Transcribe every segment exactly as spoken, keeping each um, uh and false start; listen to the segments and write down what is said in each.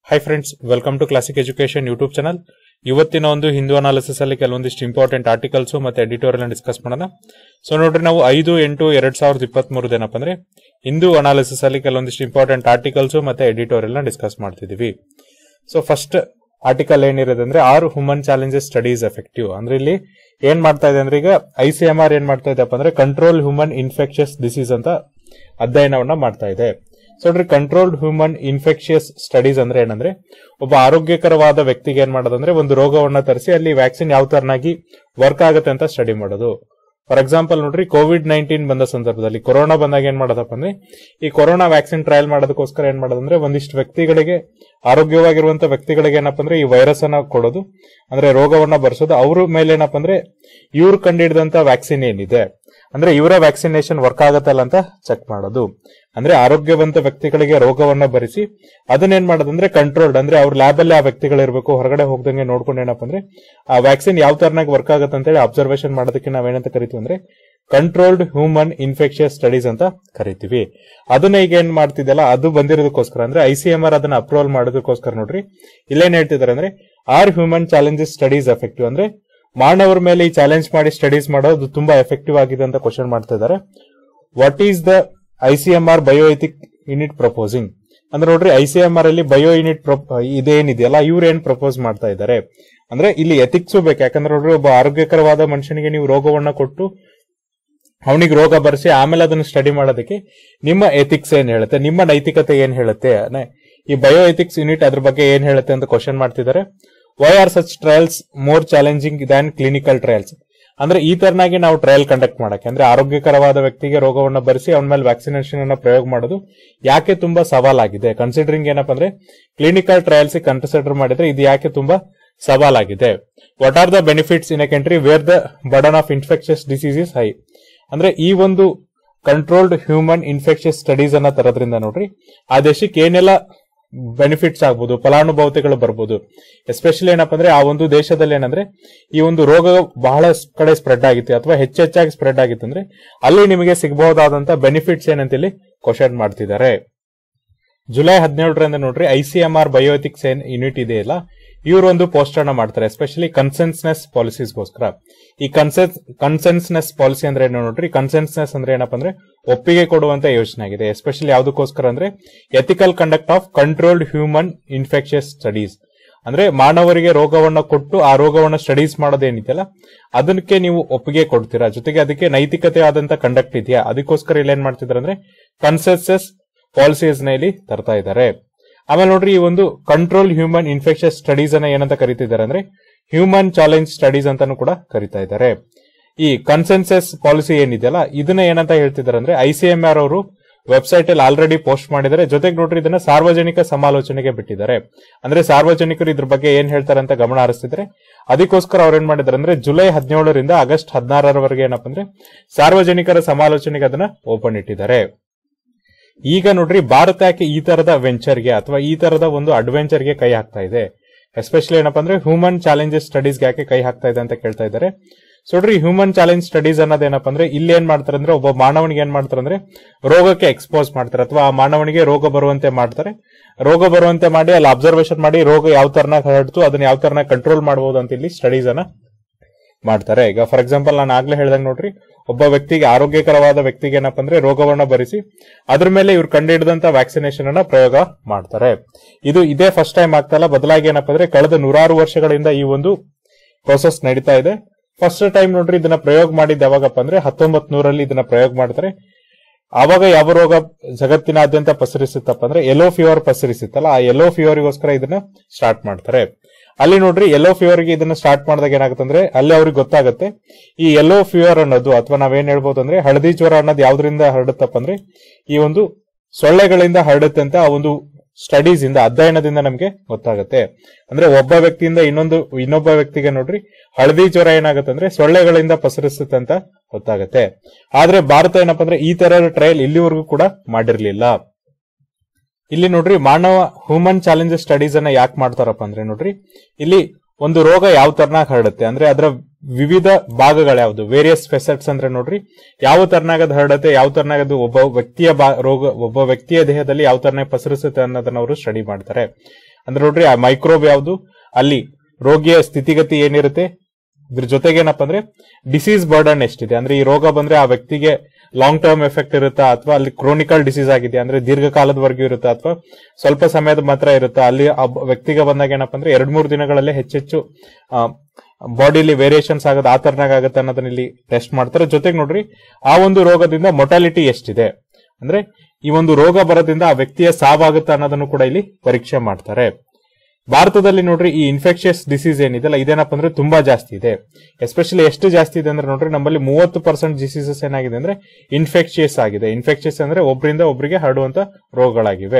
Hi friends, welcome to classic education YouTube channel. ಇವತ್ತಿನ ಒಂದು Hindu analysis ಅಲ್ಲಿ ಕೆಲವೊಂದಿಷ್ಟು ಇಂಪಾರ್ಟೆಂಟ್ ಆರ್ಟಿಕಲ್ಸ್ ಮತ್ತೆ ಎಡಿಟೋರಿಯಲ್ ಡಿಸ್ಕಸ್ ಮಾಡೋಣ. ಸೊ ನೋಡ್ರಿ, ನಾವು ಐದು ಎಂಟು ಎರಡ್ ಸಾವಿರದ ಇಪ್ಪತ್ತ್ ಮೂರದ ಏನಪ್ಪ ಅಂದ್ರೆ ಹಿಂದೂ ಅನಾಲಿಸಿಸ್ ಅಲ್ಲಿ ಕೆಲವೊಂದಿಷ್ಟು ಇಂಪಾರ್ಟೆಂಟ್ ಆರ್ಟಿಕಲ್ಸ್ ಮತ್ತೆ ಎಡಿಟೋರಿಯಲ್ ನ ಡಿಸ್ಕಸ್ ಮಾಡ್ತಿದೀವಿ. ಸೊ ಫಸ್ಟ್ ಆರ್ಟಿಕಲ್ ಏನಿರೋದು ಅಂದ್ರೆ are human challenges studies effective. ಅಂದ್ರೆ ಇಲ್ಲಿ ಏನ್ ಮಾಡ್ತಾ ಇದೆ ಅಂದ್ರೆ ಈಗ ಐ ಸಿ ಎಂ ಆರ್ ಏನ್ ಮಾಡ್ತಾ ಇದೆಪ್ಪ ಅಂದ್ರೆ ಕಂಟ್ರೋಲ್ ಹ್ಯೂಮನ್ ಇನ್ಫೆಕ್ಷಸ್ ಡಿಸೀಸ್ ಅಂತ ಅಧ್ಯಯನವನ್ನ ಮಾಡ್ತಾ ಇದೆ. ಸೊ ನೋಡ್ರಿ, ಕಂಟ್ರೋಲ್ಡ್ ಹ್ಯೂಮನ್ ಇನ್ಫೆಕ್ಷಿಯಸ್ ಸ್ಟಡೀಸ್ ಅಂದ್ರೆ ಏನಂದ್ರೆ ಒಬ್ಬ ಆರೋಗ್ಯಕರವಾದ ವ್ಯಕ್ತಿಗೆ ಏನ್ ಮಾಡೋದಂದ್ರೆ ಒಂದು ರೋಗವನ್ನ ತರಿಸಿ ಅಲ್ಲಿ ವ್ಯಾಕ್ಸಿನ್ ಯಾವ ತರನಾಗಿ ವರ್ಕ್ ಆಗುತ್ತೆ ಅಂತ ಸ್ಟಡಿ ಮಾಡೋದು. ಫಾರ್ ಎಕ್ಸಾಂಪಲ್ ನೋಡ್ರಿ, ಕೋವಿಡ್ ನೈನ್ಟೀನ್ ಬಂದ ಸಂದರ್ಭದಲ್ಲಿ ಕೊರೋನಾ ಬಂದಾಗ ಏನ್ ಮಾಡೋದಪ್ಪ ಅಂದ್ರೆ ಈ ಕೊರೋನಾ ವ್ಯಾಕ್ಸಿನ್ ಟ್ರಯಲ್ ಮಾಡೋದಕ್ಕೋಸ್ಕರ ಏನ್ ಮಾಡೋದಂದ್ರೆ ಒಂದಿಷ್ಟು ವ್ಯಕ್ತಿಗಳಿಗೆ, ಆರೋಗ್ಯವಾಗಿರುವಂತ ವ್ಯಕ್ತಿಗಳಿಗೆ ಏನಪ್ಪ ಅಂದ್ರೆ ಈ ವೈರಸ್ ಅನ್ನ ಕೊಡೋದು, ಅಂದ್ರೆ ರೋಗವನ್ನ ಬರ್ಸೋದು. ಅವ್ರ ಮೇಲೆ ಏನಪ್ಪ ಅಂದ್ರೆ ಇವ್ರು ಕಂಡಿಡಿದಂತ ವ್ಯಾಕ್ಸಿನ್ ಏನಿದೆ ಅಂದ್ರೆ ಇವರ ವ್ಯಾಕ್ಸಿನೇಷನ್ ವರ್ಕ್ ಆಗತ್ತಲ್ಲ ಅಂತ ಚೆಕ್ ಮಾಡೋದು. ಅಂದ್ರೆ ಆರೋಗ್ಯವಂತ ವ್ಯಕ್ತಿಗಳಿಗೆ ರೋಗವನ್ನ ಭರಿಸಿ ಅದನ್ನೇನ್ ಮಾಡೋದಂದ್ರೆ ಕಂಟ್ರೋಲ್ಡ್, ಅಂದ್ರೆ ಅವ್ರ ಲ್ಯಾಬ್ ಅಲ್ಲಿ ಆ ವ್ಯಕ್ತಿಗಳಿರ್ಬೇಕು, ಹೊರಗಡೆ ಹೋಗ್ದಂಗೆ ನೋಡ್ಕೊಂಡು ಏನಪ್ಪ ಅಂದ್ರೆ ಆ ವ್ಯಾಕ್ಸಿನ್ ಯಾವ ತರನಾಗಿ ವರ್ಕ್ ಆಗುತ್ತೆ ಅಂತ ಹೇಳಿ ಅಬ್ಸರ್ವೇಷನ್ ಮಾಡೋದಕ್ಕೆ ನಾವೇನಂತ ಕರಿತೀವಿ ಅಂದ್ರೆ ಕಂಟ್ರೋಲ್ಡ್ ಹ್ಯೂಮನ್ ಇನ್ಫೆಕ್ಷಿಯಸ್ ಸ್ಟಡೀಸ್ ಅಂತ ಕರಿತೀವಿ. ಅದನ್ನ ಈಗ ಏನ್ ಮಾಡ್ತಿದ್ದಲ್ಲ ಅದು ಬಂದಿರೋದಕ್ಕೋಸ್ಕರ ಅಂದ್ರೆ ಐ ಸಿ ಎಂ ಆರ್ ಅದನ್ನ ಅಪ್ರೂವಲ್ ಮಾಡೋದಕ್ಕೋಸ್ಕರ ನೋಡ್ರಿ ಇಲ್ಲೇನ್ ಹೇಳ್ತಿದ್ದಾರೆ ಅಂದ್ರೆ are human challenges studies effective. ಅಂದ್ರೆ ಮಾನವರ ಮೇಲೆ ಈ ಚಾಲೆಂಜ್ ಮಾಡಿ ಸ್ಟಡೀಸ್ ಮಾಡೋದು ತುಂಬಾ ಎಫೆಕ್ಟಿವ್ ಆಗಿದೆ ಅಂತ ಕ್ವಶನ್ ಮಾಡ್ತಾ ಇದ್ದಾರೆ. What is the I C M R bio ethic unit proposing? ಅಂದ್ರೆ ನೋಡ್ರಿ, ಐ ಸಿ ಎಂ ಆರ್ ಅಲ್ಲಿ ಬಯೋ ಯೂನಿಟ್ ಇದೇನಿದೆಯಲ್ಲ ಇವ್ರು ಏನ್ ಪ್ರಪೋಸ್ ಮಾಡ್ತಾ ಇದ್ದಾರೆ ಅಂದ್ರೆ ಇಲ್ಲಿ ಎಥಿಕ್ಸ್ ಬೇಕು. ಯಾಕಂದ್ರೆ ನೋಡ್ರಿ, ಒಬ್ಬ ಆರೋಗ್ಯಕರವಾದ ಮನುಷ್ಯನಿಗೆ ನೀವು ರೋಗವನ್ನ ಕೊಟ್ಟು ಅವನಿಗೆ ರೋಗ ಬರೆಸಿ ಆಮೇಲೆ ಅದನ್ನ ಸ್ಟಡಿ ಮಾಡೋದಕ್ಕೆ ನಿಮ್ಮ ಎಥಿಕ್ಸ್ ಏನ್ ಹೇಳುತ್ತೆ, ನಿಮ್ಮ ನೈತಿಕತೆ ಏನ್ ಹೇಳುತ್ತೆ, ಈ ಬಯೋ ಎಥಿಕ್ಸ್ ಯೂನಿಟ್ ಅದ್ರ ಬಗ್ಗೆ ಏನ್ ಹೇಳುತ್ತೆ ಅಂತ ಕ್ವಶನ್ ಮಾಡ್ತಿದ್ದಾರೆ. Why are such trials more challenging than clinical trials? ಅಂದ್ರೆ ಈ ತರನಾಗಿ ನಾವು ಟ್ರಯಲ್ ಕಂಡಕ್ಟ್ ಮಾಡಕ್ಕೆ, ಅಂದ್ರೆ ಆರೋಗ್ಯಕರವಾದ ವ್ಯಕ್ತಿಗೆ ರೋಗವನ್ನ ಬರೆಸಿ ಅವನ ಮೇಲೆ ವ್ಯಾಕ್ಸಿನೇಷನ್ ಅನ್ನ ಪ್ರಯೋಗ ಮಾಡೋದು ಯಾಕೆ ತುಂಬಾ ಸವಾಲಾಗಿದೆ? ಕನ್ಸಿಡರಿಂಗ್ ಏನಪ್ಪ ಅಂದ್ರೆ ಕ್ಲಿನಿಕಲ್ ಟ್ರಯಲ್ಸ್ ಕನ್ಸಿಡರ್ ಮಾಡಿದ್ರೆ ಇದು ಯಾಕೆ ತುಂಬಾ ಸವಾಲಾಗಿದೆ? What are the benefits in a country where the burden of infectious disease is high? ಅಂದ್ರೆ ಈ ಒಂದು ಕಂಟ್ರೋಲ್ಡ್ ಹ್ಯೂಮನ್ ಇನ್ಫೆಕ್ಷಸ್ ಸ್ಟಡೀಸ್ ಅನ್ನ ತರೋದ್ರಿಂದ ನೋಡ್ರಿ ಆ ದೇಶಕ್ಕೆ ಏನೆಲ್ಲ ಬೆನಿಫಿಟ್ಸ್ ಆಗ್ಬೋದು, ಫಲಾನುಭವತೆಗಳು ಬರ್ಬೋದು. ಎಸ್ಪೆಷಲಿ ಏನಪ್ಪ ಅಂದ್ರೆ ಆ ಒಂದು ದೇಶದಲ್ಲಿ ಏನಂದ್ರೆ ಈ ಒಂದು ರೋಗ ಬಹಳ ಕಡೆ ಸ್ಪ್ರೆಡ್ ಆಗಿತ್ತು ಅಥವಾ ಹೆಚ್ಚೆಚ್ಚಾಗಿ ಸ್ಪ್ರೆಡ್ ಆಗಿತ್ತು ಅಂದ್ರೆ ಅಲ್ಲಿ ನಿಮಗೆ ಸಿಗಬಹುದಾದಂತ ಬೆನಿಫಿಟ್ಸ್ ಏನಂತ ಇಲ್ಲಿ ಕ್ವಶನ್ ಮಾಡ್ತಿದ್ದಾರೆ. ಜುಲೈ ಹದಿನೇಳರಿಂದ ನೋಡ್ರಿ I C M R bioethics ಏನ್ ಯೂನಿಟ್ ಇದೆಯಲ್ಲ ಇವರು ಒಂದು ಪೋಸ್ಟರ್ ನ ಮಾಡ್ತಾರೆ, ಎಸ್ಪೆಷಲಿ ಕನ್ಸೆನ್ಸ್ನೆಸ್ ಪಾಲಿಸೀಸ್ಗೋಸ್ಕರ. ಈ ಕನ್ಸೆನ್ಸ್ ಕನ್ಸೆನ್ಸ್ನೆಸ್ ಪಾಲಿಸಿ ಅಂದ್ರೆ ಏನು ನೋಡ್ರಿ, ಕನ್ಸೆನ್ಸ್ನೆಸ್ ಅಂದ್ರೆ ಏನಪ್ಪ ಅಂದ್ರೆ ಒಪ್ಪಿಗೆ ಕೊಡುವಂತ ಯೋಜನೆ ಆಗಿದೆ. ಎಸ್ಪೆಷಲಿ ಯಾವ್ದಕ್ಕೋಸ್ಕರ ಅಂದ್ರೆ ethical conduct of controlled human infectious studies. ಅಂದ್ರೆ ಮಾನವರಿಗೆ ರೋಗವನ್ನ ಕೊಟ್ಟು ಆ ರೋಗವನ್ನ ಸ್ಟಡೀಸ್ ಮಾಡೋದೇನಿದೆಯಲ್ಲ ಅದಕ್ಕೆ ನೀವು ಒಪ್ಪಿಗೆ ಕೊಡ್ತೀರಾ, ಜೊತೆಗೆ ಅದಕ್ಕೆ ನೈತಿಕತೆ ಆದಂತ ಕಂಡಕ್ಟ್ ಇದೆಯಾ, ಅದಕ್ಕೋಸ್ಕರ ಇಲ್ಲಿ ಏನ್ ಮಾಡ್ತಿದ್ದಾರೆ ಅಂದ್ರೆ ಕನ್ಸೆನ್ಸಸ್ ಪಾಲಿಸೀಸ್ ನ ಇಲ್ಲಿ ತರ್ತಾ ಇದ್ದಾರೆ. ಆಮೇಲೆ ನೋಡ್ರಿ, ಈ ಒಂದು ಕಂಟ್ರೋಲ್ ಹ್ಯೂಮನ್ ಇನ್ಫೆಕ್ಷಸ್ ಸ್ಟಡೀಸ್ ಅನ್ನ ಏನಂತ ಕರಿತಿದ್ದಾರೆ ಅಂದ್ರೆ ಹ್ಯೂಮನ್ ಚಾಲೆಂಜ್ ಸ್ಟಡೀಸ್ ಅಂತಾನು ಕೂಡ ಕರಿತಾ ಇದ್ದಾರೆ. ಈ ಕನ್ಸೆನ್ಸಸ್ ಪಾಲಿಸಿ ಏನಿದೆಯಲ್ಲ ಇದನ್ನ ಏನಂತ ಹೇಳ್ತಿದ್ದಾರೆ ಅಂದ್ರೆ ಐ ಸಿ ಎಂ ಆರ್ ಅವರು ವೆಬ್ಸೈಟ್ ಅಲ್ಲಿ ಆಲ್ರೆಡಿ ಪೋಸ್ಟ್ ಮಾಡಿದ್ದಾರೆ. ಜೊತೆಗೆ ನೋಡ್ರಿ ಇದನ್ನ ಸಾರ್ವಜನಿಕ ಸಮಾಲೋಚನೆಗೆ ಬಿಟ್ಟಿದ್ದಾರೆ. ಅಂದ್ರೆ ಸಾರ್ವಜನಿಕರು ಇದ್ರ ಬಗ್ಗೆ ಏನ್ ಹೇಳ್ತಾರೆ ಅಂತ ಗಮನ ಹರಿಸ್ತಿದ್ರೆ ಅದಕ್ಕೋಸ್ಕರ ಅವ್ರು ಏನ್ ಮಾಡಿದ್ದಾರೆ ಅಂದ್ರೆ ಜುಲೈ ಹದಿನೇಳರಿಂದ ಆಗಸ್ಟ್ ಹದಿನಾರರವರೆಗೆ ಏನಪ್ಪ ಅಂದ್ರೆ ಸಾರ್ವಜನಿಕರ ಸಮಾಲೋಚನೆಗೆ ಅದನ್ನ ಓಪನ್ ಇಟ್ಟಿದ್ದಾರೆ. ಈಗ ನೋಡ್ರಿ, ಭಾರತ ಯಾಕೆ ಈ ತರದ ವೆಂಚರ್ಗೆ ಅಥವಾ ಈ ತರದ ಒಂದು ಅಡ್ವೆಂಚರ್ಗೆ ಕೈ ಹಾಕ್ತಾ ಇದೆ? ಎಸ್ಪೆಷಲಿ ಏನಪ್ಪಾ ಅಂದ್ರೆ ಹ್ಯೂಮನ್ ಚಾಲೆಂಜಸ್ ಸ್ಟಡೀಸ್ ಯಾಕೆ ಕೈ ಹಾಕ್ತಾ ಇದೆ ಅಂತ ಕೇಳ್ತಾ ಇದ್ದಾರೆ. ಸೊ ನೋಡ್ರಿ, ಹ್ಯೂಮನ್ ಚಾಲೆಂಜ್ ಸ್ಟಡೀಸ್ ಅನ್ನೋದೇನಪ್ಪ ಅಂದ್ರೆ ಇಲ್ಲಿ ಏನ್ ಮಾಡ್ತಾರೆ ಅಂದ್ರೆ ಒಬ್ಬ ಮಾನವನಿಗೆ ಏನ್ ಮಾಡ್ತಾರೆ ಅಂದ್ರೆ ರೋಗಕ್ಕೆ ಎಕ್ಸ್ಪೋಸ್ ಮಾಡ್ತಾರೆ ಅಥವಾ ಆ ಮಾನವನಿಗೆ ರೋಗ ಬರುವಂತೆ ಮಾಡ್ತಾರೆ. ರೋಗ ಬರುವಂತೆ ಮಾಡಿ ಅಲ್ಲಿ ಅಬ್ಸರ್ವೇಷನ್ ಮಾಡಿ ರೋಗ ಯಾವ ತರನಾಗಿ ಹರಡ್ತು ಅದನ್ನ ಯಾವ ತರನಾಗಿ ಕಂಟ್ರೋಲ್ ಮಾಡಬಹುದು ಅಂತ ಇಲ್ಲಿ ಸ್ಟಡೀಸ್ ಅನ್ನ ಮಾಡ್ತಾರೆ. ಈಗ ಫಾರ್ ಎಕ್ಸಾಂಪಲ್ ನಾನು ಆಗ್ಲೇ ಹೇಳ್ದಂಗೆ ನೋಡ್ರಿ, ಒಬ್ಬ ವ್ಯಕ್ತಿಗೆ, ಆರೋಗ್ಯಕರವಾದ ವ್ಯಕ್ತಿಗೆ ಏನಪ್ಪ ಅಂದ್ರೆ ರೋಗವನ್ನ ಭರಿಸಿ ಅದ್ರ ಮೇಲೆ ಇವ್ರು ಕಂಡುಹಿಡಿದಂತ ವ್ಯಾಕ್ಸಿನೇಷನ್ ಅನ್ನ ಪ್ರಯೋಗ ಮಾಡ್ತಾರೆ. ಇದು ಇದೇ ಫಸ್ಟ್ ಟೈಮ್ ಆಗ್ತಾ ಇಲ್ಲ, ಬದಲಾಗಿ ಏನಪ್ಪ ಅಂದ್ರೆ ಕಳೆದ ನೂರಾರು ವರ್ಷಗಳಿಂದ ಈ ಒಂದು ಪ್ರೋಸೆಸ್ ನಡೀತಾ ಇದೆ. ಫಸ್ಟ್ ಟೈಮ್ ನೋಡ್ರಿ ಇದನ್ನ ಪ್ರಯೋಗ ಮಾಡಿದ್ದು ಯಾವಾಗಪ್ಪ ಅಂದ್ರೆ ಹತ್ತೊಂಬತ್ ನೂರಲ್ಲಿ ಇದನ್ನ ಪ್ರಯೋಗ ಮಾಡ್ತಾರೆ. ಆವಾಗ ಯಾವ ರೋಗ ಜಗತ್ತಿನಾದ್ಯಂತ ಪಸರಿಸುತ್ತಪ್ಪ ಅಂದ್ರೆ ಯೆಲ್ಲೋ ಫೀವರ್ ಪಸರಿಸುತ್ತಲ್ಲ, ಆ ಯೆಲ್ಲೋ ಫೀವರ್ಗೋಸ್ಕರ ಇದನ್ನ ಸ್ಟಾರ್ಟ್ ಮಾಡ್ತಾರೆ. ಅಲ್ಲಿ ನೋಡ್ರಿ ಯೆಲ್ಲೋ ಫೀವರ್ ಗೆ ಇದನ್ನ ಸ್ಟಾರ್ಟ್ ಮಾಡಿದಾಗ ಏನಾಗುತ್ತೆ ಅಂದ್ರೆ ಅಲ್ಲಿ ಅವ್ರಿಗೆ ಗೊತ್ತಾಗುತ್ತೆ ಈ ಯೆಲ್ಲೋ ಫೀವರ್ ಅನ್ನೋದು ಅಥವಾ ನಾವೇನ್ ಹೇಳ್ಬೋದು ಅಂದ್ರೆ ಹಳದಿ ಜ್ವರ ಅನ್ನೋದು ಯಾವ್ದ್ರಿಂದ ಹರಡುತ್ತಪ್ಪ ಅಂದ್ರೆ ಈ ಒಂದು ಸೊಳ್ಳೆಗಳಿಂದ ಹರಡುತ್ತೆ ಅಂತ ಆ ಒಂದು ಸ್ಟಡೀಸ್ ಇಂದ, ಅಧ್ಯಯನದಿಂದ ನಮ್ಗೆ ಗೊತ್ತಾಗುತ್ತೆ. ಅಂದ್ರೆ ಒಬ್ಬ ವ್ಯಕ್ತಿಯಿಂದ ಇನ್ನೊಂದು ಇನ್ನೊಬ್ಬ ವ್ಯಕ್ತಿಗೆ ನೋಡ್ರಿ ಹಳದಿ ಜ್ವರ ಏನಾಗುತ್ತೆ ಅಂದ್ರೆ ಸೊಳ್ಳೆಗಳಿಂದ ಪಸರಿಸುತ್ತೆ ಅಂತ ಗೊತ್ತಾಗುತ್ತೆ. ಆದ್ರೆ ಭಾರತ ಏನಪ್ಪಾ ಅಂದ್ರೆ ಈ ತರ ಟ್ರಯಲ್ ಇಲ್ಲಿವರೆಗೂ ಕೂಡ ಮಾಡಿರ್ಲಿಲ್ಲ. ಇಲ್ಲಿ ನೋಡ್ರಿ ಮಾನವ ಹ್ಯೂಮನ್ ಚಾಲೆಂಜಸ್ ಸ್ಟಡೀಸ್ ಅನ್ನ ಯಾಕೆ ಮಾಡ್ತಾರಪ್ಪ ಅಂದ್ರೆ ನೋಡ್ರಿ ಇಲ್ಲಿ ಒಂದು ರೋಗ ಯಾವ ತರನಾಗಿ ಹರಡುತ್ತೆ ಅಂದ್ರೆ ಅದರ ವಿವಿಧ ಭಾಗಗಳು ಯಾವ್ದು, ವೇರಿಯಸ್ ಫೆಸೆಟ್ಸ್ ಅಂದ್ರೆ ನೋಡ್ರಿ ಯಾವ ತರನಾಗದ್ ಹರಡುತ್ತೆ, ಯಾವ ತರನಾಗದು ಒಬ್ಬ ವ್ಯಕ್ತಿಯ ರೋಗ ಒಬ್ಬ ವ್ಯಕ್ತಿಯ ದೇಹದಲ್ಲಿ ಯಾವ ತರನಾಗಿ ಪಸರಿಸುತ್ತೆ ಅನ್ನೋದನ್ನ ಅವರು ಸ್ಟಡಿ ಮಾಡ್ತಾರೆ. ಅಂದ್ರೆ ನೋಡ್ರಿ ಆ ಮೈಕ್ರೋಬ್ ಯಾವುದು, ಅಲ್ಲಿ ರೋಗಿಯ ಸ್ಥಿತಿಗತಿ ಏನಿರುತ್ತೆ, ಇದ್ರ ಜೊತೆಗೆ ಏನಪ್ಪಾ ಅಂದ್ರೆ ಡಿಸೀಸ್ ಬರ್ಡನ್ ಎಷ್ಟಿದೆ, ಅಂದ್ರೆ ಈ ರೋಗ ಬಂದ್ರೆ ಆ ವ್ಯಕ್ತಿಗೆ ಲಾಂಗ್ ಟರ್ಮ್ ಎಫೆಕ್ಟ್ ಇರುತ್ತಾ, ಅಥವಾ ಅಲ್ಲಿ ಕ್ರೋನಿಕಲ್ ಡಿಸೀಸ್ ಆಗಿದೆ ಅಂದ್ರೆ ದೀರ್ಘಕಾಲದವರೆಗೂ ಇರುತ್ತಾ, ಅಥವಾ ಸ್ವಲ್ಪ ಸಮಯದ ಮಾತ್ರ ಇರುತ್ತಾ. ಅಲ್ಲಿ ಆ ವ್ಯಕ್ತಿಗೆ ಬಂದಾಗ ಏನಪ್ಪಾ ಅಂದ್ರೆ ಎರಡ್ ಮೂರು ದಿನಗಳಲ್ಲೇ ಹೆಚ್ಚೆಚ್ಚು ಬಾಡಿಲಿ ವೇರಿಯೇಷನ್ಸ್ ಆಗೋದು ಆ ತರನಾಗ ಆಗುತ್ತೆ ಅನ್ನೋದನ್ನ ಇಲ್ಲಿ ಟೆಸ್ಟ್ ಮಾಡ್ತಾರೆ. ಜೊತೆಗೆ ನೋಡ್ರಿ ಆ ಒಂದು ರೋಗದಿಂದ ಮೊಟಾಲಿಟಿ ಎಷ್ಟಿದೆ, ಅಂದ್ರೆ ಈ ಒಂದು ರೋಗ ಬರೋದ್ರಿಂದ ಆ ವ್ಯಕ್ತಿಯ ಸಾವಾಗುತ್ತೆ ಅನ್ನೋದನ್ನು ಕೂಡ ಇಲ್ಲಿ ಪರೀಕ್ಷೆ ಮಾಡ್ತಾರೆ. ಭಾರತದಲ್ಲಿ ನೋಡ್ರಿ ಈ ಇನ್ಫೆಕ್ಷಿಯಸ್ ಡಿಸೀಸ್ ಏನಿದೆಲ್ಲ ಇದೇನಪ್ಪ ಅಂದ್ರೆ ತುಂಬಾ ಜಾಸ್ತಿ ಇದೆ. ಎಸ್ಪೆಷಲಿ ಎಷ್ಟು ಜಾಸ್ತಿ ಇದೆ ಅಂದ್ರೆ ನೋಡ್ರಿ ನಮ್ಮಲ್ಲಿ ಮೂವತ್ತು ಪರ್ಸೆಂಟ್ ಡಿಸೀಸಸ್ ಏನಾಗಿದೆ ಅಂದ್ರೆ ಇನ್ಫೆಕ್ಷಿಯಸ್ ಆಗಿದೆ. ಇನ್ಫೆಕ್ಷಿಯಸ್ ಅಂದ್ರೆ ಒಬ್ಬರಿಂದ ಒಬ್ಬರಿಗೆ ಹರಡುವಂತ ರೋಗಗಳಾಗಿವೆ.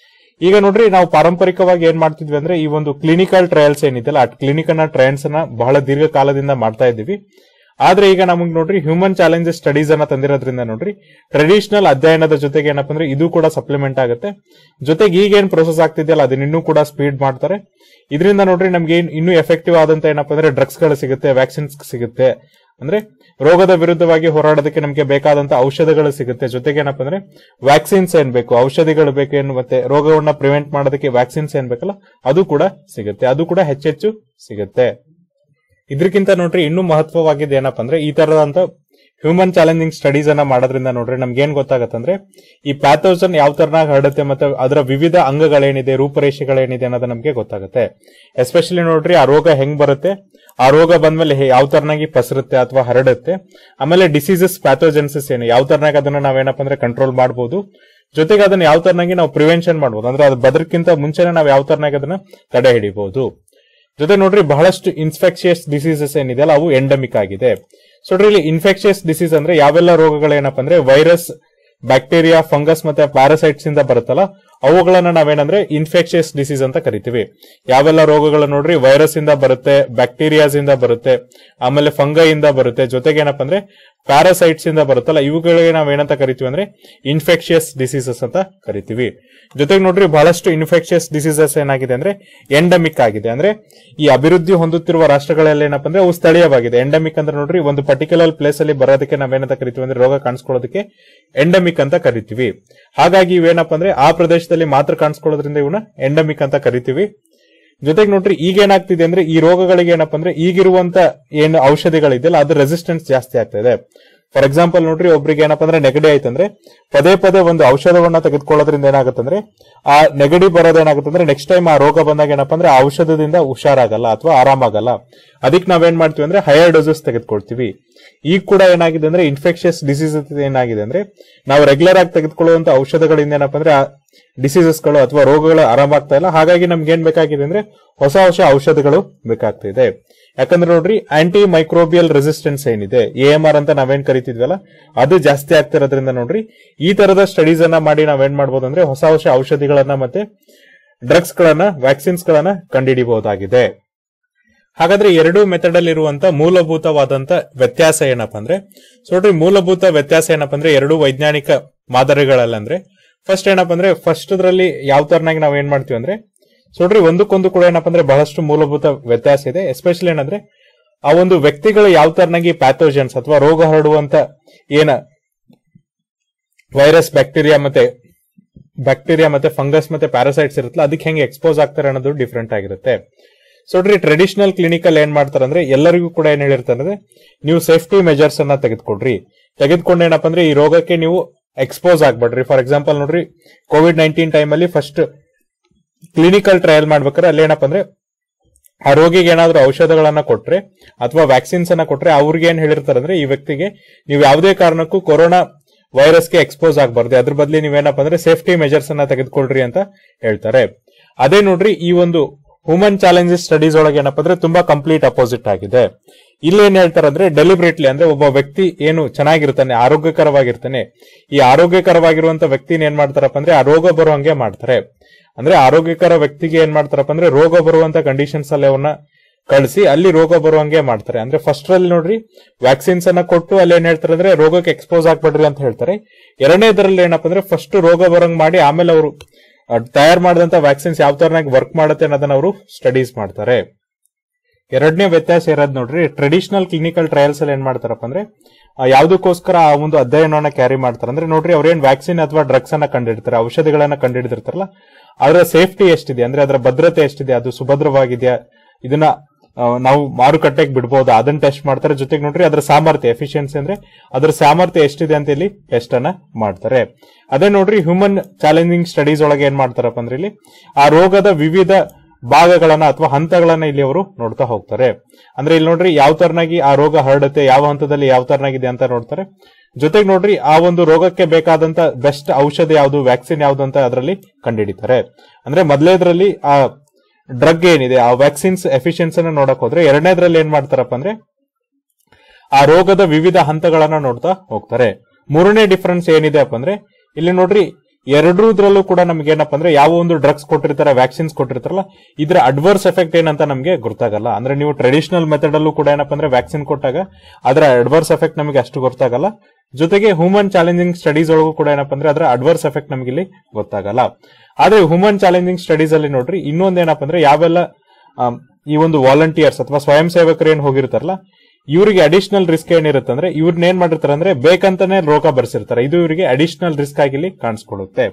ಈಗ ನೋಡ್ರಿ ನಾವು ಪಾರಂಪರಿಕವಾಗಿ ಏನ್ ಮಾಡ್ತಿದ್ವಿ ಅಂದ್ರೆ ಈ ಒಂದು ಕ್ಲಿನಿಕಲ್ ಟ್ರಯಲ್ಸ್ ಏನಿದೆಯಲ್ಲ ಆ ಕ್ಲಿನಿಕಲ್ ಟ್ರಯಲ್ಸ್ ಅನ್ನ ಬಹಳ ದೀರ್ಘಕಾಲದಿಂದ ಮಾಡ್ತಾ ಇದ್ದೀವಿ. ಆದ್ರೆ ಈಗ ನಮಗ್ ನೋಡ್ರಿ ಹ್ಯೂಮನ್ ಚಾಲೆಂಜಸ್ ಸ್ಟಡೀಸ್ ಅನ್ನ ತಂದಿರೋದ್ರಿಂದ ನೋಡ್ರಿ ಟ್ರೆಡಿಷನಲ್ ಅಧ್ಯಯನದ ಜೊತೆಗೆ ಏನಪ್ಪ ಅಂದ್ರೆ ಇದು ಕೂಡ ಸಪ್ಲಿಮೆಂಟ್ ಆಗುತ್ತೆ. ಜೊತೆಗೆ ಈಗ ಏನ್ ಪ್ರೊಸೆಸ್ ಆಗ್ತಿದೆಯಲ್ಲ ಅದನ್ನ ಇನ್ನೂ ಕೂಡ ಸ್ಪೀಡ್ ಮಾಡ್ತಾರೆ. ಇದರಿಂದ ನೋಡ್ರಿ ನಮ್ಗೆ ಇನ್ನೂ ಎಫೆಕ್ಟಿವ್ ಆದಂತ ಏನಪ್ಪ ಅಂದ್ರೆ ಡ್ರಗ್ಸ್ ಗಳು ಸಿಗುತ್ತೆ, ವ್ಯಾಕ್ಸಿನ್ಸ್ ಸಿಗುತ್ತೆ, ಅಂದ್ರೆ ರೋಗದ ವಿರುದ್ಧವಾಗಿ ಹೋರಾಡೋದಕ್ಕೆ ನಮಗೆ ಬೇಕಾದಂತ ಔಷಧಗಳು ಸಿಗುತ್ತೆ. ಜೊತೆಗೆ ಏನಪ್ಪ ಅಂದ್ರೆ ವ್ಯಾಕ್ಸಿನ್ಸ್ ಏನ್ ಬೇಕು, ಔಷಧಿಗಳು ಬೇಕೇನು, ಮತ್ತೆ ರೋಗವನ್ನ ಪ್ರಿವೆಂಟ್ ಮಾಡೋದಕ್ಕೆ ವ್ಯಾಕ್ಸಿನ್ಸ್ ಏನ್ ಬೇಕಲ್ಲ ಅದು ಕೂಡ ಸಿಗುತ್ತೆ, ಅದು ಕೂಡ ಹೆಚ್ಚೆಚ್ಚು ಸಿಗುತ್ತೆ. ಇದಕ್ಕಿಂತ ನೋಡ್ರಿ ಇನ್ನೂ ಮಹತ್ವವಾಗಿದೆ ಏನಪ್ಪಾ ಅಂದ್ರೆ ಈ ತರದಂತ ಹ್ಯೂಮನ್ ಚಾಲೆಂಜಿಂಗ್ ಸ್ಟಡೀಸ್ ಅನ್ನ ಮಾಡೋದ್ರಿಂದ ನೋಡ್ರಿ ನಮ್ಗೆ ಏನ್ ಗೊತ್ತಾಗತ್ತಂದ್ರೆ ಈ ಪ್ಯಾಥೋಜನ್ ಯಾವ ತರನಾಗಿ ಹರಡುತ್ತೆ ಮತ್ತೆ ಅದರ ವಿವಿಧ ಅಂಗಗಳೇನಿದೆ, ರೂಪರೇಷೆಗಳೇನಿದೆ ಅನ್ನೋದು ನಮ್ಗೆ ಗೊತ್ತಾಗುತ್ತೆ. ಎಸ್ಪೆಷಲಿ ನೋಡ್ರಿ ಆ ರೋಗ ಹೆಂಗ್ ಬರುತ್ತೆ, ಆ ರೋಗ ಬಂದ್ಮೇಲೆ ಯಾವ ತರನಾಗಿ ಪಸರುತ್ತೆ ಅಥವಾ ಹರಡುತ್ತೆ, ಆಮೇಲೆ ಡಿಸೀಸಸ್ ಪ್ಯಾಥೋಜೆನ್ಸಿಸ್ ಏನು ಯಾವ ತರನಾಗಿ ಅದನ್ನ ನಾವೇನಪ್ಪ ಅಂದ್ರೆ ಕಂಟ್ರೋಲ್ ಮಾಡಬಹುದು, ಜೊತೆಗೆ ಅದನ್ನ ಯಾವ ತರನಾಗಿ ನಾವು ಪ್ರಿವೆನ್ಷನ್ ಮಾಡಬಹುದು, ಅಂದ್ರೆ ಅದು ಬದರ್ಕ್ಕಿಂತ ಮುಂಚೆನೆ ನಾವು ಯಾವ ತರನಾಗಿ ಅದನ್ನ ತಡೆ ಹಿಡಿಬಹುದು. ಜೊತೆ ನೋಡ್ರಿ ಬಹಳಷ್ಟು ಇನ್ಫೆಕ್ಷಿಯಸ್ ಡಿಸೀಸಸ್ ಏನಿದೆಯಲ್ಲ ಅವು ಎಂಡಮಿಕ್ ಆಗಿದೆ. ಸೊ ನೋಡ್ರಿ ಇಲ್ಲಿ ಇನ್ಫೆಕ್ಷಿಯಸ್ ಡಿಸೀಸ್ ಅಂದ್ರೆ ಯಾವೆಲ್ಲ ರೋಗಗಳು ಏನಪ್ಪಾ ಅಂದ್ರೆ ವೈರಸ್, ಬ್ಯಾಕ್ಟೀರಿಯಾ, ಫಂಗಸ್ ಮತ್ತೆ ಪ್ಯಾರಾಸೈಟ್ಸ್ ಇಂದ ಬರುತ್ತಲ್ಲ ಅವುಗಳನ್ನ ನಾವೇನಂದ್ರೆ ಇನ್ಫೆಕ್ಷಿಯಸ್ ಡಿಸೀಸ್ ಅಂತ ಕರಿತೀವಿ. ಯಾವೆಲ್ಲ ರೋಗಗಳು ನೋಡ್ರಿ ವೈರಸ್ ಇಂದ ಬರುತ್ತೆ, ಬ್ಯಾಕ್ಟೀರಿಯಾಸ್ ಇಂದ ಬರುತ್ತೆ, ಆಮೇಲೆ ಫಂಗೈ ಇಂದ ಬರುತ್ತೆ, ಜೊತೆಗೆ ಏನಪ್ಪಾ ಅಂದ್ರೆ ಪ್ಯಾರಾಸೈಟ್ಸ್ ಇಂದ ಬರುತ್ತಲ್ಲ ಇವುಗಳಿಗೆ ನಾವೇನಂತ ಕರಿತೀವಿ ಅಂದ್ರೆ ಇನ್ಫೆಕ್ಷಿಯಸ್ ಡಿಸೀಸಸ್ ಅಂತ ಕರಿತೀವಿ. ಜೊತೆಗೆ ನೋಡ್ರಿ ಬಹಳಷ್ಟು ಇನ್ಫೆಕ್ಷಿಯಸ್ ಡಿಸೀಸಸ್ ಏನಾಗಿದೆ ಅಂದ್ರೆ ಎಂಡಮಿಕ್ ಆಗಿದೆ. ಅಂದ್ರೆ ಈ ಅಭಿವೃದ್ಧಿ ಹೊಂದುತ್ತಿರುವ ರಾಷ್ಟ್ರಗಳಲ್ಲಿ ಏನಪ್ಪಾ ಅಂದ್ರೆ ಅವು ಸ್ಥಳೀಯವಾಗಿದೆ. ಎಂಡಮಿಕ್ ಅಂದ್ರೆ ನೋಡ್ರಿ ಒಂದು ಪರ್ಟಿಕ್ಯುಲರ್ ಪ್ಲೇಸ್ ಅಲ್ಲಿ ಬರೋದಕ್ಕೆ ನಾವೇನಂತ ಕರಿತೀವಿ ಅಂದ್ರೆ ರೋಗ ಕಾಣಿಸ್ಕೊಳ್ಳೋದಕ್ಕೆ ಎಂಡಮಿಕ್ ಅಂತ ಕರಿತೀವಿ. ಹಾಗಾಗಿ ಇವೇನಪ್ಪ ಅಂದ್ರೆ ಆ ಪ್ರದೇಶದಲ್ಲಿ ಮಾತ್ರ ಕಾಣಿಸ್ಕೊಳ್ಳೋದ್ರಿಂದ ಇವನ್ನ ಎಂಡಮಿಕ್ ಅಂತ ಕರಿತೀವಿ. ಜೊತೆಗೆ ನೋಡ್ರಿ ಈಗ ಏನಾಗ್ತಿದೆ ಅಂದ್ರೆ ಈ ರೋಗಗಳಿಗೆ ಏನಪ್ಪಾ ಅಂದ್ರೆ ಈಗಿರುವಂತ ಏನು ಔಷಧಿಗಳಿದೆಯಲ್ಲ ಅದು ರೆಸಿಸ್ಟೆನ್ಸ್ ಜಾಸ್ತಿ ಆಗ್ತಾ ಇದೆ. ಫಾರ್ ಎಕ್ಸಾಂಪಲ್ ನೋಡ್ರಿ ಒಬ್ರಿಗೆ ಏನಪ್ಪಾ ಅಂದ್ರೆ ನೆಗಡಿ ಆಯ್ತಂದ್ರೆ ಪದೇ ಪದೇ ಒಂದು ಔಷಧವನ್ನ ತೆಗೆದುಕೊಳ್ಳೋದ್ರಿಂದ ಏನಾಗುತ್ತಂದ್ರೆ ಆ ನೆಗಡಿ ಬರೋದೇನಾಗುತ್ತಂದ್ರೆ ನೆಕ್ಸ್ಟ್ ಟೈಮ್ ಆ ರೋಗ ಬಂದಾಗ ಏನಪ್ಪಾ ಅಂದ್ರೆ ಔಷಧದಿಂದ ಹುಷಾರಾಗಲ್ಲ ಅಥವಾ ಆರಾಮಾಗಲ್ಲ. ಅದಕ್ಕೆ ನಾವೇನ್ ಮಾಡ್ತೀವಿ ಅಂದ್ರೆ ಹೈಯರ್ ಡೋಸಸ್ ತೆಗೆದುಕೊಳ್ತೀವಿ. ಈಗ ಕೂಡ ಏನಾಗಿದೆ ಅಂದ್ರೆ ಇನ್ಫೆಕ್ಷಿಯಸ್ ಡಿಸೀಸ್ ಏನಾಗಿದೆ ಅಂದ್ರೆ ನಾವು ರೆಗ್ಯುಲರ್ ಆಗಿ ತೆಗೆದುಕೊಳ್ಳುವಂತ ಔಷಧಗಳಿಂದ ಏನಪ್ಪಾ ಅಂದ್ರೆ ಡಿಸೀಸಸ್ ಗಳು ಅಥವಾ ರೋಗಗಳು ಆರಾಮಾಗ್ತಾ ಇಲ್ಲ. ಹಾಗಾಗಿ ನಮ್ಗೆ ಏನ್ ಬೇಕಾಗಿದೆ ಅಂದ್ರೆ ಹೊಸ ಹೊಸ ಔಷಧಗಳು ಬೇಕಾಗ್ತಾ ಇದೆ. ಯಾಕಂದ್ರೆ ನೋಡ್ರಿ ಆಂಟಿ ಮೈಕ್ರೋಬಿಯಲ್ ರೆಸಿಸ್ಟೆನ್ಸ್ ಏನಿದೆ ಎ ಎಂ ಆರ್ ಅಂತ ನಾವೇನ್ ಕರಿತಿದ್ವಲ್ಲ ಅದು ಜಾಸ್ತಿ ಆಗ್ತಿರೋದ್ರಿಂದ ನೋಡ್ರಿ ಈ ತರದ ಸ್ಟಡೀಸ್ ಅನ್ನ ಮಾಡಿ ನಾವೇನ್ ಮಾಡ್ಬೋದು ಅಂದ್ರೆ ಹೊಸ ಹೊಸ ಔಷಧಿಗಳನ್ನ ಮತ್ತೆ ಡ್ರಗ್ಸ್ ಗಳನ್ನ, ವ್ಯಾಕ್ಸಿನ್ಸ್ ಗಳನ್ನ ಕಂಡುಹಿಡಿಯಬಹುದಾಗಿದೆ. ಹಾಗಾದ್ರೆ ಎರಡು ಮೆಥಡ್ ಅಲ್ಲಿ ಇರುವಂತ ಮೂಲಭೂತವಾದಂತ ವ್ಯತ್ಯಾಸ ಏನಪ್ಪಾ ಅಂದ್ರೆ ಸೊ ನೋಡ್ರಿ ಮೂಲಭೂತ ವ್ಯತ್ಯಾಸ ಏನಪ್ಪಾ ಅಂದ್ರೆ ಎರಡು ವೈಜ್ಞಾನಿಕ ಮಾದರಿಗಳಲ್ಲಿ ಅಂದ್ರೆ ಫಸ್ಟ್ ಏನಪ್ಪಾ ಅಂದ್ರೆ ಫಸ್ಟ್ ದ್ರಲ್ಲಿ ಯಾವ ತರನಾಗಿ ನಾವ್ ಏನ್ ಮಾಡ್ತೀವಿ ಅಂದ್ರೆ ಸೊ ನೋಡ್ರಿ ಒಂದಕ್ಕೊಂದು ಕೂಡ ಏನಪ್ಪಾ ಅಂದ್ರೆ ಬಹಳಷ್ಟು ಮೂಲಭೂತ ವ್ಯತ್ಯಾಸ ಇದೆ. ಎಸ್ಪೆಷಲಿ ಏನಂದ್ರೆ ಆ ಒಂದು ವ್ಯಕ್ತಿಗಳು ಯಾವ ತರನಾಗಿ ಪ್ಯಾಥೋಜನ್ಸ್ ಅಥವಾ ರೋಗ ಹರಡುವಂತ ಏನ ವೈರಸ್, ಬ್ಯಾಕ್ಟೀರಿಯಾ ಮತ್ತೆ ಬ್ಯಾಕ್ಟೀರಿಯಾ ಮತ್ತೆ ಫಂಗಸ್ ಮತ್ತೆ ಪ್ಯಾರಾಸೈಟ್ಸ್ ಇರುತ್ತಲ್ಲ ಅದಕ್ಕೆ ಹೆಂಗೆ ಎಕ್ಸ್ಪೋಸ್ ಆಗ್ತಾರೆ ಅನ್ನೋದು ಡಿಫ್ರೆಂಟ್ ಆಗಿರುತ್ತೆ. ಸೊ ನೋಡ್ರಿ ಟ್ರೆಡಿಷನಲ್ ಕ್ಲಿನಿಕಲ್ ಏನ್ ಮಾಡ್ತಾರೆ ಅಂದ್ರೆ ಎಲ್ಲರಿಗೂ ಕೂಡ ಏನ್ ಹೇಳಿರ್ತಾರೆ ಅಂದ್ರೆ ನೀವು ಸೇಫ್ಟಿ ಮೆಜರ್ಸ್ ಅನ್ನ ತೆಗೆದುಕೊಡ್ರಿ, ತೆಗೆದುಕೊಂಡು ಏನಪ್ಪಾ ಅಂದ್ರೆ ಈ ರೋಗಕ್ಕೆ ನೀವು ಎಕ್ಸ್ಪೋಸ್ ಆಗ್ಬೇಡ್ರಿ. ಫಾರ್ ಎಕ್ಸಾಂಪಲ್ ನೋಡ್ರಿ ಕೋವಿಡ್ ನೈನ್ಟೀನ್ ಟೈಮ್ ಅಲ್ಲಿ ಫಸ್ಟ್ ಕ್ಲಿನಿಕಲ್ ಟ್ರಯಲ್ ಮಾಡ್ಬೇಕಾದ್ರೆ ಅಲ್ಲಿ ಏನಪ್ಪಾ ಅಂದ್ರೆ ಆ ರೋಗಿಗೆ ಏನಾದ್ರೂ ಔಷಧಗಳನ್ನ ಕೊಟ್ರೆ ಅಥವಾ ವ್ಯಾಕ್ಸಿನ್ಸ್ ಅನ್ನ ಕೊಟ್ರೆ ಅವ್ರಿಗೆ ಏನ್ ಹೇಳಿರ್ತಾರೆ ಅಂದ್ರೆ ಈ ವ್ಯಕ್ತಿಗೆ ನೀವು ಯಾವುದೇ ಕಾರಣಕ್ಕೂ ಕೊರೋನಾ ವೈರಸ್ಗೆ ಎಕ್ಸ್ಪೋಸ್ ಆಗಬಾರ್ದು, ಅದ್ರ ಬದಲಿ ನೀವೇನಪ್ಪ ಅಂದ್ರೆ ಸೇಫ್ಟಿ ಮೆಜರ್ಸ್ ಅನ್ನ ತೆಗೆದುಕೊಳ್ರಿ ಅಂತ ಹೇಳ್ತಾರೆ. ಅದೇ ನೋಡ್ರಿ ಈ ಒಂದು ಹ್ಯೂಮನ್ ಚಾಲೆಂಜಸ್ ಸ್ಟಡೀಸ್ ಒಳಗೆ ಏನಪ್ಪ ಅಂದ್ರೆ ತುಂಬಾ ಕಂಪ್ಲೀಟ್ ಅಪೋಸಿಟ್ ಆಗಿದೆ. ಇಲ್ಲಿ ಏನ್ ಹೇಳ್ತಾರೆ ಅಂದ್ರೆ ಡೆಲಿಬ್ರೇಟ್ಲಿ ಅಂದ್ರೆ ಒಬ್ಬ ವ್ಯಕ್ತಿ ಏನು ಚೆನ್ನಾಗಿರ್ತಾನೆ, ಆರೋಗ್ಯಕರವಾಗಿರ್ತಾನೆ, ಈ ಆರೋಗ್ಯಕರವಾಗಿರುವಂತ ವ್ಯಕ್ತಿನ ಏನ್ ಮಾಡ್ತಾರಪ್ಪ ಅಂದ್ರೆ ಆ ರೋಗ ಬರುವಂಗೆ ಮಾಡ್ತಾರೆ. ಅಂದ್ರೆ ಆರೋಗ್ಯಕರ ವ್ಯಕ್ತಿಗೆ ಏನ್ ಮಾಡ್ತಾರಪ್ಪ ಅಂದ್ರೆ ರೋಗ ಬರುವಂತ ಕಂಡೀಷನ್ಸ್ ಅಲ್ಲಿ ಅವನ್ನ ಕಳಿಸಿ ಅಲ್ಲಿ ರೋಗ ಬರುವಂಗೆ ಮಾಡ್ತಾರೆ. ಅಂದ್ರೆ ಫಸ್ಟ್ ರಲ್ಲಿ ನೋಡ್ರಿ ವ್ಯಾಕ್ಸಿನ್ಸ್ ಅನ್ನ ಕೊಟ್ಟು ಅಲ್ಲಿ ಏನ್ ಹೇಳ್ತಾರೆ ಅಂದ್ರೆ ರೋಗಕ್ಕೆ ಎಕ್ಸ್ಪೋಸ್ ಆಗ್ಬೇಡ್ರಿ ಅಂತ ಹೇಳ್ತಾರೆ. ಎರಡನೇದರಲ್ಲಿ ಏನಪ್ಪ ಅಂದ್ರೆ ಫಸ್ಟ್ ರೋಗ ಬರಂಗ್ ಮಾಡಿ ಆಮೇಲೆ ಅವರು ತಯಾರು ಮಾಡಿದಂತ ವ್ಯಾಕ್ಸಿನ್ಸ್ ಯಾವ ತರನಾಗಿ ವರ್ಕ್ ಮಾಡುತ್ತೆ ಅನ್ನೋದನ್ನ ಅವರು ಸ್ಟಡೀಸ್ ಮಾಡ್ತಾರೆ. ಎರಡನೇ ವ್ಯತ್ಯಾಸ ಇರೋದು ನೋಡ್ರಿ ಟ್ರೆಡಿಷನಲ್ ಕ್ಲಿನಿಕಲ್ ಟ್ರಯಲ್ಸ್ ಅಲ್ಲಿ ಏನ್ ಮಾಡ್ತಾರಪ್ಪ ಅಂದ್ರೆ ಯಾವ್ದಕ್ಕೋಸ್ಕರ ಆ ಒಂದು ಅಧ್ಯಯನವನ್ನ ಕ್ಯಾರಿ ಮಾಡ್ತಾರೆ ಅಂದ್ರೆ ನೋಡ್ರಿ ಅವ್ರೇನ್ ವ್ಯಾಕ್ಸಿನ್ ಅಥವಾ ಡ್ರಗ್ಸ್ ಅನ್ನ ಕಂಡಿಡ್ತಾರೆ, ಔಷಧಿಗಳನ್ನ ಕಂಡುಹಿಡಿದಿರ್ತಾರಲ್ಲ ಅದರ ಸೇಫ್ಟಿ ಎಷ್ಟಿದೆ ಅಂದ್ರೆ ಅದರ ಭದ್ರತೆ ಎಷ್ಟಿದೆ, ಅದು ಸುಭದ್ರವಾಗಿದೆಯಾ, ಇದನ್ನ ನಾವು ಮಾರುಕಟ್ಟೆಗೆ ಬಿಡಬಹುದಾ ಅದನ್ನ ಟೆಸ್ಟ್ ಮಾಡ್ತಾರೆ. ಜೊತೆಗೆ ನೋಡ್ರಿ ಅದರ ಸಾಮರ್ಥ್ಯ ಎಫಿಷಿಯನ್ಸಿ ಅಂದ್ರೆ ಅದರ ಸಾಮರ್ಥ್ಯ ಎಷ್ಟಿದೆ ಅಂತ ಇಲ್ಲಿ ಟೆಸ್ಟ್ ಅನ್ನ ಮಾಡ್ತಾರೆ. ಅದೇ ನೋಡ್ರಿ ಹ್ಯೂಮನ್ ಚಾಲೆಂಜಿಂಗ್ ಸ್ಟಡೀಸ್ ಒಳಗೆ ಏನ್ ಮಾಡ್ತಾರಪ್ಪ ಅಂದ್ರೆ ಇಲ್ಲಿ ಆ ರೋಗದ ವಿವಿಧ ಭಾಗಗಳನ್ನ ಅಥವಾ ಹಂತಗಳನ್ನ ಇಲ್ಲಿ ಅವರು ನೋಡ್ತಾ ಹೋಗ್ತಾರೆ. ಅಂದ್ರೆ ಇಲ್ಲಿ ನೋಡ್ರಿ ಯಾವ ತರನಾಗಿ ಆ ರೋಗ ಹರಡುತ್ತೆ, ಯಾವ ಹಂತದಲ್ಲಿ ಯಾವ ತರನಾಗಿದೆ ಅಂತ ನೋಡ್ತಾರೆ. ಜೊತೆಗೆ ನೋಡ್ರಿ ಆ ಒಂದು ರೋಗಕ್ಕೆ ಬೇಕಾದಂತ ಬೆಸ್ಟ್ ಔಷಧ ಯಾವುದು, ವ್ಯಾಕ್ಸಿನ್ ಯಾವುದು ಅಂತ ಅದರಲ್ಲಿ ಕಂಡುಹಿಡಿತಾರೆ. ಅಂದ್ರೆ ಮೊದಲೇದ್ರಲ್ಲಿ ಆ ಡ್ರಗ್ ಏನಿದೆ ಆ ವ್ಯಾಕ್ಸಿನ್ಸ್ ಎಫಿಷಿಯನ್ಸಿ ನೋಡಕ್ ಹೋದ್ರೆ, ಎರಡನೇದ್ರಲ್ಲಿ ಏನ್ ಮಾಡ್ತಾರಪ್ಪ ಅಂದ್ರೆ ಆ ರೋಗದ ವಿವಿಧ ಹಂತಗಳನ್ನ ನೋಡ್ತಾ ಹೋಗ್ತಾರೆ. ಮೂರನೇ ಡಿಫರೆನ್ಸ್ ಏನಿದೆ ಅಪ್ಪ ಅಂದ್ರೆ ಇಲ್ಲಿ ನೋಡ್ರಿ ಎರಡರಲ್ಲೂ ಕೂಡ ನಮ್ಗೆ ಏನಪ್ಪ ಅಂದ್ರೆ ಯಾವ ಒಂದು ಡ್ರಗ್ಸ್ ಕೊಟ್ಟಿರ್ತಾರೆ, ವ್ಯಾಕ್ಸಿನ್ಸ್ ಕೊಟ್ಟಿರ್ತಾರಲ್ಲ, ಇದ್ರ ಅಡ್ವರ್ಸ್ ಎಫೆಕ್ಟ್ ಏನಂತ ನಮಗೆ ಗೊತ್ತಾಗಲ್ಲ. ಅಂದ್ರೆ ನೀವು ಟ್ರೆಡಿಷನಲ್ ಮೆಥಡ್ ಅಲ್ಲೂ ಕೂಡ ಏನಪ್ಪ ಅಂದ್ರೆ ವ್ಯಾಕ್ಸಿನ್ ಕೊಟ್ಟಾಗ ಅದರ ಅಡ್ವರ್ಸ್ ಎಫೆಕ್ಟ್ ನಮಗೆ ಅಷ್ಟು ಗೊತ್ತಾಗಲ್ಲ. ಜೊತೆಗೆ ಹ್ಯೂಮನ್ ಚಾಲೆಂಜಿಂಗ್ ಸ್ಟಡೀಸ್ ಒಳಗೂ ಕೂಡ ಏನಪ್ಪ ಅಂದ್ರೆ ಅದರ ಅಡ್ವರ್ಸ್ ಎಫೆಕ್ಟ್ ನಮಗೆ ಇಲ್ಲಿ ಗೊತ್ತಾಗಲ್ಲ. ಆದ್ರೆ ಹ್ಯೂಮನ್ ಚಾಲೆಂಜಿಂಗ್ ಸ್ಟಡೀಸ್ ಅಲ್ಲಿ ನೋಡ್ರಿ ಇನ್ನೊಂದ್ ಏನಪ್ಪ ಅಂದ್ರೆ ಯಾವೆಲ್ಲ ಈ ಒಂದು ವಾಲಂಟಿಯರ್ಸ್ ಅಥವಾ ಸ್ವಯಂ ಸೇವಕರು ಏನ್ ಹೋಗಿರ್ತಾರಲ್ಲ, ಇವರಿಗೆ ಅಡಿಷನಲ್ ರಿಸ್ಕ್ ಏನಿರುತ್ತೆ ಅಂದ್ರೆ ಇವ್ರನ್ನ ಏನ್ ಮಾಡಿರ್ತಾರೆ ಅಂದ್ರೆ ಬೇಕಂತಾನೆ ರೋಗ ಬರ್ಸಿರ್ತಾರೆ. ಇದು ಇವರಿಗೆ ಅಡಿಷನಲ್ ರಿಸ್ಕ್ ಆಗಿ ಇಲ್ಲಿ ಕಾಣಿಸ್ಕೊಳ್ಳುತ್ತೆ.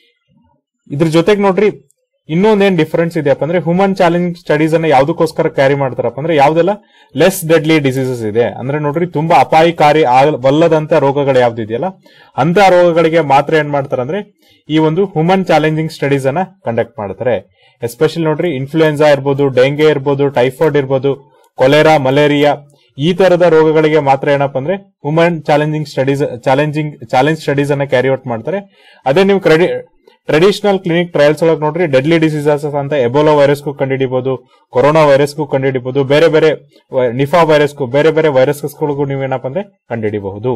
ಇದ್ರ ಜೊತೆಗೆ ನೋಡ್ರಿ ಇನ್ನೊಂದೇನ್ ಡಿಫರೆನ್ಸ್ ಇದೆಯಪ್ಪ ಅಂದ್ರೆ ಹ್ಯೂಮನ್ ಚಾಲೆಂಜಿಂಗ್ ಸ್ಟಡೀಸ್ ಅನ್ನ ಯಾವ್ದಕ್ಕೋಸ್ಕರ ಕ್ಯಾರಿ ಮಾಡ್ತಾರಪ್ಪ ಅಂದ್ರೆ ಯಾವ್ದೆಲ್ಲ ಲೆಸ್ ಡೆಡ್ಲಿ ಡಿಸೀಸಸ್ ಇದೆ ಅಂದ್ರೆ ನೋಡ್ರಿ ತುಂಬಾ ಅಪಾಯಕಾರಿ ವಲ್ಲದಂತ ರೋಗಗಳು ಯಾವ್ದಿದೆಯಲ್ಲ ಅಂತ ರೋಗಗಳಿಗೆ ಮಾತ್ರ ಏನ್ ಮಾಡ್ತಾರೆ ಅಂದ್ರೆ ಈ ಒಂದು ಹ್ಯೂಮನ್ ಚಾಲೆಂಜಿಂಗ್ ಸ್ಟಡೀಸ್ ಅನ್ನ ಕಂಡಕ್ಟ್ ಮಾಡ್ತಾರೆ. ಎಸ್ಪೆಷಲಿ ನೋಡ್ರಿ ಇನ್ಫ್ಲೂಯೆನ್ಸಾ ಇರ್ಬೋದು, ಡೆಂಗೆ ಇರ್ಬೋದು, ಟೈಫಾಯ್ಡ್ ಇರ್ಬೋದು, ಕೊಲೆರಾ, ಮಲೇರಿಯಾ ಈ ತರದ ರೋಗಗಳಿಗೆ ಮಾತ್ರ ಏನಪ್ಪ ಅಂದ್ರೆ human challenging studies challenging challenge studies ಅನ್ನ ಕ್ಯಾರಿ ಔಟ್ ಮಾಡ್ತಾರೆ. ಅದೇ ನೀವು ಕ್ರೆಡಿ ಟ್ರೆಡಿಷನಲ್ ಕ್ಲಿನಿಕ್ ಟ್ರಯಲ್ಸ್ ಒಳಗೆ ನೋಡ್ರಿ ಡೆಡ್ಲಿ ಡಿಸೀಸಸ್ ಅಂತ ಎಬೋಲಾ ವೈರಸ್ಗೂ ಕಂಡುಹಿಡಿಬಹುದು, ಕೊರೋನಾ ವೈರಸ್ಗೂ ಕಂಡುಹಿಡಿಬಹುದು, ಬೇರೆ ಬೇರೆ ನಿಫಾ ವೈರಸ್ಗೂ ಬೇರೆ ಬೇರೆ ವೈರಸ್ಗಳಿಗೂ ನೀವೇನಪ್ಪ ಅಂದ್ರೆ ಕಂಡುಹಿಡಿಬಹುದು.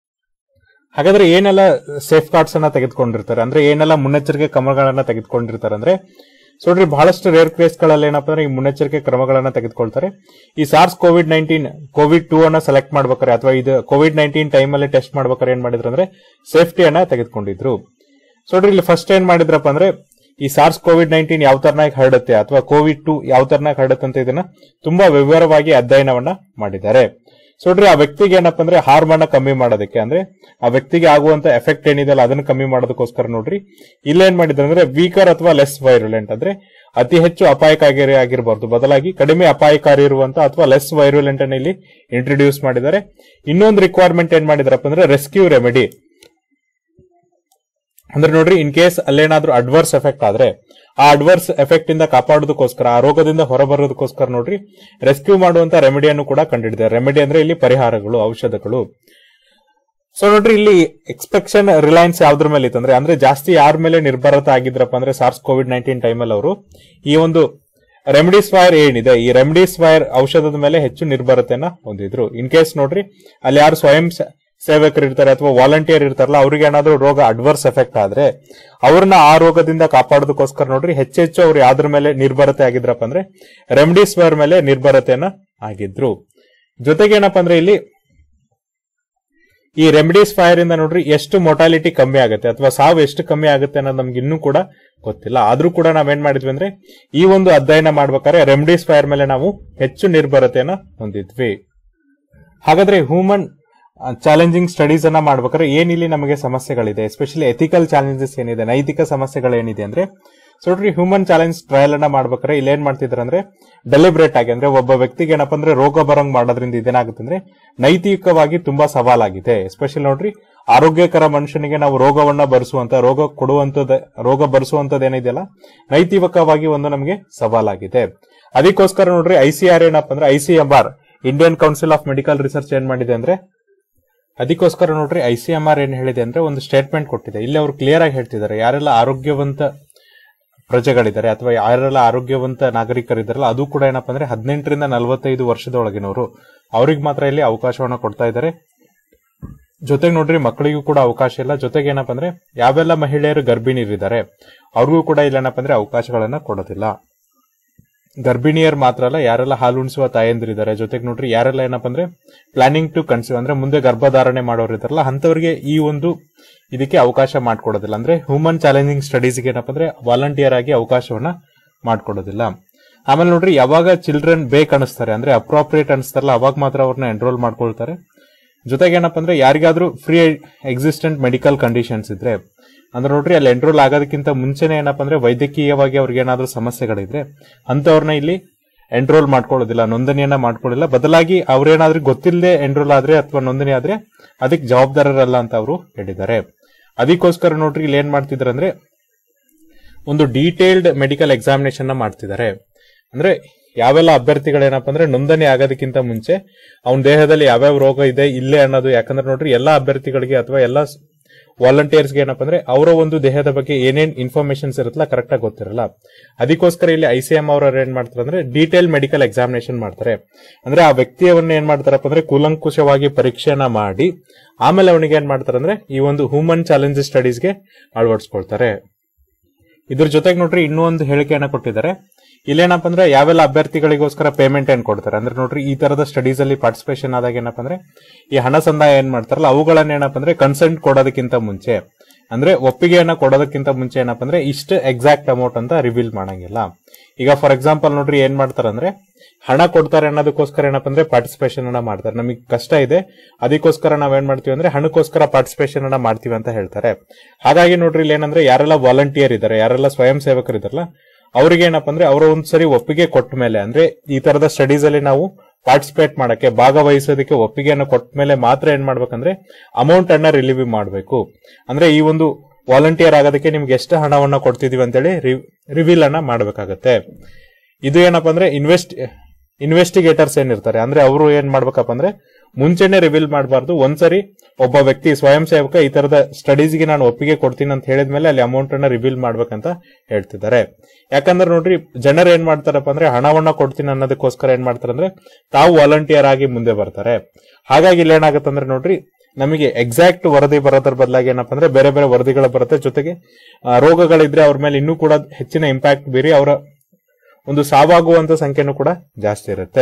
ಹಾಗಾದ್ರೆ ಏನೆಲ್ಲ ಸೇಫ್ ಗಾರ್ಡ್ಸ್ ಅನ್ನ ತೆಗೆದುಕೊಂಡಿರ್ತಾರೆ ಅಂದ್ರೆ ಏನೆಲ್ಲ ಮುನ್ನೆಚ್ಚರಿಕೆ ಕ್ರಮಗಳನ್ನ ತೆಗೆದುಕೊಂಡಿರ್ತಾರೆ ಅಂದ್ರೆ ಸೊ ನೋಡ್ರಿ ಬಹಳಷ್ಟು ರೇರ್ ಕೇಸ್ ಗಳಲ್ಲಿ ಏನಪ್ಪ ಅಂದ್ರೆ ಈ ಮುನ್ನೆಚ್ಚರಿಕೆ ಕ್ರಮಗಳನ್ನ ತೆಗೆದುಕೊಳ್ತಾರೆ. ಈ SARS COVID nineteen COVID two ಅನ್ನ ಸೆಲೆಕ್ಟ್ ಮಾಡ್ಬೇಕಾರೆ ಅಥವಾ ಇದು ಕೋವಿಡ್ ನೈನ್ಟೀನ್ ಟೈಮ್ ಅಲ್ಲಿ ಟೆಸ್ಟ್ ಮಾಡ್ಬೇಕಾರೆ ಏನ್ ಮಾಡಿದ್ರು ಅಂದ್ರೆ ಸೇಫ್ಟಿಯನ್ನ ತೆಗೆದುಕೊಂಡಿದ್ರು. ಸೊ ನೋಡ್ರಿ ಇಲ್ಲಿ ಫಸ್ಟ್ ಏನ್ ಮಾಡಿದ್ರಪ್ಪ ಅಂದ್ರೆ ಈ ಸಾರ್ಸ್ ಕೋವಿಡ್ ನೈನ್ಟೀನ್ ಯಾವ ತರನಾಗಿ ಹರಡುತ್ತೆ ಅಥವಾ ಕೋವಿಡ್ ಟೂ ಯಾವ ತರನಾಗಿ ಹರಡುತ್ತೆ ಅಂತ ಇದನ್ನ ತುಂಬಾ ವಿವರವಾಗಿ ಅಧ್ಯಯನವನ್ನ ಮಾಡಿದ್ದಾರೆ. ಸೊ ನೋಡ್ರಿ ಆ ವ್ಯಕ್ತಿಗೆ ಏನಪ್ಪ ಅಂದ್ರೆ ಹಾರ್ಮ್ ಅನ್ನ ಕಮ್ಮಿ ಮಾಡೋದಕ್ಕೆ ಅಂದ್ರೆ ಆ ವ್ಯಕ್ತಿಗೆ ಆಗುವಂತ ಎಫೆಕ್ಟ್ ಏನಿದೆಯಲ್ಲ ಅದನ್ನ ಕಮ್ಮಿ ಮಾಡೋದಕ್ಕೋಸ್ಕರ ನೋಡ್ರಿ ಇಲ್ಲೇನ್ ಮಾಡಿದ್ರೆ ಅಂದ್ರೆ ವೀಕರ್ ಅಥವಾ ಲೆಸ್ ವೈರುಲೆಂಟ್ ಅಂದ್ರೆ ಅತಿ ಹೆಚ್ಚು ಅಪಾಯಕಾರಿ ಆಗಿರಬಾರ್ದು, ಬದಲಾಗಿ ಕಡಿಮೆ ಅಪಾಯಕಾರಿ ಇರುವಂತ ಅಥವಾ ಲೆಸ್ ವೈರುಲೆಂಟ್ ಅನ್ನ ಇಲ್ಲಿ ಇಂಟ್ರೊಡ್ಯೂಸ್ ಮಾಡಿದ್ದಾರೆ. ಇನ್ನೊಂದು ರಿಕ್ವೈರ್ಮೆಂಟ್ ಏನ್ ಮಾಡಿದಾರಪ್ಪ ಅಂದ್ರೆ ರೆಸ್ಕ್ಯೂ ರೆಮಿಡಿ ಅಂದ್ರೆ ನೋಡ್ರಿ ಇನ್ ಕೇಸ್ ಅಲ್ಲೇನಾದ್ರೂ ಅಡ್ವರ್ಸ್ ಎಫೆಕ್ಟ್ ಆದ್ರೆ ಆ ಅಡ್ವರ್ಸ್ ಎಫೆಕ್ಟ್ ಇಂದ ಕಾಪಾಡೋದಕ್ಕೋಸ್ಕರ ಆ ರೋಗದಿಂದ ಹೊರಬರೋದಕ್ಕೋಸ್ಕರ ನೋಡ್ರಿ ರೆಸ್ಕ್ಯೂ ಮಾಡುವಂತ ರೆಮಿಡಿಯನ್ನು ಕೂಡ ಕಂಡಿಡಿದ್ದಾರೆ. ರೆಮಿಡಿ ಅಂದ್ರೆ ಇಲ್ಲಿ ಪರಿಹಾರಗಳು, ಔಷಧಗಳು. ಸೊ ನೋಡ್ರಿ ಇಲ್ಲಿ ಎಕ್ಸ್ಪೆಕ್ಷನ್ ರಿಲಯನ್ಸ್ ಯಾವ್ದ್ರ ಮೇಲೆ ಇತ್ತು ಅಂದ್ರೆ ಅಂದ್ರೆ ಜಾಸ್ತಿ ಯಾರ ಮೇಲೆ ನಿರ್ಭರತೆ ಆಗಿದ್ರಪ್ಪ ಅಂದ್ರೆ ಸಾರ್ಸ್ ಕೋವಿಡ್ ನೈನ್ಟೀನ್ ಟೈಮಲ್ಲಿ ಅವರು ಈ ಒಂದು ರೆಮಿಡಿಸ್ವೈರ್ ಏನಿದೆ ಈ ರೆಮಿಡಿಸ್ವೈರ್ ಔಷಧದ ಮೇಲೆ ಹೆಚ್ಚು ನಿರ್ಭರತೆಯನ್ನ ಹೊಂದಿದ್ರು. ಇನ್ ಕೇಸ್ ನೋಡ್ರಿ ಅಲ್ಲಿ ಯಾರು ಸ್ವಯಂ ಸೇವಕರು ಇರ್ತಾರೆ ಅಥವಾ ವಾಲಂಟಿಯರ್ ಇರ್ತಾರಲ್ಲ ಅವ್ರಿಗೆ ಏನಾದ್ರೂ ರೋಗ ಅಡ್ವರ್ಸ್ ಎಫೆಕ್ಟ್ ಆದ್ರೆ ಅವ್ರನ್ನ ಆ ರೋಗದಿಂದ ಕಾಪಾಡೋದಕ್ಕೋಸ್ಕರ ನೋಡ್ರಿ ಹೆಚ್ಚೆಚ್ಚು ಅವ್ರು ಯಾವ್ದ್ರ ಮೇಲೆ ನಿರ್ಭರತೆ ಆಗಿದ್ರಪ್ಪ ಅಂದ್ರೆ ರೆಮಿಡಿಸ್ವೈರ್ ಮೇಲೆ ನಿರ್ಭರತೆಯನ್ನ ಆಗಿದ್ರು. ಜೊತೆಗೆ ಏನಪ್ಪಾ ಅಂದ್ರೆ ಇಲ್ಲಿ ಈ ರೆಮಿಡಿಸ್ವೈರ್ ಇಂದ ನೋಡ್ರಿ ಎಷ್ಟು ಮೊಟಾಲಿಟಿ ಕಮ್ಮಿ ಆಗುತ್ತೆ ಅಥವಾ ಸಾವು ಎಷ್ಟು ಕಮ್ಮಿ ಆಗುತ್ತೆ ಅನ್ನೋದು ನಮ್ಗೆ ಇನ್ನೂ ಕೂಡ ಗೊತ್ತಿಲ್ಲ. ಆದ್ರೂ ಕೂಡ ನಾವೇನ್ ಮಾಡಿದ್ವಿ ಅಂದ್ರೆ ಈ ಒಂದು ಅಧ್ಯಯನ ಮಾಡ್ಬೇಕಾದ್ರೆ ರೆಮಿಡಿಸ್ವೈರ್ ಮೇಲೆ ನಾವು ಹೆಚ್ಚು ನಿರ್ಭರತೆಯನ್ನ ಹೊಂದಿದ್ವಿ. ಹಾಗಾದ್ರೆ ಹ್ಯೂಮನ್ ಚಾಲೆಂಜಿಂಗ್ ಸ್ಟಡೀಸ್ ಅನ್ನ ಮಾಡ್ಬೇಕಾದ್ರೆ ಏನಿಲ್ಲಿ ನಮಗೆ ಸಮಸ್ಯೆಗಳಿದೆ, ಎಸ್ಪೆಷಲಿ ಎಥಿಕಲ್ ಚಾಲೆಂಜಸ್ ಏನಿದೆ, ನೈತಿಕ ಸಮಸ್ಯೆಗಳೇನಿದೆ ಅಂದ್ರೆ ಸೊ ನೋಡ್ರಿ ಹ್ಯೂಮನ್ ಚಾಲೆಂಜ್ ಟ್ರಯಲ್ ಅನ್ನ ಮಾಡ್ಬೇಕಾದ್ರೆ ಇಲ್ಲಿ ಏನ್ ಮಾಡ್ತಿದ್ರು ಅಂದ್ರೆ ಡೆಲಿಬ್ರೇಟ್ ಆಗಿ ಅಂದ್ರೆ ಒಬ್ಬ ವ್ಯಕ್ತಿಗೆ ಏನಪ್ಪಾ ಅಂದ್ರೆ ರೋಗ ಬರಂಗ್ ಮಾಡೋದ್ರಿಂದ ಇದೇನಾಗುತ್ತೆ ಅಂದ್ರೆ ನೈತಿಕವಾಗಿ ತುಂಬಾ ಸವಾಲಾಗಿದೆ. ಎಸ್ಪೆಷಲಿ ನೋಡ್ರಿ ಆರೋಗ್ಯಕರ ಮನುಷ್ಯನಿಗೆ ನಾವು ರೋಗವನ್ನ ಬರೆಸುವಂತ ರೋಗ ಕೊಡುವಂತದ ರೋಗ ಬರೆಸುವಂತದ್ದು ಏನಿದೆಯಲ್ಲ ನೈತಿಕವಾಗಿ ಒಂದು ನಮಗೆ ಸವಾಲಾಗಿದೆ. ಅದಕ್ಕೋಸ್ಕರ ನೋಡ್ರಿ ಐಸಿಆರ್ ಏನಪ್ಪಾ ಅಂದ್ರೆ ICMR Indian council of medical research ಏನ್ ಮಾಡಿದೆ ಅಂದ್ರೆ ಅದಕ್ಕೋಸ್ಕರ ನೋಡ್ರಿ ಐಸಿಎಂಆರ್ ಏನ್ ಹೇಳಿದೆ ಅಂದ್ರೆ ಒಂದು ಸ್ಟೇಟ್ಮೆಂಟ್ ಕೊಟ್ಟಿದೆ. ಇಲ್ಲಿ ಅವರು ಕ್ಲಿಯರ್ ಆಗಿ ಹೇಳ್ತಿದ್ದಾರೆ ಯಾರೆಲ್ಲ ಆರೋಗ್ಯವಂತ ಪ್ರಜೆಗಳಿದ್ದಾರೆ ಅಥವಾ ಯಾರೆಲ್ಲ ಆರೋಗ್ಯವಂತ ನಾಗರಿಕರಿದ್ದಾರಲ್ಲ ಅದು ಕೂಡ ಏನಪ್ಪಾ ಅಂದ್ರೆ ಹದಿನೆಂಟರಿಂದ ನಲವತ್ತೈದು ವರ್ಷದ ಒಳಗಿನವರು ಅವ್ರಿಗೆ ಮಾತ್ರ ಇಲ್ಲಿ ಅವಕಾಶವನ್ನ ಕೊಡ್ತಾ ಇದ್ದಾರೆ. ಜೊತೆಗೆ ನೋಡ್ರಿ ಮಕ್ಕಳಿಗೂ ಕೂಡ ಅವಕಾಶ ಇಲ್ಲ. ಜೊತೆಗೆ ಏನಪ್ಪಾ ಅಂದ್ರೆ ಯಾವೆಲ್ಲ ಮಹಿಳೆಯರು ಗರ್ಭಿಣಿಯರಿದ್ದಾರೆ ಅವ್ರಿಗೂ ಕೂಡ ಇಲ್ಲೇನಪ್ಪ ಅಂದ್ರೆ ಅವಕಾಶಗಳನ್ನ ಕೊಡೋದಿಲ್ಲ. ಗರ್ಭಿಣಿಯರು ಮಾತ್ರ ಅಲ್ಲ, ಯಾರೆಲ್ಲ ಹಾಲುಣಿಸುವ ತಾಯಂದಿರಿದ್ದಾರೆ, ಜೊತೆಗೆ ನೋಡ್ರಿ ಯಾರೆಲ್ಲ ಏನಪ್ಪಾ ಅಂದ್ರೆ ಪ್ಲಾನಿಂಗ್ ಟು ಕನ್ಸೀವ್ ಅಂದ್ರೆ ಮುಂದೆ ಗರ್ಭಧಾರಣೆ ಮಾಡೋರು ಇದಾರಲ್ಲ ಅಂತವರಿಗೆ ಈ ಒಂದು ಇದಕ್ಕೆ ಅವಕಾಶ ಮಾಡ್ಕೊಡೋದಿಲ್ಲ. ಅಂದ್ರೆ ಹ್ಯೂಮನ್ ಚಾಲೆಂಜಿಂಗ್ ಸ್ಟಡೀಸ್ಗೆ ಏನಪ್ಪಾ ಅಂದ್ರೆ ವಾಲಂಟಿಯರ್ ಆಗಿ ಅವಕಾಶವನ್ನ ಮಾಡ್ಕೊಡೋದಿಲ್ಲ. ಆಮೇಲೆ ನೋಡ್ರಿ ಯಾವಾಗ ಚಿಲ್ಡ್ರನ್ ಬೇಕ್ ಅನಿಸ್ತಾರೆ ಅಂದ್ರೆ ಅಪ್ರೋಪ್ರಿಯೇಟ್ ಅನಿಸ್ತಾರಲ್ಲ ಅವಾಗ ಮಾತ್ರ ಅವ್ರನ್ನ ಎನ್ರೋಲ್ ಮಾಡ್ಕೊಳ್ತಾರೆ. ಜೊತೆಗೆ ಏನಪ್ಪಾ ಅಂದ್ರೆ ಯಾರಿಗಾದ್ರೂ ಫ್ರೀ ಎಕ್ಸಿಸ್ಟೆಂಟ್ ಮೆಡಿಕಲ್ ಕಂಡೀಷನ್ಸ್ ಇದ್ರೆ ಅಂದ್ರೆ ನೋಡ್ರಿ ಅಲ್ಲಿ ಎನ್ರೋಲ್ ಆಗೋದಕ್ಕಿಂತ ಮುಂಚೆನೆ ಏನಪ್ಪಾ ಅಂದ್ರೆ ವೈದ್ಯಕೀಯವಾಗಿ ಅವ್ರಿಗೆ ಏನಾದ್ರೂ ಸಮಸ್ಯೆಗಳಿದ್ರೆ ಅಂತವ್ರನ್ನ ಇಲ್ಲಿ ಎನ್ರೋಲ್ ಮಾಡ್ಕೊಳ್ಳೋದಿಲ್ಲ, ನೋಂದಣಿಯನ್ನ ಮಾಡ್ಕೊಳ್ಳಿಲ್ಲ. ಬದಲಾಗಿ ಅವ್ರೇನಾದ್ರೂ ಗೊತ್ತಿಲ್ಲದೆ ಎನ್ರೋಲ್ ಆದ್ರೆ ಅಥವಾ ನೋಂದಣಿ ಆದ್ರೆ ಅದಕ್ಕೆ ಜವಾಬ್ದಾರರಲ್ಲ ಅಂತ ಅವರು ಹೇಳಿದ್ದಾರೆ. ಅದಕ್ಕೋಸ್ಕರ ನೋಡ್ರಿ ಇಲ್ಲಿ ಏನ್ ಮಾಡ್ತಿದಾರೆ ಅಂದ್ರೆ ಒಂದು ಡೀಟೇಲ್ಡ್ ಮೆಡಿಕಲ್ ಎಕ್ಸಾಮಿನೇಷನ್ ಮಾಡ್ತಿದ್ದಾರೆ. ಅಂದ್ರೆ ಯಾವೆಲ್ಲ ಅಭ್ಯರ್ಥಿಗಳೇನಪ್ಪ ಅಂದ್ರೆ ನೋಂದಣಿ ಆಗೋದಕ್ಕಿಂತ ಮುಂಚೆ ಅವನ ದೇಹದಲ್ಲಿ ಯಾವ್ಯಾವ ರೋಗ ಇದೆ ಇಲ್ಲೇ ಅನ್ನೋದು, ಯಾಕಂದ್ರೆ ನೋಡ್ರಿ ಎಲ್ಲಾ ಅಭ್ಯರ್ಥಿಗಳಿಗೆ ಅಥವಾ ಎಲ್ಲಾ ವಾಲಂಟಿಯರ್ಸ್ಗೆ ಏನಪ್ಪ ಅಂದ್ರೆ ಅವರ ಒಂದು ದೇಹದ ಬಗ್ಗೆ ಏನೇನ್ ಇನ್ಫಾರ್ಮೇಶನ್ಸ್ ಇರುತ್ತಲ್ಲ ಕರೆಕ್ಟ್ ಆಗಿ ಗೊತ್ತಿರಲ್ಲ. ಅದಕ್ಕೋಸ್ಕರ ಇಲ್ಲಿ ಐ ಸಿ ಎಂ ಅವರು ಏನ್ ಮಾಡ್ತಾರೆ ಅಂದ್ರೆ ಡೀಟೇಲ್ ಮೆಡಿಕಲ್ ಎಕ್ಸಾಮಿನೇಷನ್ ಮಾಡ್ತಾರೆ. ಅಂದ್ರೆ ಆ ವ್ಯಕ್ತಿಯವನ್ನ ಏನ್ ಮಾಡ್ತಾರಪ್ಪ ಅಂದ್ರೆ ಕೂಲಂಕುಷವಾಗಿ ಪರೀಕ್ಷೆನ ಮಾಡಿ ಆಮೇಲೆ ಅವನಿಗೆ ಏನ್ ಮಾಡ್ತಾರೆ ಅಂದ್ರೆ ಈ ಒಂದು ಹ್ಯೂಮನ್ ಚಾಲೆಂಜಸ್ ಸ್ಟಡೀಸ್ಗೆ ಅಳವಡಿಸ್ಕೊಳ್ತಾರೆ. ಇದ್ರ ಜೊತೆಗೆ ನೋಡ್ರಿ ಇನ್ನೂ ಒಂದು ಹೇಳಿಕೆಯನ್ನ ಕೊಟ್ಟಿದ್ದಾರೆ. ಇಲ್ಲೇನಪ್ಪ ಅಂದ್ರೆ ಯಾವೆಲ್ಲ ಅಭ್ಯರ್ಥಿಗಳಿಗೋಸ್ಕರ ಪೇಮೆಂಟ್ ಏನ್ ಕೊಡ್ತಾರೆ ಅಂದ್ರೆ ನೋಡ್ರಿ ಈ ತರದ ಸ್ಟಡೀಸ್ ಅಲ್ಲಿ ಪಾರ್ಟಿಸಿಪೇಷನ್ ಆದಾಗ ಏನಪ್ಪ ಅಂದ್ರೆ ಈ ಹಣ ಸಂದಾಯ ಏನ್ ಮಾಡ್ತಾರಲ್ಲ ಅವುಗಳನ್ನ ಏನಪ್ಪ ಅಂದ್ರೆ ಕನ್ಸೆಂಟ್ ಕೊಡೋದಕ್ಕಿಂತ ಮುಂಚೆ ಅಂದ್ರೆ ಒಪ್ಪಿಗೆಯನ್ನ ಕೊಡೋದಕ್ಕಿಂತ ಮುಂಚೆ ಏನಪ್ಪ ಅಂದ್ರೆ ಇಷ್ಟು ಎಕ್ಸಾಕ್ಟ್ ಅಮೌಂಟ್ ಅಂತ ರಿವೀಲ್ ಮಾಡಂಗಿಲ್ಲ. ಈಗ ಫಾರ್ ಎಕ್ಸಾಂಪಲ್ ನೋಡ್ರಿ ಏನ್ ಮಾಡ್ತಾರೆ ಅಂದ್ರೆ ಹಣ ಕೊಡ್ತಾರೆ ಅನ್ನೋದಕ್ಕೋಸ್ಕರ ಏನಪ್ಪ ಅಂದ್ರೆ ಪಾರ್ಟಿಸಿಪೇಷನ್ ಅನ್ನ ಮಾಡ್ತಾರೆ. ನಮಗೆ ಕಷ್ಟ ಇದೆ ಅದಕ್ಕೋಸ್ಕರ ನಾವೇನ್ ಮಾಡ್ತೀವಿ ಅಂದ್ರೆ ಹಣಕ್ಕೋಸ್ಕರ ಪಾರ್ಟಿಸಿಪೇಷನ್ ಅನ್ನ ಮಾಡ್ತೀವಿ ಅಂತ ಹೇಳ್ತಾರೆ. ಹಾಗಾಗಿ ನೋಡ್ರಿ ಇಲ್ಲಿ ಏನಂದ್ರೆ ಯಾರೆಲ್ಲ ವಾಲಂಟಿಯರ್ ಇದಾರೆ, ಯಾರೆಲ್ಲ ಸ್ವಯಂ ಸೇವಕರು ಇದಾರಲ್ಲ ಅವ್ರಿಗೆ ಏನಪ್ಪ ಅಂದ್ರೆ ಅವರ ಒಂದ್ಸರಿ ಒಪ್ಪಿಗೆ ಕೊಟ್ಟ ಮೇಲೆ ಅಂದ್ರೆ ಈ ತರದ ಸ್ಟಡೀಸ್ ಅಲ್ಲಿ ನಾವು ಪಾರ್ಟಿಸಿಪೇಟ್ ಮಾಡಕ್ಕೆ ಭಾಗವಹಿಸೋದಕ್ಕೆ ಒಪ್ಪಿಗೆಯನ್ನು ಕೊಟ್ಟ ಮೇಲೆ ಮಾತ್ರ ಏನ್ ಮಾಡ್ಬೇಕಂದ್ರೆ ಅಮೌಂಟ್ ಅನ್ನ ರಿಲೀವ್ ಮಾಡಬೇಕು. ಅಂದ್ರೆ ಈ ಒಂದು ವಾಲಂಟಿಯರ್ ಆಗೋದಕ್ಕೆ ನಿಮ್ಗೆ ಎಷ್ಟು ಹಣವನ್ನ ಕೊಡ್ತಿದೀವಿ ಅಂತೇಳಿ ರಿವೀಲ್ ಅನ್ನ ಮಾಡ್ಬೇಕಾಗತ್ತೆ. ಇದು ಏನಪ್ಪಾ ಅಂದ್ರೆ ಇನ್ವೆಸ್ಟ್ ಇನ್ವೆಸ್ಟಿಗೇಟರ್ಸ್ ಏನಿರ್ತಾರೆ ಅಂದ್ರೆ ಅವರು ಏನ್ ಮಾಡ್ಬೇಕಪ್ಪ ಅಂದ್ರೆ ಮುಂಚೆನೆ ರಿವೀಲ್ ಮಾಡಬಾರ್ದು. ಒಂದ್ಸರಿ ಒಬ್ಬ ವ್ಯಕ್ತಿ ಸ್ವಯಂ ಸೇವಕ ಈ ತರದ ಸ್ಟಡೀಸ್ಗೆ ನಾನು ಒಪ್ಪಿಗೆ ಕೊಡ್ತೀನಿ ಅಂತ ಹೇಳಿದ್ಮೇಲೆ ಅಲ್ಲಿ ಅಮೌಂಟ್ ಅನ್ನ ರಿವೀಲ್ ಮಾಡ್ಬೇಕಂತ ಹೇಳ್ತಿದ್ದಾರೆ. ಯಾಕಂದ್ರೆ ನೋಡ್ರಿ ಜನರು ಏನ್ ಮಾಡ್ತಾರಪ್ಪ ಅಂದ್ರೆ ಹಣವನ್ನ ಕೊಡ್ತೀನಿ ಅನ್ನೋದಕ್ಕೋಸ್ಕರ ಏನ್ ಮಾಡ್ತಾರೆ ಅಂದ್ರೆ ತಾವು ವಾಲಂಟಿಯರ್ ಆಗಿ ಮುಂದೆ ಬರ್ತಾರೆ. ಹಾಗಾಗಿ ಇಲ್ಲಿ ಏನಾಗುತ್ತೆ ಅಂದ್ರೆ ನೋಡ್ರಿ ನಮಗೆ ಎಕ್ಸಾಕ್ಟ್ ವರದಿ ಬರೋದ್ರ ಬದಲಾಗಿ ಏನಪ್ಪಾ ಅಂದ್ರೆ ಬೇರೆ ಬೇರೆ ವರದಿಗಳು ಬರುತ್ತೆ. ಜೊತೆಗೆ ರೋಗಗಳಿದ್ರೆ ಅವ್ರ ಮೇಲೆ ಇನ್ನೂ ಕೂಡ ಹೆಚ್ಚಿನ ಇಂಪ್ಯಾಕ್ಟ್ ಬೀರಿ ಅವರ ಒಂದು ಸಾವಾಗುವಂತ ಸಂಖ್ಯೆನೂ ಕೂಡ ಜಾಸ್ತಿ ಇರುತ್ತೆ.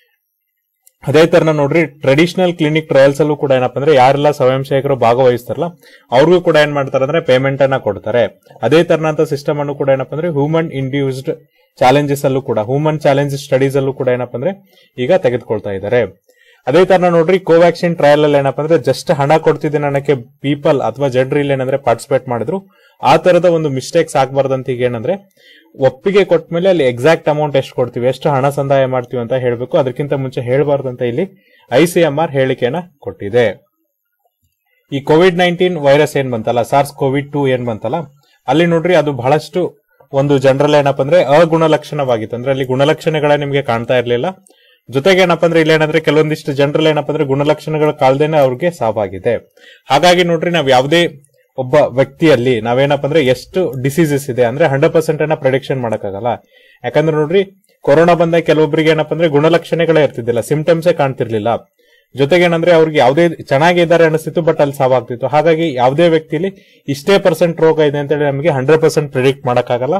ಅದೇ ತರ ನೋಡ್ರಿ ಟ್ರೆಡಿಷನಲ್ ಕ್ಲಿನಿಕ್ ಟ್ರಯಲ್ಸ್ ಅಲ್ಲೂ ಕೂಡ ಏನಪ್ಪಾ ಅಂದ್ರೆ ಯಾರೆಲ್ಲ ಸ್ವಯಂ ಸೇವಕರು ಭಾಗವಹಿಸ್ತಾರಲ್ಲ ಅವ್ರಿಗೂ ಕೂಡ ಏನ್ ಮಾಡ್ತಾರೆ ಅಂದ್ರೆ ಪೇಮೆಂಟ್ ಅನ್ನ ಕೊಡ್ತಾರೆ. ಅದೇ ತರನಂತ ಸಿಸ್ಟಮ್ ಅನ್ನು ಕೂಡ ಏನಪ್ಪಾ ಅಂದ್ರೆ ಹ್ಯೂಮನ್ ಇಂಡ್ಯೂಸ್ಡ್ ಚಾಲೆಂಜಸ್ ಅಲ್ಲೂ ಕೂಡ ಹ್ಯೂಮನ್ ಚಾಲೆಂಜ್ ಸ್ಟಡೀಸ್ ಅಲ್ಲೂ ಕೂಡ ಏನಪ್ಪಾ ಅಂದ್ರೆ ಈಗ ತೆಗೆದುಕೊಳ್ತಾ ಇದ್ದಾರೆ. ಅದೇ ತರ ನೋಡ್ರಿ ಕೋವ್ಯಾಕ್ಸಿನ್ ಟ್ರಯಲ್ ಅಲ್ಲಿ ಏನಪ್ಪಾ ಅಂದ್ರೆ ಜಸ್ಟ್ ಹಣ ಕೊಡ್ತಿದ್ದೀನಿ ಅನ್ನಕ್ಕೆ ಪೀಪಲ್ ಅಥವಾ ಜನರು ಇಲ್ಲಿ ಏನಂದ್ರೆ ಪಾರ್ಟಿಸಿಪೇಟ್ ಮಾಡಿದ್ರು. ಆ ತರದ ಒಂದು ಮಿಸ್ಟೇಕ್ಸ್ ಆಗ್ಬಾರ್ದಂತ ಈಗ ಏನಂದ್ರೆ ಒಪ್ಪಿಗೆ ಕೊಟ್ಟ ಮೇಲೆ ಅಲ್ಲಿ ಎಕ್ಸಾಕ್ಟ್ ಅಮೌಂಟ್ ಎಷ್ಟು ಕೊಡ್ತೀವಿ, ಎಷ್ಟು ಹಣ ಸಂದಾಯ ಮಾಡ್ತೀವಿ ಅಂತ ಹೇಳ್ಬೇಕು. ಅದಕ್ಕಿಂತ ಮುಂಚೆ ಹೇಳ್ಬಾರ್ದಂತ ಇಲ್ಲಿ ಐಸಿಎಂಆರ್ ಹೇಳಿಕೆಯನ್ನ ಕೊಟ್ಟಿದೆ. ಈ ಕೋವಿಡ್ ನೈನ್ಟೀನ್ ವೈರಸ್ ಏನ್ ಬಂತಲ್ಲ, ಸಾರ್ಸ್ ಕೋವಿಡ್ ಟೂ ಏನ್ ಬಂತಲ್ಲ, ಅಲ್ಲಿ ನೋಡ್ರಿ ಅದು ಬಹಳಷ್ಟು ಒಂದು ಜನರಲ್ ಏನಪ್ಪಾ ಅಂದ್ರೆ ಅಗುಣಲಕ್ಷಣವಾಗಿತ್ತು. ಅಂದ್ರೆ ಅಲ್ಲಿ ಗುಣಲಕ್ಷಣಗಳ ನಿಮ್ಗೆ ಕಾಣ್ತಾ ಇರ್ಲಿಲ್ಲ. ಜೊತೆಗೆ ಏನಪ್ಪಾ ಅಂದ್ರೆ ಇಲ್ಲಿ ಏನಂದ್ರೆ ಕೆಲವೊಂದಿಷ್ಟು ಜನರಲ್ ಏನಪ್ಪಾ ಅಂದ್ರೆ ಗುಣಲಕ್ಷಣಗಳ ಕಾಲ್ದೇನೆ ಅವ್ರಿಗೆ ಸಾವಾಗಿದೆ. ಹಾಗಾಗಿ ನೋಡ್ರಿ ನಾವ್ ಯಾವುದೇ ಒಬ್ಬ ವ್ಯಕ್ತಿಯಲ್ಲಿ ನಾವೇನಪ್ಪ ಅಂದ್ರೆ ಎಷ್ಟು ಡಿಸೀಸಸ್ ಇದೆ ಅಂದ್ರೆ ಹಂಡ್ರೆಡ್ ಪರ್ಸೆಂಟ್ ಅನ್ನ ಪ್ರೆಡಿಕ್ಷನ್ ಮಾಡಕ್ಕಾಗಲ್ಲ. ಯಾಕಂದ್ರೆ ನೋಡ್ರಿ ಕೊರೋನಾ ಬಂದ ಕೆಲವೊಬ್ಬರಿಗೆ ಏನಪ್ಪಾ ಅಂದ್ರೆ ಗುಣಲಕ್ಷಣಗಳೇ ಇರ್ತಿದ್ದಿಲ್ಲ, ಸಿಂಪ್ಟಮ್ಸೇ ಕಾಣ್ತಿರ್ಲಿಲ್ಲ. ಜೊತೆಗೆ ಏನಂದ್ರೆ ಅವ್ರಿಗೆ ಯಾವುದೇ ಚೆನ್ನಾಗಿದ್ದಾರೆ ಅನಿಸ್ತಿತ್ತು ಬಟ್ ಅಲ್ಲಿ ಸಾವಾಗ್ತಿತ್ತು. ಹಾಗಾಗಿ ಯಾವುದೇ ವ್ಯಕ್ತಿಲಿ ಇಷ್ಟೇ ಪರ್ಸೆಂಟ್ ರೋಗ ಇದೆ ಅಂತೇಳಿ ನಮಗೆ ಹಂಡ್ರೆಡ್ ಪರ್ಸೆಂಟ್ ಪ್ರಿಡಿಕ್ಟ್ ಮಾಡಕ್ಕಾಗಲ್ಲ.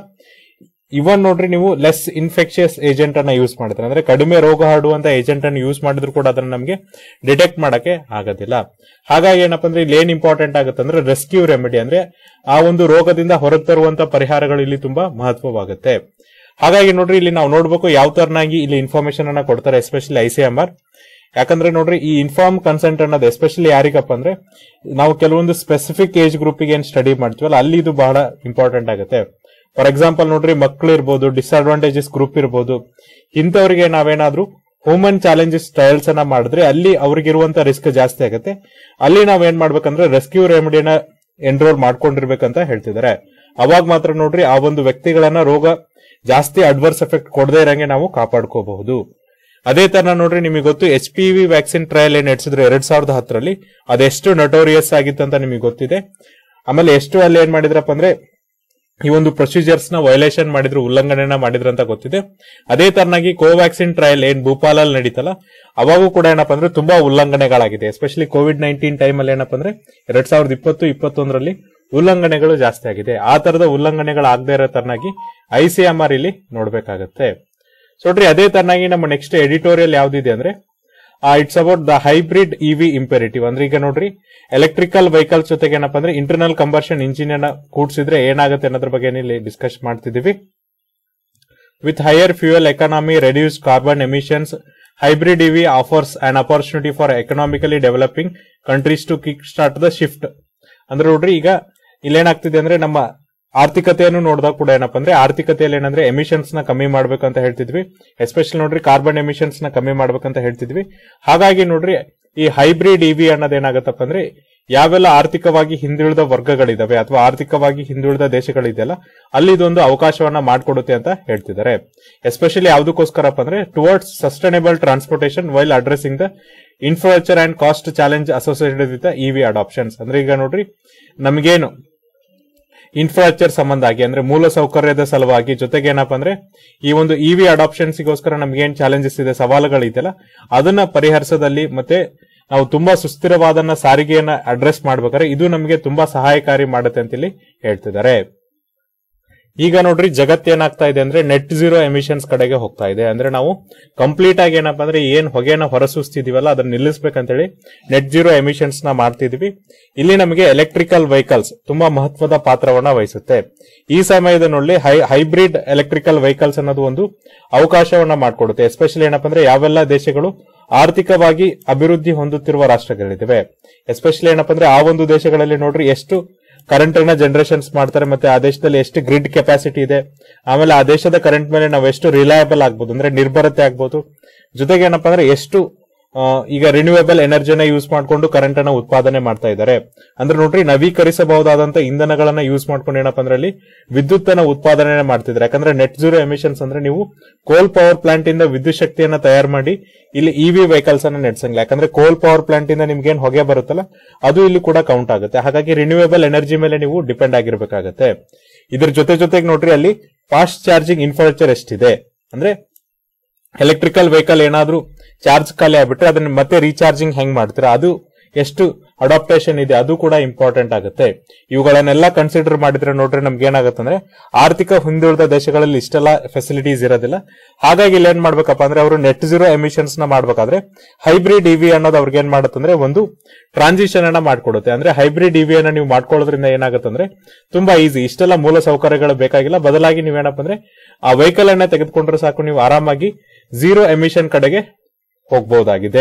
ಇವನ್ ನೋಡ್ರಿ ನೀವು ಲೆಸ್ ಇನ್ಫೆಕ್ಷಿಯಸ್ ಏಜೆಂಟ್ ಅನ್ನ ಯೂಸ್ ಮಾಡಿದ್ರೆ ಅಂದ್ರೆ ಕಡಿಮೆ ರೋಗ ಹರಡುವಂತ ಏಜೆಂಟ್ ಅನ್ನು ಯೂಸ್ ಮಾಡಿದ್ರು ಕೂಡ ಅದನ್ನ ನಮಗೆ ಡಿಟೆಕ್ಟ್ ಮಾಡಕ್ಕೆ ಆಗೋದಿಲ್ಲ. ಹಾಗಾಗಿ ಏನಪ್ಪಾ ಅಂದ್ರೆ ಇಲ್ಲಿ ಏನ್ ಇಂಪಾರ್ಟೆಂಟ್ ಆಗುತ್ತೆ ಅಂದ್ರೆ ರೆಸ್ಕ್ಯೂ ರೆಮಿಡಿ ಅಂದ್ರೆ ಆ ಒಂದು ರೋಗದಿಂದ ಹೊರಗೆ ತರುವಂತ ಪರಿಹಾರಗಳು ಇಲ್ಲಿ ತುಂಬಾ ಮಹತ್ವವಾಗುತ್ತೆ. ಹಾಗಾಗಿ ನೋಡ್ರಿ ಇಲ್ಲಿ ನಾವು ನೋಡ್ಬೇಕು ಯಾವ ತರನಾಗಿ ಇಲ್ಲಿ ಇನ್ಫಾರ್ಮೇಶನ್ ಅನ್ನ ಕೊಡ್ತಾರೆ ಎಸ್ಪೆಷಲಿ ಐಸಿಎಂಆರ್. ಯಾಕಂದ್ರೆ ನೋಡ್ರಿ ಈ ಇನ್ಫಾರ್ಮ್ ಕನ್ಸೆಂಟ್ ಅನ್ನೋದು ಎಸ್ಪೆಷಲಿ ಯಾರಿಗಪ್ಪ ಅಂದ್ರೆ ನಾವು ಕೆಲವೊಂದು ಸ್ಪೆಸಿಫಿಕ್ ಏಜ್ ಗ್ರೂಪಿಗೆ ಏನ್ ಸ್ಟಡಿ ಮಾಡ್ತೀವಲ್ಲ ಅಲ್ಲಿ ಇದು ಬಹಳ ಇಂಪಾರ್ಟೆಂಟ್ ಆಗುತ್ತೆ. ಫಾರ್ ಎಕ್ಸಾಂಪಲ್ ನೋಡ್ರಿ ಮಕ್ಕಳು ಇರ್ಬೋದು, ಡಿಸ್ಅಡ್ವಾಂಟೇಜಸ್ ಗ್ರೂಪ್ ಇರ್ಬೋದು, ಇಂಥವ್ರಿಗೆ ನಾವೇನಾದ್ರೂ ಹ್ಯೂಮನ್ ಚಾಲೆಂಜಸ್ ಟ್ರಯಲ್ಸ್ ಅನ್ನ ಮಾಡಿದ್ರೆ ಅಲ್ಲಿ ಅವ್ರಿಗಿರುವಂತ ರಿಸ್ಕ್ ಜಾಸ್ತಿ ಆಗುತ್ತೆ. ಅಲ್ಲಿ ನಾವೇನ್ ಮಾಡ್ಬೇಕಂದ್ರೆ ರೆಸ್ಕ್ಯೂ ರೆಮಿಡಿನ ಎನ್ರೋಲ್ ಮಾಡ್ಕೊಂಡಿರ್ಬೇಕಂತ ಹೇಳ್ತಿದ್ದಾರೆ. ಅವಾಗ ಮಾತ್ರ ನೋಡ್ರಿ ಆ ಒಂದು ವ್ಯಕ್ತಿಗಳನ್ನ ರೋಗ ಜಾಸ್ತಿ ಅಡ್ವರ್ಸ್ ಎಫೆಕ್ಟ್ ಕೊಡದೇ ಇರಂಗೆ ನಾವು ಕಾಪಾಡ್ಕೋಬಹುದು. ಅದೇ ತರ ನೋಡ್ರಿ ನಿಮಗೆ ಗೊತ್ತು H P V vaccine trial ಏನ್ ನಡೆಸಿದ್ರು ಎರಡ್ ಸಾವಿರದ ಹತ್ತರಲ್ಲಿ ಅದೆಷ್ಟು ನಟೋರಿಯಸ್ ಆಗಿತ್ತು ಅಂತ ನಿಮಗೆ ಗೊತ್ತಿದೆ. ಆಮೇಲೆ ಎಷ್ಟು ಅಲ್ಲಿ ಏನ್ ಮಾಡಿದ್ರಪ್ಪ ಅಂದ್ರೆ ಈ ಒಂದು ಪ್ರೊಸೀಜರ್ಸ್ ನ ವೈಲೇಷನ್ ಮಾಡಿದ್ರು, ಉಲ್ಲಂಘನೆನ ಮಾಡಿದ್ರು ಅಂತ ಗೊತ್ತಿದೆ. ಅದೇ ತರನಾಗಿ ಕೋವ್ಯಾಕ್ಸಿನ್ ಟ್ರಯಲ್ ಏನ್ ಭೂಪಾಲಲ್ಲಿ ನಡೀತಲ್ಲ ಅವಾಗೂ ಕೂಡ ಏನಪ್ಪಾ ಅಂದ್ರೆ ತುಂಬಾ ಉಲ್ಲಂಘನೆಗಳಾಗಿದೆ. ಎಸ್ಪೆಷಲಿ ಕೋವಿಡ್ ನೈನ್ಟೀನ್ ಟೈಮ್ ಅಲ್ಲಿ ಏನಪ್ಪಾ ಅಂದ್ರೆ ಎರಡ್ ಸಾವಿರದ ಇಪ್ಪತ್ತು ಇಪ್ಪತ್ತೊಂದರಲ್ಲಿ ಉಲ್ಲಂಘನೆಗಳು ಜಾಸ್ತಿ ಆಗಿದೆ. ಆ ತರದ ಉಲ್ಲಂಘನೆಗಳು ಆಗದೆ ಇರೋ ತರನಾಗಿ ಐಸಿಎಂಆರ್ ಇಲ್ಲಿ ನೋಡ್ಬೇಕಾಗತ್ತೆ. ಸೊ ನೋಡ್ರಿ ಅದೇ ತರನಾಗಿ ನಮ್ಮ ನೆಕ್ಸ್ಟ್ ಎಡಿಟೋರಿಯಲ್ ಯಾವ್ದಿದೆ ಅಂದ್ರೆ it's about the hybrid EV imperative. ಅಂದ್ರೆ ಈಗ ನೋಡ್ರಿ ಎಲೆಕ್ಟ್ರಿಕಲ್ ವೆಹಿಕಲ್ಸ್ ಜೊತೆಗೆ ಏನಪ್ಪಾ ಅಂದ್ರೆ ಇಂಟರ್ನಲ್ ಕಂಬರ್ಷನ್ ಇಂಜಿನ್ ಅನ್ನ ಕೂಡಿಸಿದ್ರೆ ಏನಾಗುತ್ತೆ ಅನ್ನೋದ್ರ ಬಗ್ಗೆ ಇಲ್ಲಿ ಡಿಸ್ಕಸ್ ಮಾಡ್ತಿದೀವಿ. With higher fuel economy, reduce carbon emissions, hybrid EV offers an opportunity for economically developing countries to kick start the shift. ಅಂದ್ರೆ ನೋಡ್ರಿ ಈಗ ಇಲ್ಲೇನಾಗ್ತಿದೆ ಅಂದ್ರೆ ನಮ್ಮ ಆರ್ಥಿಕತೆಯನ್ನು ನೋಡಿದಾಗ ಕೂಡ ಏನಪ್ಪಾ ಅಂದ್ರೆ ಆರ್ಥಿಕತೆಯಲ್ಲಿ ಏನಂದ್ರೆ ಎಮಿಷನ್ಸ್ ನ ಕಮ್ಮಿ ಮಾಡ್ಬೇಕಂತ ಹೇಳ್ತಿದ್ವಿ. ಎಸ್ಪೆಷಲಿ ನೋಡ್ರಿ ಕಾರ್ಬನ್ ಎಮಿಷನ್ಸ್ ನ ಕಮ್ಮಿ ಮಾಡ್ಬೇಕಂತ ಹೇಳ್ತಿದ್ವಿ. ಹಾಗಾಗಿ ನೋಡ್ರಿ ಈ ಹೈಬ್ರಿಡ್ ಇವಿ ಅನ್ನೋದೇನಾಗತ್ತಪ್ಪ ಅಂದ್ರೆ ಯಾವೆಲ್ಲ ಆರ್ಥಿಕವಾಗಿ ಹಿಂದುಳಿದ ವರ್ಗಗಳಿದಾವೆ ಅಥವಾ ಆರ್ಥಿಕವಾಗಿ ಹಿಂದುಳಿದ ದೇಶಗಳಿದೆಯಲ್ಲ ಅಲ್ಲಿ ಇದೊಂದು ಅವಕಾಶವನ್ನ ಮಾಡಿಕೊಡುತ್ತೆ ಅಂತ ಹೇಳ್ತಿದ್ದಾರೆ. ಎಸ್ಪೆಷಲಿ ಯಾವ್ದಕ್ಕೋಸ್ಕರಪ್ಪ ಅಂದ್ರೆ towards sustainable transportation while addressing the infrastructure and cost challenge associated with EV adoptions. ಅಂದ್ರೆ ಈಗ ನೋಡ್ರಿ ನಮಗೇನು ಇನ್ಫ್ರಾಸ್ಟ್ರಕ್ಚರ್ ಸಂಬಂಧ ಆಗಿ ಅಂದ್ರೆ ಮೂಲ ಸೌಕರ್ಯದ ಸಲುವಾಗಿ ಜೊತೆಗೆ ಏನಪ್ಪಾ ಅಂದ್ರೆ ಈ ಒಂದು ಇವಿ ಅಡಾಪ್ಷನ್ಸ್ಗೋಸ್ಕರ ನಮ್ಗೆ ಏನ್ ಚಾಲೆಂಜಸ್ ಇದೆ, ಸವಾಲುಗಳಿದೆಯಲ್ಲ ಅದನ್ನ ಪರಿಹರಿಸೋದಲ್ಲಿ ಮತ್ತೆ ನಾವು ತುಂಬಾ ಸುಸ್ಥಿರವಾದನ್ನ ಸಾರಿಗೆಯನ್ನ ಅಡ್ರೆಸ್ ಮಾಡ್ಬೇಕಾದ್ರೆ ಇದು ನಮಗೆ ತುಂಬಾ ಸಹಾಯಕಾರಿ ಮಾಡುತ್ತೆ ಅಂತ ಇಲ್ಲಿ ಹೇಳ್ತಿದ್ದಾರೆ. ಈಗ ನೋಡ್ರಿ ಜಗತ್ತು ಏನಾಗ್ತಾ ಇದೆ ಅಂದ್ರೆ ನೆಟ್ ಜೀರೋ ಎಮಿಷನ್ಸ್ ಕಡೆಗೆ ಹೋಗ್ತಾ ಇದೆ. ಅಂದ್ರೆ ನಾವು ಕಂಪ್ಲೀಟ್ ಆಗಿ ಏನಪ್ಪಾ ಅಂದ್ರೆ ಏನ್ ಹೊಗೆನ ಹೊರಸೂಸ್ತಿದೀವಲ್ಲ ಅದನ್ನ ನಿಲ್ಲಿಸಬೇಕಂತೇಳಿ ನೆಟ್ ಜೀರೋ ಎಮಿಷನ್ಸ್ ನ ಮಾಡ್ತಿದ್ವಿ. ಇಲ್ಲಿ ನಮಗೆ ಎಲೆಕ್ಟ್ರಿಕಲ್ ವೆಹಿಕಲ್ಸ್ ತುಂಬಾ ಮಹತ್ವದ ಪಾತ್ರವನ್ನ ವಹಿಸುತ್ತೆ. ಈ ಸಮಯದಲ್ಲಿ ಹೈ ಹೈಬ್ರಿಡ್ ಎಲೆಕ್ಟ್ರಿಕಲ್ ವೆಹಿಕಲ್ಸ್ ಅನ್ನೋದು ಒಂದು ಅವಕಾಶವನ್ನ ಮಾಡಿಕೊಡುತ್ತೆ. ಎಸ್ಪೆಷಲಿ ಏನಪ್ಪಾ ಅಂದ್ರೆ ಯಾವೆಲ್ಲ ದೇಶಗಳು ಆರ್ಥಿಕವಾಗಿ ಅಭಿವೃದ್ಧಿ ಹೊಂದುತ್ತಿರುವ ರಾಷ್ಟ್ರಗಳಿವೆ, ಎಸ್ಪೆಷಲಿ ಏನಪ್ಪಾ ಅಂದ್ರೆ ಆ ಒಂದು ದೇಶಗಳಲ್ಲಿ ನೋಡ್ರಿ ಎಷ್ಟು ಕರೆಂಟ್ ಅನ್ನ ಜನರೇಷನ್ಸ್ ಮಾಡ್ತಾರೆ, ಮತ್ತೆ ಆ ದೇಶದಲ್ಲಿ ಎಷ್ಟು ಗ್ರಿಡ್ ಕೆಪಾಸಿಟಿ ಇದೆ, ಆಮೇಲೆ ಆ ದೇಶದ ಕರೆಂಟ್ ಮೇಲೆ ನಾವು ಎಷ್ಟು ರಿಲಯಬಲ್ ಆಗ್ಬೋದು ಅಂದ್ರೆ ನಿರ್ಭರತೆ ಆಗ್ಬೋದು, ಜೊತೆಗೆ ಏನಪ್ಪಾ ಅಂದ್ರೆ ಎಷ್ಟು ಈಗ ರಿನ್ಯೂವೇಬಲ್ ಎನರ್ಜಿನ ಯೂಸ್ ಮಾಡ್ಕೊಂಡು ಕರೆಂಟ್ ಅನ್ನ ಉತ್ಪಾದನೆ ಮಾಡ್ತಾ ಇದ್ದಾರೆ. ಅಂದ್ರೆ ನೋಡ್ರಿ ನವೀಕರಿಸಬಹುದಾದಂತ ಇಂಧನಗಳನ್ನ ಯೂಸ್ ಮಾಡ್ಕೊಂಡು ಏನಪ್ಪಾ ಅಂದ್ರೆ ಅಲ್ಲಿ ವಿದ್ಯುತ್ ಅನ್ನ ಉತ್ಪಾದನೆ ಮಾಡ್ತಿದ್ದಾರೆ. ಯಾಕಂದ್ರೆ ನೆಟ್ ಜೀರೋ ಎಮಿಷನ್ಸ್ ಅಂದ್ರೆ ನೀವು ಕೋಲ್ ಪವರ್ ಪ್ಲಾಂಟ್ ಇಂದ ವಿದ್ಯುತ್ ಶಕ್ತಿಯನ್ನ ತಯಾರು ಮಾಡಿ ಇಲ್ಲಿ ಇವಿ ವೆಹಿಕಲ್ಸ್ ಅನ್ನ ನಡೆಸಂಗಿಲ್ಲ. ಯಾಕಂದ್ರೆ ಕೋಲ್ ಪವರ್ ಪ್ಲಾಂಟ್ ಇಂದ ನಿಮ್ಗೆ ಏನ್ ಹೊಗೆ ಬರುತ್ತಲ್ಲ ಅದು ಇಲ್ಲಿ ಕೂಡ ಕೌಂಟ್ ಆಗುತ್ತೆ. ಹಾಗಾಗಿ ರಿನ್ಯೂವೇಬಲ್ ಎನರ್ಜಿ ಮೇಲೆ ನೀವು ಡಿಪೆಂಡ್ ಆಗಿರ್ಬೇಕಾಗತ್ತೆ. ಇದ್ರ ಜೊತೆ ಜೊತೆಗೆ ನೋಡ್ರಿ ಅಲ್ಲಿ ಫಾಸ್ಟ್ ಚಾರ್ಜಿಂಗ್ ಇನ್ಫ್ರಾಸ್ಟ್ರಕ್ಚರ್ ಎಷ್ಟಿದೆ ಅಂದ್ರೆ ಎಲೆಕ್ಟ್ರಿಕಲ್ ವೆಹಿಕಲ್ ಏನಾದ್ರೂ ಚಾರ್ಜ್ ಖಾಲಿ ಆಗ್ಬಿಟ್ರೆ ಅದನ್ನ ಮತ್ತೆ ರೀಚಾರ್ಜಿಂಗ್ ಹೆಂಗ್ ಮಾಡ್ತೀರಾ ಅದು ಎಷ್ಟು ಅಡಾಪ್ಟೇಷನ್ ಇದೆ ಅದು ಕೂಡ ಇಂಪಾರ್ಟೆಂಟ್ ಆಗುತ್ತೆ. ಇವುಗಳನ್ನೆಲ್ಲ ಕನ್ಸಿಡರ್ ಮಾಡಿದ್ರೆ ನೋಡ್ರಿ ನಮ್ಗೆ ಏನಾಗುತ್ತೆ ಅಂದ್ರೆ ಆರ್ಥಿಕ ಹಿಂದುಳಿದ ದೇಶಗಳಲ್ಲಿ ಇಷ್ಟೆಲ್ಲ ಫೆಸಿಲಿಟೀಸ್ ಇರೋದಿಲ್ಲ. ಹಾಗಾಗಿ ಇಲ್ಲಿ ಏನ್ ಮಾಡ್ಬೇಕಪ್ಪ ಅಂದ್ರೆ ಅವರು ನೆಟ್ ಜೀರೋ ಎಮಿಷನ್ಸ್ ನ ಮಾಡ್ಬೇಕಾದ್ರೆ ಹೈಬ್ರಿಡ್ ಇವಿ ಅನ್ನೋದು ಅವ್ರಿಗೆ ಏನ್ ಮಾಡುತ್ತಂದ್ರೆ ಒಂದು ಟ್ರಾನ್ಸಿಷನ್ ಅನ್ನ ಮಾಡ್ಕೊಡುತ್ತೆ. ಅಂದ್ರೆ ಹೈಬ್ರಿಡ್ ಇವಿ ಅನ್ನ ನೀವು ಮಾಡ್ಕೊಳ್ಳೋದ್ರಿಂದ ಏನಾಗುತ್ತೆ ಅಂದ್ರೆ ತುಂಬಾ ಈಸಿ, ಇಷ್ಟೆಲ್ಲ ಮೂಲ ಸೌಕರ್ಯಗಳು ಬೇಕಾಗಿಲ್ಲ. ಬದಲಾಗಿ ನೀವೇನಪ್ಪ ಅಂದ್ರೆ ಆ ವೆಹಿಕಲ್ ಅನ್ನ ತೆಗೆದುಕೊಂಡ್ರೆ ಸಾಕು, ನೀವು ಆರಾಮಾಗಿ ಝೀರೋ ಎಮಿಷನ್ ಕಡೆಗೆ ಹೋಗಬಹುದಾಗಿದೆ.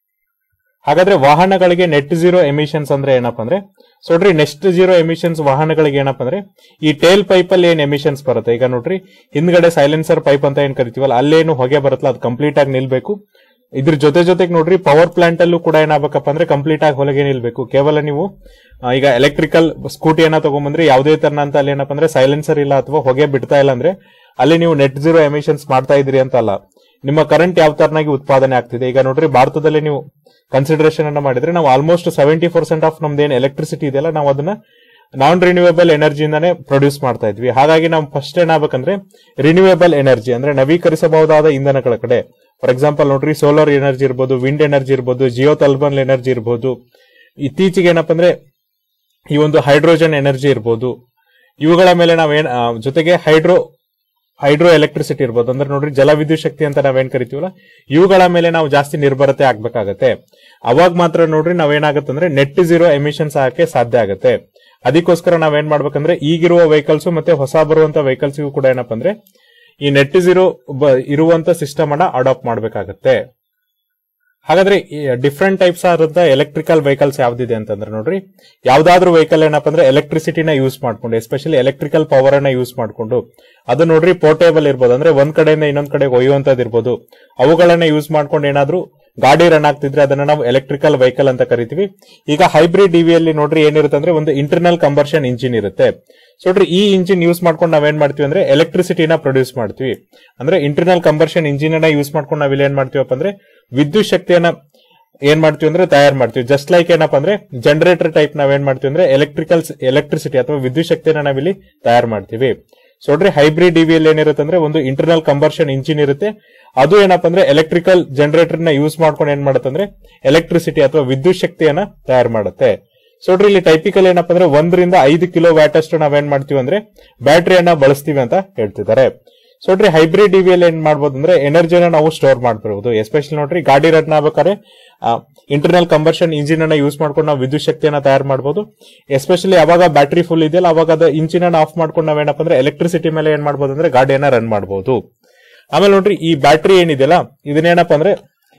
ಹಾಗಾದ್ರೆ ವಾಹನಗಳಿಗೆ ನೆಟ್ ಜೀರೋ ಎಮಿಷನ್ಸ್ ಅಂದ್ರೆ ಏನಪ್ಪಾ ಅಂದ್ರೆ ಸೊ ನೋಡ್ರಿ ನೆಟ್ ಜೀರೋ ಎಮಿಷನ್ಸ್ ವಾಹನಗಳಿಗೆ ಏನಪ್ಪಾ ಅಂದ್ರೆ ಈ ಟೇಲ್ ಪೈಪ್ ಅಲ್ಲಿ ಏನ್ ಎಮಿಷನ್ಸ್ ಬರುತ್ತೆ, ಈಗ ನೋಡ್ರಿ ಹಿಂದ್ಗಡೆ ಸೈಲೆನ್ಸರ್ ಪೈಪ್ ಅಂತ ಏನ್ ಕರಿತೀವಲ್ಲ ಅಲ್ಲೇನು ಹೊಗೆ ಬರುತ್ತಲ್ಲ ಅದು ಕಂಪ್ಲೀಟ್ ಆಗಿ ನಿಲ್ಬೇಕು. ಇದ್ರ ಜೊತೆ ಜೊತೆಗೆ ನೋಡ್ರಿ ಪವರ್ ಪ್ಲಾಂಟ್ ಅಲ್ಲೂ ಕೂಡ ಏನಾಗಬೇಕಪ್ಪ ಅಂದ್ರೆ ಕಂಪ್ಲೀಟ್ ಆಗಿ ಹೊಲಗೆ ನಿಲ್ಬೇಕು. ಕೇವಲ ನೀವು ಈಗ ಎಲೆಕ್ಟ್ರಿಕಲ್ ಸ್ಕೂಟಿಯನ್ನ ತಗೊಂಡ್ಬಂದ್ರೆ ಯಾವುದೇ ತರ ಅಂತ ಅಲ್ಲಿ ಏನಪ್ಪಾ ಅಂದ್ರೆ ಸೈಲೆನ್ಸರ್ ಇಲ್ಲ ಅಥವಾ ಹೊಗೆ ಬಿಡ್ತಾ ಇಲ್ಲ ಅಂದ್ರೆ ಅಲ್ಲಿ ನೀವು ನೆಟ್ ಜೀರೋ ಎಮಿಷನ್ಸ್ ಮಾಡ್ತಾ ಇದ್ರಿ ಅಂತ ಅಲ್ಲ, ನಿಮ್ಮ ಕರೆಂಟ್ ಯಾವ ತರನಾಗಿ ಉತ್ಪಾದನೆ ಆಗ್ತಿದೆ. ಈಗ ನೋಡ್ರಿ ಭಾರತದಲ್ಲಿ ನೀವು ಕನ್ಸಿಡರೇಷನ್ ಅನ್ನ ಮಾಡಿದ್ರೆ ನಾವು ಆಲ್ಮೋಸ್ಟ್ ಸೆವೆಂಟಿ ಪರ್ಸೆಂಟ್ ಆಫ್ ನಮ್ದು ಏನ್ ಎಲೆಕ್ಟ್ರಿಸಿಟಿ ಇದೆಯಲ್ಲ ನಾವು ಅದನ್ನ ನಾನ್ ರಿನ್ಯೂವೇಬಲ್ ಎನರ್ಜಿಯಿಂದಾನೇ ಪ್ರೊಡ್ಯೂಸ್ ಮಾಡ್ತಾ ಇದ್ವಿ. ಹಾಗಾಗಿ ನಾವು ಫಸ್ಟ್ ಏನಾಗಬೇಕಂದ್ರೆ ರಿನ್ಯೂವೇಬಲ್ ಎನರ್ಜಿ ಅಂದ್ರೆ ನವೀಕರಿಸಬಹುದಾದ ಇಂಧನಗಳ ಕಡೆ, ಫಾರ್ ಎಕ್ಸಾಂಪಲ್ ನೋಡ್ರಿ ಸೋಲಾರ್ ಎನರ್ಜಿ ಇರ್ಬೋದು, ವಿಂಡ್ ಎನರ್ಜಿ ಇರ್ಬೋದು, ಜಿಯೋ ಥರ್ಮಲ್ ಎನರ್ಜಿ ಇರ್ಬೋದು, ಇತ್ತೀಚೆಗೆ ಏನಪ್ಪಾ ಅಂದ್ರೆ ಈ ಒಂದು ಹೈಡ್ರೋಜನ್ ಎನರ್ಜಿ ಇರ್ಬೋದು, ಇವುಗಳ ಮೇಲೆ ನಾವೇನ್ ಜೊತೆಗೆ ಹೈಡ್ರೋ ಹೈಡ್ರೋ ಎಲೆಕ್ಟ್ರಿಸಿಟಿ ಇರ್ಬೋದು ಅಂದ್ರೆ ನೋಡ್ರಿ ಜಲವಿದ್ಯುತ್ ಶಕ್ತಿ ಅಂತ ನಾವೇನ್ ಕರಿತೀವಲ್ಲ ಇವುಗಳ ಮೇಲೆ ನಾವು ಜಾಸ್ತಿ ನಿರ್ಭರತೆ ಆಗ್ಬೇಕಾಗತ್ತೆ. ಅವಾಗ ಮಾತ್ರ ನೋಡ್ರಿ ನಾವೇನಾಗತ್ತಂದ್ರೆ ನೆಟ್ ಜೀರೋ ಎಮಿಷನ್ಸ್ ಆಗಕ್ಕೆ ಸಾಧ್ಯ ಆಗುತ್ತೆ. ಅದಕ್ಕೋಸ್ಕರ ನಾವೇನ್ ಮಾಡ್ಬೇಕಂದ್ರೆ ಈಗಿರುವ ವೆಹಿಕಲ್ಸ್ ಮತ್ತೆ ಹೊಸ ಬರುವಂತ ವೆಹಿಕಲ್ಸ್ ಕೂಡ ಏನಪ್ಪಾ ಅಂದ್ರೆ ಈ ನೆಟ್ ಜೀರೋ ಇರುವಂತ ಸಿಸ್ಟಮ್ ಅನ್ನ ಅಡಾಪ್ಟ್ ಮಾಡ್ಬೇಕಾಗತ್ತೆ. ಹಾಗಾದ್ರೆ ಡಿಫ್ರೆಂಟ್ ಟೈಪ್ಸ್ ಆದ ಎಲೆಕ್ಟ್ರಿಕಲ್ ವೆಹಿಕಲ್ಸ್ ಯಾವ್ದಿದೆ ಅಂತಂದ್ರೆ ನೋಡ್ರಿ ಯಾವ್ದಾದ್ರು ವೆಹಿಕಲ್ ಏನಪ್ಪಾ ಅಂದ್ರೆ ಎಲೆಕ್ಟ್ರಿಸಿಟಿನ ಯೂಸ್ ಮಾಡ್ಕೊಂಡು ಎಸ್ಪೆಷಲಿ ಎಲೆಕ್ಟ್ರಿಕಲ್ ಪವರ್ ಅನ್ನ ಯೂಸ್ ಮಾಡ್ಕೊಂಡು ಅದು ನೋಡ್ರಿ ಪೋರ್ಟೇಬಲ್ ಇರ್ಬೋದು ಅಂದ್ರೆ ಒಂದ್ ಕಡೆಯಿಂದ ಇನ್ನೊಂದ್ ಕಡೆಗೆ ಒಯ್ಯುವಂತದ್ದು ಇರ್ಬೋದು, ಅವುಗಳನ್ನ ಯೂಸ್ ಮಾಡ್ಕೊಂಡು ಏನಾದ್ರೂ ಗಾಡಿ ರನ್ ಆಗ್ತಿದ್ರೆ ಅದನ್ನ ನಾವು ಎಲೆಕ್ಟ್ರಿಕಲ್ ವೆಹಿಕಲ್ ಅಂತ ಕರಿತೀವಿ. ಈಗ ಹೈಬ್ರಿಡ್ ಇವಿಯಲ್ಲಿ ನೋಡ್ರಿ ಏನಿರುತ್ತೆ ಅಂದ್ರೆ ಒಂದು ಇಂಟರ್ನಲ್ ಕಂಬರ್ಷನ್ ಇಂಜಿನ್ ಇರುತ್ತೆ. ಸೊ ನೋಡ್ರಿ ಈ ಇಂಜಿನ್ ಯೂಸ್ ಮಾಡ್ಕೊಂಡು ನಾವೇನ್ ಮಾಡ್ತೀವಿ ಅಂದ್ರೆ ಎಲೆಕ್ಟ್ರಿಸಿಟಿನ ಪ್ರೊಡ್ಯೂಸ್ ಮಾಡ್ತೀವಿ. ಅಂದ್ರೆ ಇಂಟರ್ನಲ್ ಕಂಬರ್ಷನ್ ಇಂಜಿನ್ ಅನ್ನ ಯೂಸ್ ಮಾಡ್ಕೊಂಡು ನಾವಿಲ್ಲಿ ಏನ್ ಮಾಡ್ತೀವಪ್ಪ ಅಂದ್ರೆ ವಿದ್ಯುತ್ ಶಕ್ತಿಯನ್ನ ಏನ್ ಮಾಡ್ತೀವಿ ಅಂದ್ರೆ ತಯಾರು ಮಾಡ್ತೀವಿ. ಜಸ್ಟ್ ಲೈಕ್ ಏನಪ್ಪಾ ಅಂದ್ರೆ ಜನರೇಟರ್ ಟೈಪ್ ನಾವೇನ್ ಮಾಡ್ತೀವಿ ಅಂದ್ರೆ ಎಲೆಕ್ಟ್ರಿಕಲ್ ಎಲೆಕ್ಟ್ರಿಸಿಟಿ ಅಥವಾ ವಿದ್ಯುತ್ ಶಕ್ತಿಯನ್ನ ನಾವಿಲ್ಲಿ ತಯಾರು ಮಾಡ್ತೀವಿ. ಸೊ ನೋಡ್ರಿ ಹೈಬ್ರಿಡ್ ಇವಿಯಲ್ಲಿ ಏನಿರುತ್ತೆ ಅಂದ್ರೆ ಒಂದು ಇಂಟರ್ನಲ್ ಕಂಬರ್ಷನ್ ಇಂಜಿನ್ ಇರುತ್ತೆ, ಅದು ಏನಪ್ಪಾ ಅಂದ್ರೆ ಎಲೆಕ್ಟ್ರಿಕಲ್ ಜನರೇಟರ್ ನ ಯೂಸ್ ಮಾಡ್ಕೊಂಡು ಏನ್ ಮಾಡುತ್ತೆ ಅಂದ್ರೆ ಎಲೆಕ್ಟ್ರಿಸಿಟಿ ಅಥವಾ ವಿದ್ಯುತ್ ಶಕ್ತಿಯನ್ನ ತಯಾರು ಮಾಡುತ್ತೆ. ಸೊ ನೋಡ್ರಿ ಇಲ್ಲಿ ಟೈಪಿಕಲ್ ಏನಪ್ಪಾ ಅಂದ್ರೆ ಒಂದರಿಂದ ಐದು ಕಿಲೋ ವ್ಯಾಟ್ ಅಷ್ಟು ನಾವೇನ್ ಮಾಡ್ತೀವಿ ಅಂದ್ರೆ ಬ್ಯಾಟರಿಯನ್ನ ಬಳಸ್ತೀವಿ ಅಂತ ಹೇಳ್ತಿದ್ದಾರೆ. ಸೊ ನೋಡ್ರಿ ಹೈಬ್ರಿಡ್ ಇವಿಯಲ್ಲಿ ಏನ್ ಮಾಡ್ಬೋದು ಅಂದ್ರೆ ಎನರ್ಜಿನ ನಾವು ಸ್ಟೋರ್ ಮಾಡ್ತಿರ್ಬೋದು. ಎಸ್ಪೆಷಲಿ ನೋಡ್ರಿ ಗಾಡಿ ರನ್ ಆಗ್ಬೇಕಾದ್ರೆ ಇಂಟರ್ನಲ್ ಕಂಬರ್ಷನ್ ಇಂಜಿನ್ ಅನ್ನ ಯೂಸ್ ಮಾಡ್ಕೊಂಡು ನಾವು ವಿದ್ಯುತ್ ಶಕ್ತಿಯನ್ನ ತಯಾರು ಮಾಡಬಹುದು. ಎಸ್ಪೆಷಲಿ ಯಾವಾಗ ಬ್ಯಾಟರಿ ಫುಲ್ ಇದೆಯಲ್ಲ ಅವಾಗ ಅದು ಇಂಜಿನ್ ಅನ್ನ ಆಫ್ ಮಾಡ್ಕೊಂಡು ನಾವೇನಪ್ಪ ಅಂದ್ರೆ ಎಲೆಕ್ಟ್ರಿಸಿಟಿ ಮೇಲೆ ಏನ್ ಮಾಡ್ಬೋದು ಅಂದ್ರೆ ಗಾಡಿಯನ್ನ ರನ್ ಮಾಡಬಹುದು. ಆಮೇಲೆ ನೋಡ್ರಿ ಈ ಬ್ಯಾಟರಿ ಏನಿದೆಯಲ್ಲ ಇದನ್ನೇನಪ್ಪ ಅಂದ್ರೆ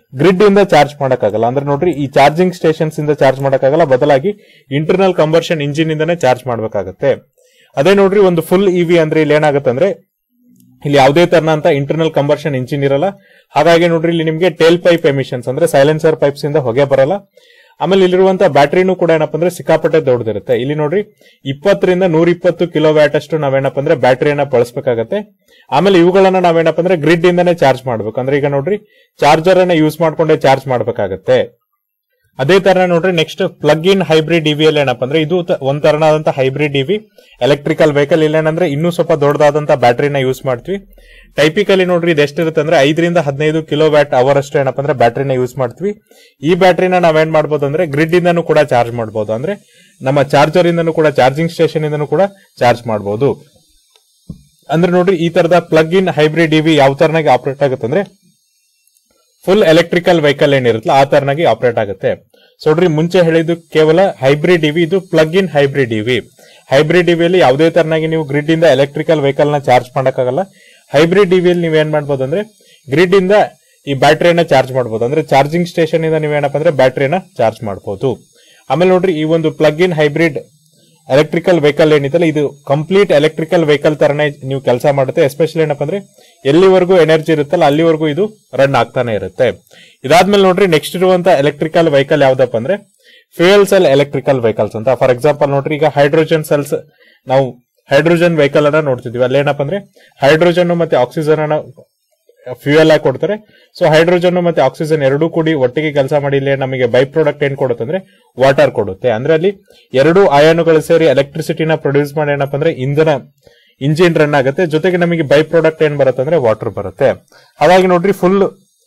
ಗ್ರಿಡ್ ಇಂದ ಚಾರ್ಜ್ ಮಾಡಕ್ಕಾಗಲ್ಲ. ಅಂದ್ರೆ ನೋಡ್ರಿ ಈ ಚಾರ್ಜಿಂಗ್ ಸ್ಟೇಷನ್ಸ್ ಇಂದ ಚಾರ್ಜ್ ಮಾಡಕ್ಕಾಗಲ್ಲ, ಬದಲಾಗಿ ಇಂಟರ್ನಲ್ ಕಂಬರ್ಷನ್ ಇಂಜಿನ್ ಇಂದಾನೆ ಚಾರ್ಜ್ ಮಾಡ್ಬೇಕಾಗತ್ತೆ. ಅದೇ ನೋಡ್ರಿ ಒಂದು ಫುಲ್ ಇವಿ ಅಂದ್ರೆ ಇಲ್ಲಿ ಏನಾಗುತ್ತೆ ಅಂದ್ರೆ ಇಲ್ಲಿ ಯಾವುದೇ ತರನಂತ ಇಂಟರ್ನಲ್ ಕಂಬರ್ಷನ್ ಇಂಜಿನ್ ಇರಲ್ಲ. ಹಾಗಾಗಿ ನೋಡ್ರಿ ಇಲ್ಲಿ ನಿಮಗೆ ಟೇಲ್ ಪೈಪ್ ಎಮಿಷನ್ಸ್ ಅಂದ್ರೆ ಸೈಲೆನ್ಸರ್ ಪೈಪ್ಸ್ ಇಂದ ಹೊಗೆ ಬರಲ್ಲ. ಆಮೇಲೆ ಇಲ್ಲಿರುವಂತಹ ಬ್ಯಾಟ್ರಿನೂ ಕೂಡ ಏನಪ್ಪ ಅಂದ್ರೆ ಸಿಕ್ಕಾಪಟ್ಟೆ ದೊಡ್ಡದಿರುತ್ತೆ. ಇಲ್ಲಿ ನೋಡ್ರಿ ಇಪ್ಪತ್ತರಿಂದ ನೂರ ಇಪ್ಪತ್ತು ಕಿಲೋ ವ್ಯಾಟ್ ಅಷ್ಟು ನಾವೇನಪ್ಪ ಅಂದ್ರೆ ಬ್ಯಾಟ್ರಿಯನ್ನ ಬಳಸಬೇಕಾಗತ್ತೆ. ಆಮೇಲೆ ಇವುಗಳನ್ನ ನಾವೇನಪ್ಪ ಅಂದ್ರೆ ಗ್ರಿಡ್ ಇಂದಾನೆ ಚಾರ್ಜ್ ಮಾಡ್ಬೇಕು. ಅಂದ್ರೆ ಈಗ ನೋಡ್ರಿ ಚಾರ್ಜರ್ ಅನ್ನ ಯೂಸ್ ಮಾಡ್ಕೊಂಡೆ ಚಾರ್ಜ್ ಮಾಡ್ಬೇಕಾಗತ್ತೆ. ಅದೇ ತರ ನೋಡ್ರಿ next plug in hybrid EV ಅಲ್ಲಿ ಏನಪ್ಪ ಅಂದ್ರೆ ಇದು ಒಂದ್ ತರನಾದಂತ ಹೈಬ್ರಿಡ್ ಇವಿ ಎಲೆಕ್ಟ್ರಿಕಲ್ ವೆಹಿಕಲ್. ಇಲ್ಲೇನಂದ್ರೆ ಇನ್ನೂ ಸ್ವಲ್ಪ ದೊಡ್ಡದಾದಂತ ಬ್ಯಾಟ್ರಿನ ಯೂಸ್ ಮಾಡ್ತೀವಿ. ಟೈಪಿಕಲಿ ನೋಡ್ರಿ ಇದು ಎಷ್ಟಿರುತ್ತೆ ಅಂದ್ರೆ ಐದರಿಂದ ಹದಿನೈದು ಕಿಲೋ ವ್ಯಾಟ್ ಅವರ್ ಅಷ್ಟು ಏನಪ್ಪ ಅಂದ್ರೆ ಬ್ಯಾಟ್ರಿನ ಯೂಸ್ ಮಾಡ್ತೀವಿ. ಈ ಬ್ಯಾಟ್ರಿನ ನಾವೇನ್ ಮಾಡ್ಬೋದು ಅಂದ್ರೆ ಗ್ರಿಡ್ ಇಂದನೂ ಕೂಡ ಚಾರ್ಜ್ ಮಾಡಬಹುದು. ಅಂದ್ರೆ ನಮ್ಮ ಚಾರ್ಜರ್ ಇಂದನೂ ಕೂಡ ಚಾರ್ಜಿಂಗ್ ಸ್ಟೇಷನ್ ಇಂದನೂ ಕೂಡ ಚಾರ್ಜ್ ಮಾಡಬಹುದು. ಅಂದ್ರೆ ನೋಡ್ರಿ ಈ ತರದ ಪ್ಲಗ್ ಇನ್ ಹೈಬ್ರಿಡ್ ಇವಿ ಯಾವ ತರನಾಗಿ ಆಪರೇಟ್ ಆಗುತ್ತೆ ಅಂದ್ರೆ ಫುಲ್ ಎಲೆಕ್ಟ್ರಿಕಲ್ ವೆಹಿಕಲ್ ಏನಿರುತ್ತಲ್ಲ ಆ ತರನಾಗಿ ಆಪರೇಟ್ ಆಗುತ್ತೆ. ಸೊ ನೋಡ್ರಿ ಮುಂಚೆ ಹೇಳಿದ್ದು ಕೇವಲ ಹೈಬ್ರಿಡ್ ಇವಿ, ಇದು plug in hybrid EV. Hybrid ಇವಿಯಲ್ಲಿ ಯಾವುದೇ ತರನಾಗಿ ನೀವು ಗ್ರಿಡ್ ಇಂದ ಎಲೆಕ್ಟ್ರಿಕಲ್ ವೆಹಿಕಲ್ ನ ಚಾರ್ಜ್ ಮಾಡಕ್ಕಾಗಲ್ಲ. ಹೈಬ್ರಿಡ್ ಇವಿಯಲ್ಲಿ ನೀವು ಏನ್ ಮಾಡ್ಬೋದು ಅಂದ್ರೆ ಗ್ರಿಡ್ ಇಂದ ಈ ಬ್ಯಾಟ್ರಿಯನ್ನ ಚಾರ್ಜ್ ಮಾಡಬಹುದು. ಅಂದ್ರೆ ಚಾರ್ಜಿಂಗ್ ಸ್ಟೇಷನ್ ಇಂದ ನೀವೇನಪ್ಪ ಅಂದ್ರೆ ಬ್ಯಾಟ್ರಿಯನ್ನ ಚಾರ್ಜ್ ಮಾಡಬಹುದು. ಆಮೇಲೆ ನೋಡ್ರಿ ಈ ಒಂದು plug in hybrid electrical vehicle ಏನಿತ್ತಲ್ಲ ಇದು ಕಂಪ್ಲೀಟ್ ಎಲೆಕ್ಟ್ರಿಕಲ್ ವೆಹಿಕಲ್ ತರನೇ ನೀವು ಕೆಲಸ ಮಾಡುತ್ತೆ. ಎಸ್ಪೆಷಲಿ ಏನಪ್ಪ ಅಂದ್ರೆ ಎಲ್ಲಿವರೆಗೂ ಎನರ್ಜಿ ಇರುತ್ತಲ್ಲ ಅಲ್ಲಿವರೆಗೂ ಇದು ರನ್ ಆಗ್ತಾನೆ ಇರುತ್ತೆ. ಇದಾದ್ಮೇಲೆ ನೋಡ್ರಿ ನೆಕ್ಸ್ಟ್ ಇರುವಂತ ಎಲೆಕ್ಟ್ರಿಕಲ್ ವೆಹಿಕಲ್ ಯಾವ್ದಪ್ಪ ಅಂದ್ರೆ ಫ್ಯೂಯಲ್ ಸೆಲ್ ಎಲೆಕ್ಟ್ರಿಕಲ್ ವೆಹಿಕಲ್ಸ್ ಅಂತ. ಫಾರ್ ಎಕ್ಸಾಂಪಲ್ ನೋಡ್ರಿ ಈಗ ಹೈಡ್ರೋಜನ್ ಸೆಲ್ಸ್, ನಾವು ಹೈಡ್ರೋಜನ್ ವೆಹಿಕಲ್ ಅನ್ನ ನೋಡ್ತಿದ್ವಿ. ಅಲ್ಲಿ ಏನಪ್ಪ ಅಂದ್ರೆ ಹೈಡ್ರೋಜನ್ ಮತ್ತೆ ಆಕ್ಸಿಜನ್ ಅನ್ನ ಫ್ಯೂಯಲ್ ಆಗಿ ಕೊಡ್ತಾರೆ. ಸೊ ಹೈಡ್ರೋಜನ್ ಮತ್ತೆ ಆಕ್ಸಿಜನ್ ಎರಡೂ ಕೂಡಿ ಒಟ್ಟಿಗೆ ಕೆಲಸ ಮಾಡಿ ಇಲ್ಲಿ ನಮಗೆ ಬೈ ಪ್ರಾಡಕ್ಟ್ ಏನ್ ಕೊಡುತ್ತೆ ಅಂದ್ರೆ ವಾಟರ್ ಕೊಡುತ್ತೆ. ಅಂದ್ರೆ ಅಲ್ಲಿ ಎರಡು ಅಯಾನುಗಳು ಸೇರಿ ಎಲೆಕ್ಟ್ರಿಸಿಟಿನ ಪ್ರೊಡ್ಯೂಸ್ ಮಾಡಿ ಏನಪ್ಪ ಅಂದ್ರೆ ಇಂಧನ ಇಂಜಿನ್ ರನ್ ಆಗುತ್ತೆ. ಜೊತೆಗೆ ನಮಗೆ ಬೈ ಪ್ರಾಡಕ್ಟ್ ಏನ್ ಬರುತ್ತೆ ಅಂದ್ರೆ ವಾಟರ್ ಬರುತ್ತೆ. ಹಾಗಾಗಿ ನೋಡ್ರಿ ಫುಲ್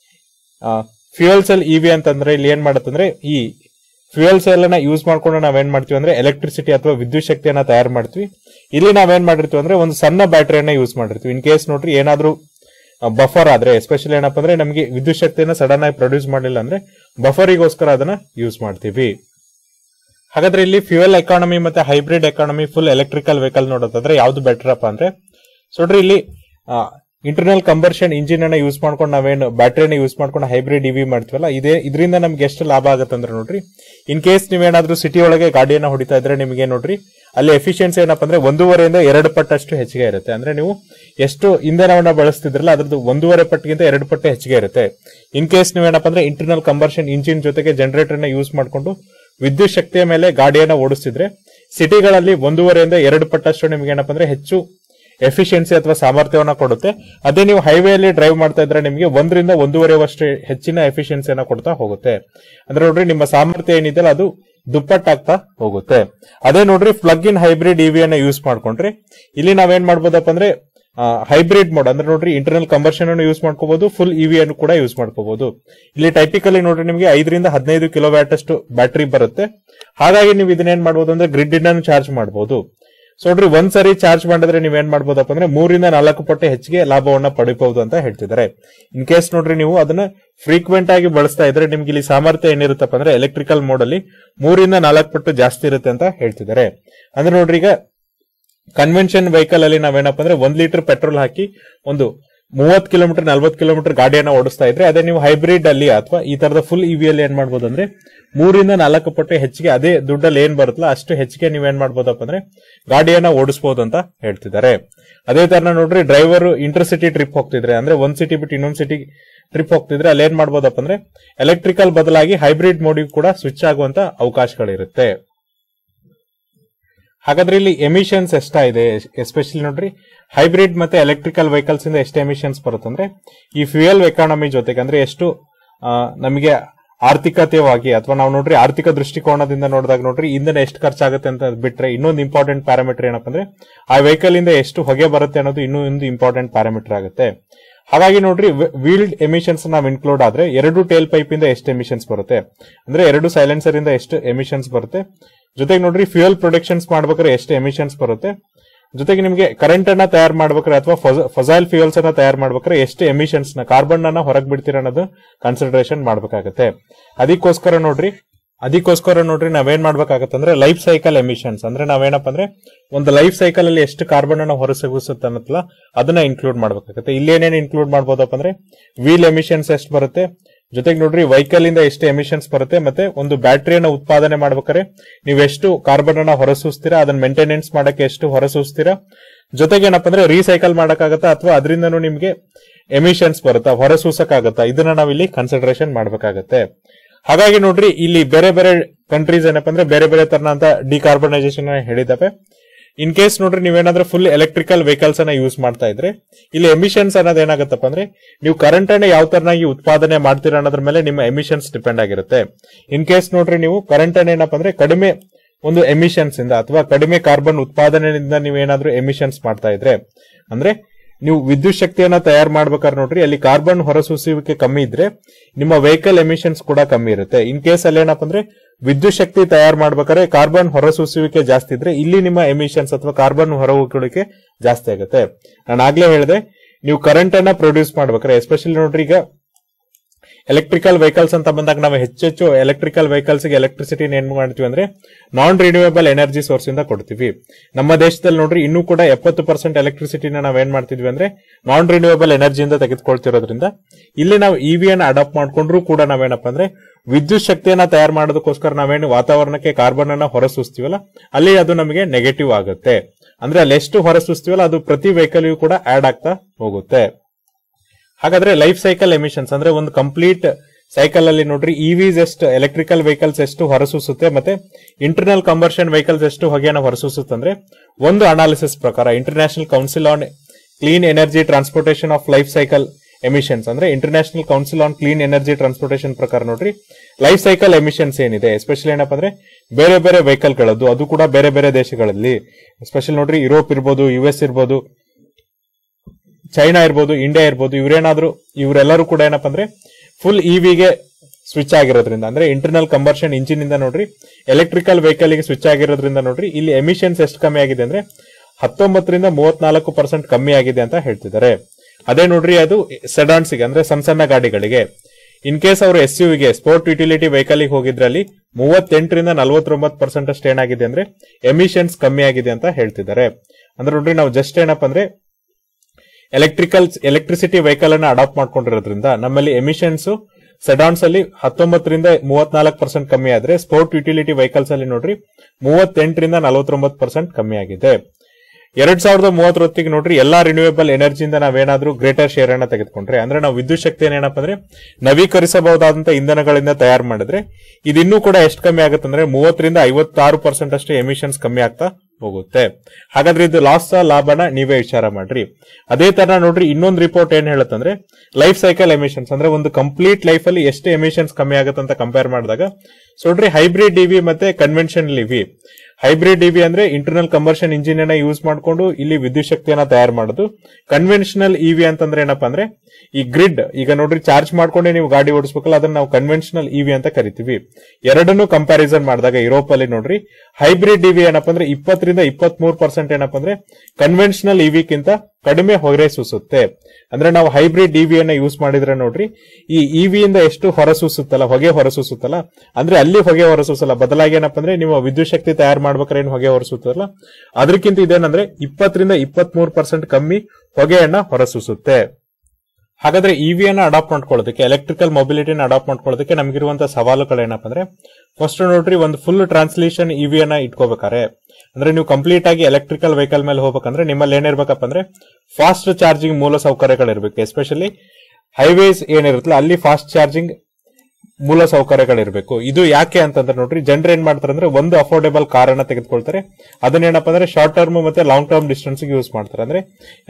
ಫ್ಯೂಯಲ್ ಸೆಲ್ ಇವಿ ಅಂತಂದ್ರೆ ಇಲ್ಲಿ ಏನ್ ಮಾಡುತ್ತೆ ಅಂದ್ರೆ ಈ ಫ್ಯೂಯಲ್ ಸೆಲ್ ಅನ್ನ ಯೂಸ್ ಮಾಡ್ಕೊಂಡು ನಾವೇನ್ ಮಾಡ್ತೀವಿ ಅಂದ್ರೆ ಎಲೆಕ್ಟ್ರಿಸಿಟಿ ಅಥವಾ ವಿದ್ಯುತ್ ಶಕ್ತಿಯನ್ನ ತಯಾರು ಮಾಡ್ತೀವಿ. ಇಲ್ಲಿ ನಾವೇನ್ ಮಾಡಿರ್ತೀವಿ ಅಂದ್ರೆ ಒಂದು ಸಣ್ಣ ಬ್ಯಾಟರಿಯನ್ನ ಯೂಸ್ ಮಾಡಿರ್ತೀವಿ. ಇನ್ ಕೇಸ್ ನೋಡ್ರಿ ಏನಾದ್ರೂ ಬಫರ್ ಆದ್ರೆ ಎಸ್ಪೆಷಲಿ ಏನಪ್ಪ ಅಂದ್ರೆ ನಮಗೆ ವಿದ್ಯುತ್ ಶಕ್ತಿಯನ್ನ ಸಡನ್ ಆಗಿ ಪ್ರೊಡ್ಯೂಸ್ ಮಾಡಲಿಲ್ಲ ಅಂದ್ರೆ ಬಫರಿಗೋಸ್ಕರ ಅದನ್ನ ಯೂಸ್ ಮಾಡ್ತೀವಿ. ಹಾಗಾದ್ರೆ ಇಲ್ಲಿ ಫ್ಯೂಯಲ್ ಎಕಾನಮಿ ಮತ್ತೆ hybrid economy full electrical vehicle ನೋಡೋದಾದ್ರೆ ಯಾವ್ದು ಬೆಟರ್ ಅಪ್ಪ ಅಂದ್ರೆ ಸೊ ನೋಡ್ರಿ ಇಲ್ಲಿ ಇಂಟರ್ನಲ್ ಕಂಬರ್ಷನ್ ಇಂಜಿನ್ ಅನ್ನ ಯೂಸ್ ಮಾಡ್ಕೊಂಡು ನಾವೇನು ಬ್ಯಾಟ್ರಿನ ಯೂಸ್ ಮಾಡ್ಕೊಂಡು ಹೈಬ್ರಿಡ್ ಇವಿ ಮಾಡ್ತೀವಲ್ಲ ಇದೇ ಇದರಿಂದ ನಮ್ಗೆ ಎಷ್ಟು ಲಾಭ ಆಗುತ್ತೆ ಅಂದ್ರೆ ನೋಡ್ರಿ ಇನ್ ಕೇಸ್ ನೀವೇನಾದ್ರೂ ಸಿಟಿ ಒಳಗೆ ಗಾಡಿಯನ್ನ ಹೊಡಿತಾ ಇದ್ರೆ ನಿಮಗೆ ನೋಡ್ರಿ ಅಲ್ಲಿ ಎಫಿಷಿಯನ್ಸಿ ಏನಪ್ಪ ಅಂದ್ರೆ ಒಂದೂವರೆಯಿಂದ ಎರಡು ಪಟ್ಟಷ್ಟು ಹೆಚ್ಚಿಗೆ ಇರುತ್ತೆ. ಅಂದ್ರೆ ನೀವು ಎಷ್ಟು ಇಂಧನವನ್ನ ಬಳಸ್ತಿದ್ರಲ್ಲ ಅದ್ರದ್ದು ಒಂದೂವರೆ ಪಟ್ಟಿಗಿಂತ ಎರಡು ಪಟ್ಟು ಹೆಚ್ಚಿಗೆ ಇರುತ್ತೆ. ಇನ್ ಕೇಸ್ ನೀವೇನಪ್ಪ ಅಂದ್ರೆ ಇಂಟರ್ನಲ್ ಕಂಬರ್ಷನ್ ಇಂಜಿನ್ ಜೊತೆಗೆ ಜನರೇಟರ್ ನ ಯೂಸ್ ಮಾಡ್ಕೊಂಡು ವಿದ್ಯುತ್ ಶಕ್ತಿಯ ಮೇಲೆ ಗಾಡಿಯನ್ನ ಓಡಿಸ್ತಿದ್ರೆ ಸಿಟಿಗಳಲ್ಲಿ ಒಂದೂವರೆಯಿಂದ ಎರಡು ಪಟ್ಟಷ್ಟು ನಿಮ್ಗೆ ಏನಪ್ಪ ಅಂದ್ರೆ ಹೆಚ್ಚು ಎಫಿಷಿಯನ್ಸಿ ಅಥವಾ ಸಾಮರ್ಥ್ಯವನ್ನ ಕೊಡುತ್ತೆ. ಅದೇ ನೀವು ಹೈವೇಲಿ ಡ್ರೈವ್ ಮಾಡ್ತಾ ಇದ್ರೆ ನಿಮಗೆ ಒಂದರಿಂದ ಒಂದೂವರೆ ವರ್ಷ ಹೆಚ್ಚಿನ ಎಫಿಷಿಯನ್ಸಿಯನ್ನ ಕೊಡ್ತಾ ಹೋಗುತ್ತೆ. ಅಂದ್ರೆ ನೋಡ್ರಿ ನಿಮ್ಮ ಸಾಮರ್ಥ್ಯ ಏನಿದೆಯಲ್ಲ ಅದು ದುಪ್ಪಟ್ಟಾಗ್ತಾ ಹೋಗುತ್ತೆ. ಅದೇ ನೋಡ್ರಿ ಪ್ಲಗ್ ಇನ್ ಹೈಬ್ರಿಡ್ ಇವಿಯನ್ನ ಯೂಸ್ ಮಾಡ್ಕೊಂಡ್ರಿ ಇಲ್ಲಿ ನಾವೇನ್ ಮಾಡ್ಬೋದಪ್ಪ ಅಂದ್ರೆ ಹೈಬ್ರಿಡ್ ಮೋಡ್ ಅಂದ್ರೆ ನೋಡ್ರಿ ಇಂಟರ್ನಲ್ ಕಂಬರ್ಷನ್ ಅನ್ನು ಯೂಸ್ ಮಾಡ್ಕೋಬಹುದು, ಫುಲ್ ಇವಿ ಅನ್ನು ಕೂಡ ಯೂಸ್ ಮಾಡ್ಕೋಬಹುದು. ಇಲ್ಲಿ ಟೈಪಿಕಲಿ ನೋಡ್ರಿ ನಿಮಗೆ ಐದರಿಂದ ಹದಿನೈದು ಕಿಲೋ ವ್ಯಾಟ್ ಅಷ್ಟು ಬ್ಯಾಟರಿ ಬರುತ್ತೆ. ಹಾಗಾಗಿ ನೀವು ಇದನ್ನೇನ್ ಮಾಡಬಹುದು ಅಂದ್ರೆ ಗ್ರಿಡ್ ಇಂದ ಚಾರ್ಜ್ ಮಾಡಬಹುದು. ಸೊ ನೋಡ್ರಿ ಒಂದ್ಸರಿ ಚಾರ್ಜ್ ಮಾಡಿದ್ರೆ ನೀವ್ ಏನ್ ಮಾಡ್ಬೋದಪ್ಪ ಅಂದ್ರೆ ಮೂರಿಂದ ನಾಲ್ಕು ಪಟ್ಟು ಹೆಚ್ಚಿಗೆ ಲಾಭವನ್ನ ಪಡಿಬಹುದು ಅಂತ ಹೇಳ್ತಿದ್ದಾರೆ. ಇನ್ ಕೇಸ್ ನೋಡ್ರಿ ನೀವು ಅದನ್ನ ಫ್ರೀಕ್ವೆಂಟ್ ಆಗಿ ಬಳಸ್ತಾ ಇದ್ರೆ ನಿಮ್ಗೆ ಇಲ್ಲಿ ಸಾಮರ್ಥ್ಯ ಏನಿರುತ್ತಪ್ಪ ಅಂದ್ರೆ ಎಲೆಕ್ಟ್ರಿಕಲ್ ಮೋಡ್ ಅಲ್ಲಿ ಮೂರಿಂದ ನಾಲ್ಕು ಪಟ್ಟು ಜಾಸ್ತಿ ಇರುತ್ತೆ ಅಂತ ಹೇಳ್ತಿದ್ದಾರೆ. ಅಂದ್ರೆ ನೋಡ್ರಿ ಈಗ ಕನ್ವೆನ್ಷನ್ ವೆಹಿಕಲ್ ಅಲ್ಲಿ ನಾವೇನಪ್ಪ ಅಂದ್ರೆ ಒಂದ್ ಲೀಟರ್ ಪೆಟ್ರೋಲ್ ಹಾಕಿ ಒಂದು ಮೂವತ್ ಕಿಲೋಮೀಟರ್ ನಲ್ವತ್ ಕಿಲೋಮೀಟರ್ ಗಾಡಿಯನ್ನ ಓಡಿಸ್ತಾ ಇದ್ರೆ ಅದೇ ನೀವು ಹೈಬ್ರಿಡ್ ಅಲ್ಲಿ ಅಥವಾ ಈ ತರದ ಫುಲ್ ಇವಿ ಅಲ್ಲಿ ಏನ್ ಮಾಡ್ಬೋದು ಅಂದ್ರೆ ಮೂರಿಂದ ನಾಲ್ಕು ಪಟ್ಟು ಹೆಚ್ಚಿಗೆ ಅದೇ ದುಡ್ಡಲ್ಲಿ ಏನ್ ಬರುತ್ತಲ್ಲ ಅಷ್ಟು ಹೆಚ್ಚಿಗೆ ನೀವೇನ್ ಮಾಡ್ಬೋದಪ್ಪ ಅಂದ್ರೆ ಗಾಡಿಯನ್ನ ಓಡಿಸಬಹುದು ಅಂತ ಹೇಳ್ತಿದ್ದಾರೆ. ಅದೇ ತರ ನೋಡ್ರಿ ಡ್ರೈವರ್ ಇಂಟರ್ ಸಿಟಿ ಟ್ರಿಪ್ ಹೋಗ್ತಿದ್ರೆ ಅಂದ್ರೆ ಒಂದ್ ಸಿಟಿ ಬಿಟ್ಟು ಇನ್ನೊಂದ್ ಸಿಟಿ ಟ್ರಿಪ್ ಹೋಗ್ತಿದ್ರೆ ಅಲ್ಲಿ ಏನ್ ಮಾಡ್ಬೋದಪ್ಪ ಅಂದ್ರೆ ಎಲೆಕ್ಟ್ರಿಕಲ್ ಬದಲಾಗಿ ಹೈಬ್ರಿಡ್ ಮೋಡಿಗೆ ಕೂಡ ಸ್ವಿಚ್ ಆಗುವಂತ ಅವಕಾಶಗಳಿರುತ್ತೆ. ಹಾಗಾದ್ರೆ ಇಲ್ಲಿ ಎಮಿಷನ್ಸ್ ಎಷ್ಟ ಇದೆ ಎಸ್ಪೆಷಲಿ ನೋಡ್ರಿ ಹೈಬ್ರಿಡ್ ಮತ್ತೆ ಎಲೆಕ್ಟ್ರಿಕಲ್ ವೆಹಿಕಲ್ಸ್ ಇಂದ ಎಷ್ಟು ಎಮಿಷನ್ಸ್ ಬರುತ್ತೆ ಅಂದ್ರೆ ಈ ಫ್ಯೂಯಲ್ ಎಕಾನಮಿ ಜೊತೆಗೆ ಅಂದ್ರೆ ಎಷ್ಟು ನಮಗೆ ಆರ್ಥಿಕತೆಯಾಗಿ ಅಥವಾ ನಾವು ನೋಡ್ರಿ ಆರ್ಥಿಕ ದೃಷ್ಟಿಕೋನದಿಂದ ನೋಡಿದಾಗ ನೋಡ್ರಿ ಇಂಧನ ಎಷ್ಟು ಖರ್ಚಾಗುತ್ತೆ ಅಂತ ಬಿಟ್ರೆ ಇನ್ನೊಂದು ಇಂಪಾರ್ಟೆಂಟ್ ಪ್ಯಾರಾಮೀಟರ್ ಏನಪ್ಪ ಅಂದ್ರೆ ಆ ವೆಹಿಕಲ್ ಇಂದ ಎಷ್ಟು ಹೊಗೆ ಬರುತ್ತೆ ಅನ್ನೋದು ಇನ್ನೂ ಒಂದು ಇಂಪಾರ್ಟೆಂಟ್ ಪ್ಯಾರಾಮೀಟರ್ ಆಗುತ್ತೆ. ಹಾಗಾಗಿ ನೋಡ್ರಿ ವೀಲ್ಡ್ ಎಮಿಷನ್ಸ್ ನಾವು ಇನ್ಕ್ಲೂಡ್ ಆದ್ರೆ ಎರಡು ಟೇಲ್ ಪೈಪ್ ಇಂದ ಎಷ್ಟು ಎಮಿಷನ್ಸ್ ಬರುತ್ತೆ ಅಂದ್ರೆ ಎರಡು ಸೈಲೆನ್ಸರ್ ಇಂದ ಎಷ್ಟು ಎಮಿಷನ್ಸ್ ಬರುತ್ತೆ, ಜೊತೆಗೆ ನೋಡ್ರಿ ಫ್ಯೂಯಲ್ ಪ್ರೊಡಕ್ಷನ್ಸ್ ಮಾಡ್ಬೇಕಾದ್ರೆ ಎಷ್ಟು ಎಮಿಷನ್ಸ್ ಬರುತ್ತೆ, ಜೊತೆಗೆ ನಿಮಗೆ ಕರೆಂಟ್ ಅನ್ನ ತಯಾರು ಮಾಡ್ಬೇಕಾದ್ರೆ ಅಥವಾ ಫಸೈಲ್ ಫ್ಯೂಯಲ್ಸ್ ಅನ್ನ ತಯಾರು ಮಾಡ್ಬೇಕಾದ್ರೆ ಎಷ್ಟು ಎಮಿಷನ್ಸ್ ನ ಕಾರ್ಬನ್ ಅನ್ನ ಹೊರಗೆ ಬಿಡ್ತೀರ ಅನ್ನೋದು ಕನ್ಸಿಡರೇಷನ್ ಮಾಡ್ಬೇಕಾಗತ್ತೆ. ಅದಕ್ಕೋಸ್ಕರ ನೋಡ್ರಿ ಅದಕ್ಕೋಸ್ಕರ ನೋಡ್ರಿ ನಾವೇನ್ ಮಾಡ್ಬೇಕಾಗತ್ತೆ ಅಂದ್ರೆ ಲೈಫ್ ಸೈಕಲ್ ಎಮಿಷನ್ಸ್ ಅಂದ್ರೆ ನಾವೇನಪ್ಪ ಅಂದ್ರೆ ಒಂದು ಲೈಫ್ ಸೈಕಲ್ ಅಲ್ಲಿ ಎಷ್ಟು ಕಾರ್ಬನ್ ಅನ್ನ ಹೊರಸೂಸುತ್ತೆ ಅನ್ನತ್ತಲ್ಲ ಅದನ್ನ ಇನ್ಕ್ಲೂಡ್ ಮಾಡ್ಬೇಕಾಗತ್ತೆ. ಇಲ್ಲಿ ಏನೇನು ಇನ್ಕ್ಲೂಡ್ ಮಾಡ್ಬೋದಪ್ಪ ಅಂದ್ರೆ ವೀಲ್ ಎಮಿಷನ್ಸ್ ಎಷ್ಟು ಬರುತ್ತೆ, ಜೊತೆಗೆ ನೋಡ್ರಿ ವೆಹಿಕಲ್ ಇಂದ ಎಷ್ಟು ಎಮಿಷನ್ಸ್ ಬರುತ್ತೆ, ಮತ್ತೆ ಒಂದು ಬ್ಯಾಟರಿಯನ್ನ ಉತ್ಪಾದನೆ ಮಾಡ್ಬೇಕಾದ್ರೆ ನೀವು ಎಷ್ಟು ಕಾರ್ಬನ್ ಅನ್ನ ಹೊರಸೂಸ್ತೀರಾ, ಅದನ್ನ ಮೇಂಟೆನೆನ್ಸ್ ಮಾಡಕ್ಕೆ ಎಷ್ಟು ಹೊರಸೂಸ್ತೀರಾ, ಜೊತೆಗೆ ಏನಪ್ಪಾ ಅಂದ್ರೆ ರೀಸೈಕಲ್ ಮಾಡಕ್ಕಾಗತ್ತಾ ಅಥವಾ ಅದರಿಂದನೂ ನಿಮ್ಗೆ ಎಮಿಷನ್ಸ್ ಬರುತ್ತಾ, ಹೊರಸೂಸಕ್ಕಾಗತ್ತಾ, ಇದನ್ನ ನಾವ್ ಇಲ್ಲಿ ಕನ್ಸಿಡರೇಷನ್ ಮಾಡ್ಬೇಕಾಗತ್ತೆ. ಹಾಗಾಗಿ ನೋಡ್ರಿ ಇಲ್ಲಿ ಬೇರೆ ಬೇರೆ ಕಂಟ್ರೀಸ್ ಏನಪ್ಪಾ ಅಂದ್ರೆ ಬೇರೆ ಬೇರೆ ತರನಂತ ಡಿಕಾರ್ಬನೈಸೇಷನ್ ಹೇಳಿದಾವೆ. ಇನ್ ಕೇಸ್ ನೋಡ್ರಿ ನೀವೇನಾದ್ರೂ ಫುಲ್ ಎಲೆಕ್ಟ್ರಿಕಲ್ ವೆಹಿಕಲ್ಸ್ ಅನ್ನ ಯೂಸ್ ಮಾಡ್ತಾ ಇದ್ರೆ ಇಲ್ಲಿ ಎಮಿಷನ್ಸ್ ಅನ್ನೋದು ಏನಾಗತ್ತಪ್ಪ ಅಂದ್ರೆ ನೀವು ಕರೆಂಟ್ ಅನ್ನ ಯಾವ ತರನಾಗಿ ಉತ್ಪಾದನೆ ಮಾಡ್ತೀರಾ ಅನ್ನೋದ್ರ ಮೇಲೆ ನಿಮ್ಮ ಎಮಿಷನ್ಸ್ ಡಿಪೆಂಡ್ ಆಗಿರುತ್ತೆ. ಇನ್ ಕೇಸ್ ನೋಡ್ರಿ ನೀವು ಕರೆಂಟ್ ಅನ್ನ ಏನಪ್ಪಾ ಅಂದ್ರೆ ಕಡಿಮೆ ಒಂದು ಎಮಿಷನ್ಸ್ ಇಂದ ಅಥವಾ ಕಡಿಮೆ ಕಾರ್ಬನ್ ಉತ್ಪಾದನೆಯಿಂದ ನೀವೇನಾದ್ರೂ ಎಮಿಷನ್ಸ್ ಮಾಡ್ತಾ ಇದ್ರೆ ಅಂದ್ರೆ ನೀವು ವಿದ್ಯುತ್ ಶಕ್ತಿಯನ್ನ ತಯಾರು ಮಾಡ್ಬೇಕಾದ್ರೆ ನೋಡ್ರಿ ಅಲ್ಲಿ ಕಾರ್ಬನ್ ಹೊರಸೂಸುವಿಕೆ ಕಮ್ಮಿ ಇದ್ರೆ ನಿಮ್ಮ ವೆಹಿಕಲ್ ಎಮಿಷನ್ಸ್ ಕೂಡ ಕಮ್ಮಿ ಇರುತ್ತೆ. ಇನ್ ಕೇಸ್ ಅಲ್ಲಿ ಏನಪ್ಪಾ ಅಂದ್ರೆ ವಿದ್ಯುತ್ ಶಕ್ತಿ ತಯಾರು ಮಾಡ್ಬೇಕಾದ್ರೆ ಕಾರ್ಬನ್ ಹೊರಸೂಸುವಿಕೆ ಜಾಸ್ತಿ ಇದ್ರೆ ಇಲ್ಲಿ ನಿಮ್ಮ ಎಮಿಷನ್ಸ್ ಅಥವಾ ಕಾರ್ಬನ್ ಹೊರಹೋಗುವಿಕೆ ಜಾಸ್ತಿ ಆಗುತ್ತೆ. ನಾನು ಆಗ್ಲೇ ಹೇಳಿದೆ ನೀವು ಕರೆಂಟ್ ಅನ್ನ ಪ್ರೊಡ್ಯೂಸ್ ಮಾಡ್ಬೇಕಾದ್ರೆ ಎಸ್ಪೆಷಲಿ ನೋಡ್ರಿ ಈಗ ಎಲೆಕ್ಟ್ರಿಕಲ್ ವೆಹಿಕಲ್ಸ್ ಅಂತ ಬಂದಾಗ ನಾವು ಹೆಚ್ಚೆಚ್ಚು ಎಲೆಕ್ಟ್ರಿಕಲ್ ವೆಹಿಕಲ್ಸ್ ಗೆ ಎಲೆಕ್ಟ್ರಿಸಿಟಿ ಏನ್ ಮಾಡ್ತೀವಿ ಅಂದ್ರೆ ನಾನ್ ರಿನ್ಯೂವೇಬಲ್ ಎನರ್ಜಿ ಸೋರ್ಸ್ ಇಂದ ಕೊಡ್ತೀವಿ. ನಮ್ಮ ದೇಶದಲ್ಲಿ ನೋಡ್ರಿ ಇನ್ನೂ ಕೂಡ ಎಪ್ಪತ್ತು ಪರ್ಸೆಂಟ್ ಎಲೆಕ್ಟ್ರಿಸಿಟಿನ ನಾವ್ ಏನ್ ಮಾಡ್ತಿದ್ವಿ ಅಂದ್ರೆ ನಾನ್ ರಿನ್ಯೂವೇಬಲ್ ಎನರ್ಜಿಯಿಂದ ತೆಗೆದುಕೊಳ್ತಿರೋದ್ರಿಂದ ಇಲ್ಲಿ ನಾವು ಇವಿ ಅನ್ನ ಅಡಾಪ್ಟ್ ಮಾಡ್ಕೊಂಡ್ರು ಕೂಡ ನಾವೇನಪ್ಪ ಅಂದ್ರೆ ವಿದ್ಯುತ್ ಶಕ್ತಿಯನ್ನ ತಯಾರು ಮಾಡೋದಕ್ಕೋಸ್ಕರ ನಾವೇನು ವಾತಾವರಣಕ್ಕೆ ಕಾರ್ಬನ್ ಅನ್ನ ಹೊರಸೂಸ್ತೀವಲ್ಲ ಅಲ್ಲಿ ಅದು ನಮಗೆ ನೆಗೆಟಿವ್ ಆಗುತ್ತೆ. ಅಂದ್ರೆ ಅಲ್ಲಿ ಎಷ್ಟು ಹೊರಸೂಸ್ತೀವಲ್ಲ ಅದು ಪ್ರತಿ ವೆಹಿಕಲ್ ಕೂಡ ಆಡ್ ಆಗ್ತಾ ಹೋಗುತ್ತೆ. ಹಾಗಾದ್ರೆ ಲೈಫ್ ಸೈಕಲ್ ಎಮಿಷನ್ಸ್ ಅಂದ್ರೆ ಒಂದು ಕಂಪ್ಲೀಟ್ ಸೈಕಲ್ ಅಲ್ಲಿ ನೋಡ್ರಿ ಇವಿಸ್ ಎಷ್ಟು ಎಲೆಕ್ಟ್ರಿಕಲ್ ವೆಹಿಕಲ್ಸ್ ಎಷ್ಟು ಹೊರಸೂಸುತ್ತೆ ಮತ್ತೆ ಇಂಟರ್ನಲ್ ಕಂಬರ್ಷನ್ ವೆಹಿಕಲ್ಸ್ ಎಷ್ಟು ಹೊಗೆಯನ್ನು ಹೊರಸೂಸುತ್ತೆ ಅಂದ್ರೆ ಒಂದು ಅನಾಲಿಸಿಸ್ ಪ್ರಕಾರ international council on clean energy transportation of life cycle emissions ಅಂದ್ರೆ international council on clean energy transportation ಪ್ರಕಾರ ನೋಡ್ರಿ ಲೈಫ್ ಸೈಕಲ್ ಎಮಿಷನ್ಸ್ ಏನಿದೆ ಎಸ್ಪೆಷಲಿ ಏನಪ್ಪಾ ಅಂದ್ರೆ ಬೇರೆ ಬೇರೆ ವೆಹಿಕಲ್ ಗಳದ್ದು ಅದು ಕೂಡ ಬೇರೆ ಬೇರೆ ದೇಶಗಳಲ್ಲಿ ಎಸ್ಪೆಷಲಿ ನೋಡ್ರಿ ಯುರೋಪ್ ಇರ್ಬೋದು, ಯು ಎಸ್ ಇರ್ಬೋದು, ಚೈನಾ ಇರ್ಬೋದು, ಇಂಡಿಯಾ ಇರ್ಬೋದು, ಇವ್ರೇನಾದ್ರು ಇವರೆಲ್ಲರೂ ಕೂಡ ಏನಪ್ಪಾ ಅಂದ್ರೆ ಫುಲ್ ಇವಿಗೆ ಸ್ವಿಚ್ ಆಗಿರೋದ್ರಿಂದ ಅಂದ್ರೆ ಇಂಟರ್ನಲ್ ಕಂಬರ್ಷನ್ ಇಂಜಿನ್ ಇಂದ ನೋಡ್ರಿ ಎಲೆಕ್ಟ್ರಿಕಲ್ ವೆಹಿಕಲ್ ಗೆ ಸ್ವಿಚ್ ಆಗಿರೋದ್ರಿಂದ ನೋಡ್ರಿ ಇಲ್ಲಿ ಎಮಿಷನ್ಸ್ ಎಷ್ಟು ಕಮ್ಮಿ ಆಗಿದೆ ಅಂದ್ರೆ ಹತ್ತೊಂಬತ್ತರಿಂದ ಮೂವತ್ನಾಲ್ಕು ಪರ್ಸೆಂಟ್ ಕಮ್ಮಿ ಆಗಿದೆ ಅಂತ ಹೇಳ್ತಿದ್ದಾರೆ. ಅದೇ ನೋಡ್ರಿ ಅದು ಸೆಡಾನ್ಸ್ ಗೆ ಅಂದ್ರೆ ಸಣ್ಣ ಸಣ್ಣ ಗಾಡಿಗಳಿಗೆ. ಇನ್ ಕೇಸ್ ಅವರು ಎಸ್ ಯು ಗೆ ಸ್ಪೋರ್ಟ್ ಯುಟಿಲಿಟಿ ವೆಹಿಕಲ್ ಗೆ ಹೋಗಿದ್ರಲ್ಲಿ ಮೂವತ್ತೆಂಟರಿಂದ ನಲವತ್ತೊಂಬತ್ತು ಪರ್ಸೆಂಟ್ ಅಷ್ಟು ಏನಾಗಿದೆ ಅಂದ್ರೆ ಎಮಿಷನ್ಸ್ ಕಮ್ಮಿ ಆಗಿದೆ ಅಂತ ಹೇಳ್ತಿದ್ದಾರೆ. ಅಂದ್ರೆ ನೋಡ್ರಿ ನಾವು ಜಸ್ಟ್ ಏನಪ್ಪಾ ಅಂದ್ರೆ ಎಲೆಕ್ಟ್ರಿಕಲ್ ಎಲೆಕ್ಟ್ರಿಸಿಟಿ ವೆಹಿಕಲ್ ಅನ್ನ ಅಡಾಪ್ಟ್ ಮಾಡ್ಕೊಂಡಿರೋದ್ರಿಂದ ನಮ್ಮಲ್ಲಿ ಎಮಿಷನ್ಸ್ ಸೆಡಾನ್ಸ್ ಅಲ್ಲಿ ಹತ್ತೊಂಬತ್ತರಿಂದ ಮೂವತ್ನಾಲ್ಕು ಪರ್ಸೆಂಟ್ ಕಮ್ಮಿ ಆದ್ರೆ ಸ್ಪೋರ್ಟ್ ಯುಟಿಲಿಟಿ ವೆಹಿಕಲ್ಸ್ ಅಲ್ಲಿ ನೋಡ್ರಿ ಮೂವತ್ತೆಂಟರಿಂದ ನಲವತ್ತೊಂಬತ್ತು ಪರ್ಸೆಂಟ್ ಕಮ್ಮಿ ಆಗಿದೆ. ಎರಡ್ ಸಾವಿರದ ಮೂವತ್ತೊತ್ತಿಗೆ ನೋಡ್ರಿ ಎಲ್ಲಾ ರಿನ್ಯೂವೇಬಲ್ ಎನರ್ಜಿಯಿಂದ ನಾವೇನಾದ್ರೂ ಗ್ರೇಟರ್ ಶೇರ್ ಅನ್ನ ತೆಗೆದುಕೊಂಡ್ರೆ ಅಂದ್ರೆ ನಾವು ವಿದ್ಯುತ್ ಶಕ್ತಿಯನ್ನು ಏನಪ್ಪಾ ಅಂದ್ರೆ ನವೀಕರಿಸಬಹುದಾದಂತಹ ಇಂಧನಗಳಿಂದ ತಯಾರು ಮಾಡಿದ್ರೆ ಇದಿನ್ನೂ ಕೂಡ ಎಷ್ಟು ಕಮ್ಮಿ ಆಗುತ್ತೆ ಅಂದ್ರೆ ಮೂವತ್ತರಿಂದ ಐವತ್ತಾರು ಪರ್ಸೆಂಟ್ ಅಷ್ಟು ಎಮಿಷನ್ಸ್ ಕಮ್ಮಿ ಆಗ್ತಾ ಹೋಗುತ್ತೆ. ಹಾಗಾದ್ರೆ ಇದು ಲಾಸ್ ಲಾಭನ ನೀವೇ ವಿಚಾರ ಮಾಡ್ರಿ. ಅದೇ ತರ ನೋಡ್ರಿ ಇನ್ನೊಂದು ರಿಪೋರ್ಟ್ ಏನ್ ಹೇಳುತ್ತಂದ್ರೆ ಲೈಫ್ ಸೈಕಲ್ ಎಮಿಷನ್ಸ್ ಅಂದ್ರೆ ಒಂದು ಕಂಪ್ಲೀಟ್ ಲೈಫ್ ಅಲ್ಲಿ ಎಷ್ಟು ಎಮಿಷನ್ಸ್ ಕಮ್ಮಿ ಆಗುತ್ತೆ ಅಂತ ಕಂಪೇರ್ ಮಾಡಿದಾಗ ಸೊ ನೋಡ್ರಿ ಹೈಬ್ರಿಡ್ ಇವಿ ಮತ್ತೆ ಕನ್ವೆನ್ಷನಲ್ ಇವಿ. ಹೈಬ್ರಿಡ್ ಇವಿ ಅಂದ್ರೆ ಇಂಟರ್ನಲ್ ಕಂಬರ್ಷನ್ ಇಂಜಿನ್ ಅನ್ನ ಯೂಸ್ ಮಾಡ್ಕೊಂಡು ಇಲ್ಲಿ ವಿದ್ಯುತ್ ಶಕ್ತಿಯನ್ನ ತಯಾರು ಮಾಡೋದು. ಕನ್ವೆನ್ಷನಲ್ ಇವಿ ಅಂತಂದ್ರೆ ಏನಪ್ಪಾ ಅಂದ್ರೆ ಈ ಗ್ರಿಡ್ ಈಗ ನೋಡ್ರಿ ಚಾರ್ಜ್ ಮಾಡ್ಕೊಂಡೆ ನೀವು ಗಾಡಿ ಓಡಿಸಬೇಕಲ್ಲ ಅದನ್ನ ನಾವು ಕನ್ವೆನ್ಷನಲ್ ಇವಿ ಅಂತ ಕರಿತೀವಿ. ಎರಡನ್ನೂ ಕಂಪ್ಯಾರಿಸನ್ ಮಾಡಿದಾಗ ಯುರೋಪ್ ಅಲ್ಲಿ ನೋಡ್ರಿ ಹೈಬ್ರಿಡ್ ಇವಿ ಏನಪ್ಪಾ ಅಂದ್ರೆ ಇಪ್ಪತ್ತರಿಂದ ಇಪ್ಪತ್ತ್ ಮೂರು ಪರ್ಸೆಂಟ್ ಏನಪ್ಪಾ ಅಂದ್ರೆ ಕನ್ವೆನ್ಷನಲ್ ಇವಿಗಿಂತ ಕಡಿಮೆ ಹೊರೆ ಸೂಸುತ್ತೆ. ಅಂದ್ರೆ ನಾವು ಹೈಬ್ರಿಡ್ ಇವಿ ಅನ್ನ ಯೂಸ್ ಮಾಡಿದ್ರೆ ನೋಡ್ರಿ ಈ ಇವಿ ಇಂದ ಎಷ್ಟು ಹೊರಸೂಸುತ್ತಲ್ಲ ಹೊಗೆ ಹೊರಸೂಸುತ್ತಲ್ಲ ಅಂದ್ರೆ ಅಲ್ಲಿ ಹೊಗೆ ಹೊರಸೂಸಲ್ಲ, ಬದಲಾಗಿ ಏನಪ್ಪಾ ಅಂದ್ರೆ ನೀವು ವಿದ್ಯುತ್ ಶಕ್ತಿ ತಯಾರು ಮಾಡ್ಬೇಕಾದ್ರೆ ಏನು ಹೊಗೆ ಹೊರಸೂತ್ತಲ್ಲ ಅದಕ್ಕಿಂತ ಇದೇನಂದ್ರೆ ಇಪ್ಪತ್ತರಿಂದ ಇಪ್ಪತ್ತ್ ಮೂರು ಪರ್ಸೆಂಟ್ ಕಮ್ಮಿ ಹೊಗೆಯನ್ನ ಹೊರಸೂಸುತ್ತೆ. ಹಾಗಾದ್ರೆ ಇವಿ ಅನ್ನ ಅಡಾಪ್ಟ್ ಮಾಡ್ಕೊಳ್ಳೋದಕ್ಕೆ ಎಲೆಕ್ಟ್ರಿಕಲ್ ಮೊಬಿಲಿಟಿನ ಅಡಾಪ್ಟ್ ಮಾಡ್ಕೊಳ್ಳೋದಕ್ಕೆ ನಮಗಿರುವಂತಹ ಸವಾಲುಗಳು ಏನಪ್ಪಾ ಅಂದ್ರೆ ಫಸ್ಟ್ ನೋಡ್ರಿ ಒಂದು ಫುಲ್ ಟ್ರಾನ್ಸ್ಲೇಷನ್ ಇವಿ ಅನ್ನ ಇಟ್ಕೋಬೇಕಾರೆ ಅಂದ್ರೆ ನೀವು ಕಂಪ್ಲೀಟ್ ಆಗಿ ಎಲೆಕ್ಟ್ರಿಕಲ್ ವೆಹಿಕಲ್ ಮೇಲೆ ಹೋಗ್ಬೇಕಂದ್ರೆ ನಿಮ್ಮಲ್ಲಿ ಏನಿರ್ಬೇಕಪ್ಪ ಅಂದ್ರೆ ಫಾಸ್ಟ್ ಚಾರ್ಜಿಂಗ್ ಮೂಲ ಸೌಕರ್ಯಗಳಿರ್ಬೇಕು. ಎಸ್ಪೆಷಲಿ ಹೈವೇಸ್ ಏನಿರುತ್ತಲ್ಲ ಅಲ್ಲಿ ಫಾಸ್ಟ್ ಚಾರ್ಜಿಂಗ್ ಮೂಲ ಸೌಕರ್ಯಗಳಿರ್ಬೇಕು. ಇದು ಯಾಕೆ ಅಂತಂದ್ರೆ ನೋಡ್ರಿ ಜನರು ಏನ್ ಮಾಡ್ತಾರೆ ಅಂದ್ರೆ ಒಂದು ಅಫೋರ್ಡೆಬಲ್ ಕಾರ್ ಅನ್ನ ತೆಗೆದುಕೊಳ್ತಾರೆ, ಅದನ್ನೇನಪ್ಪ ಅಂದ್ರೆ ಶಾರ್ಟ್ ಟರ್ಮ್ ಮತ್ತೆ ಲಾಂಗ್ ಟರ್ಮ್ ಡಿಸ್ಟೆನ್ಸ್ ಯೂಸ್ ಮಾಡ್ತಾರೆ. ಅಂದ್ರೆ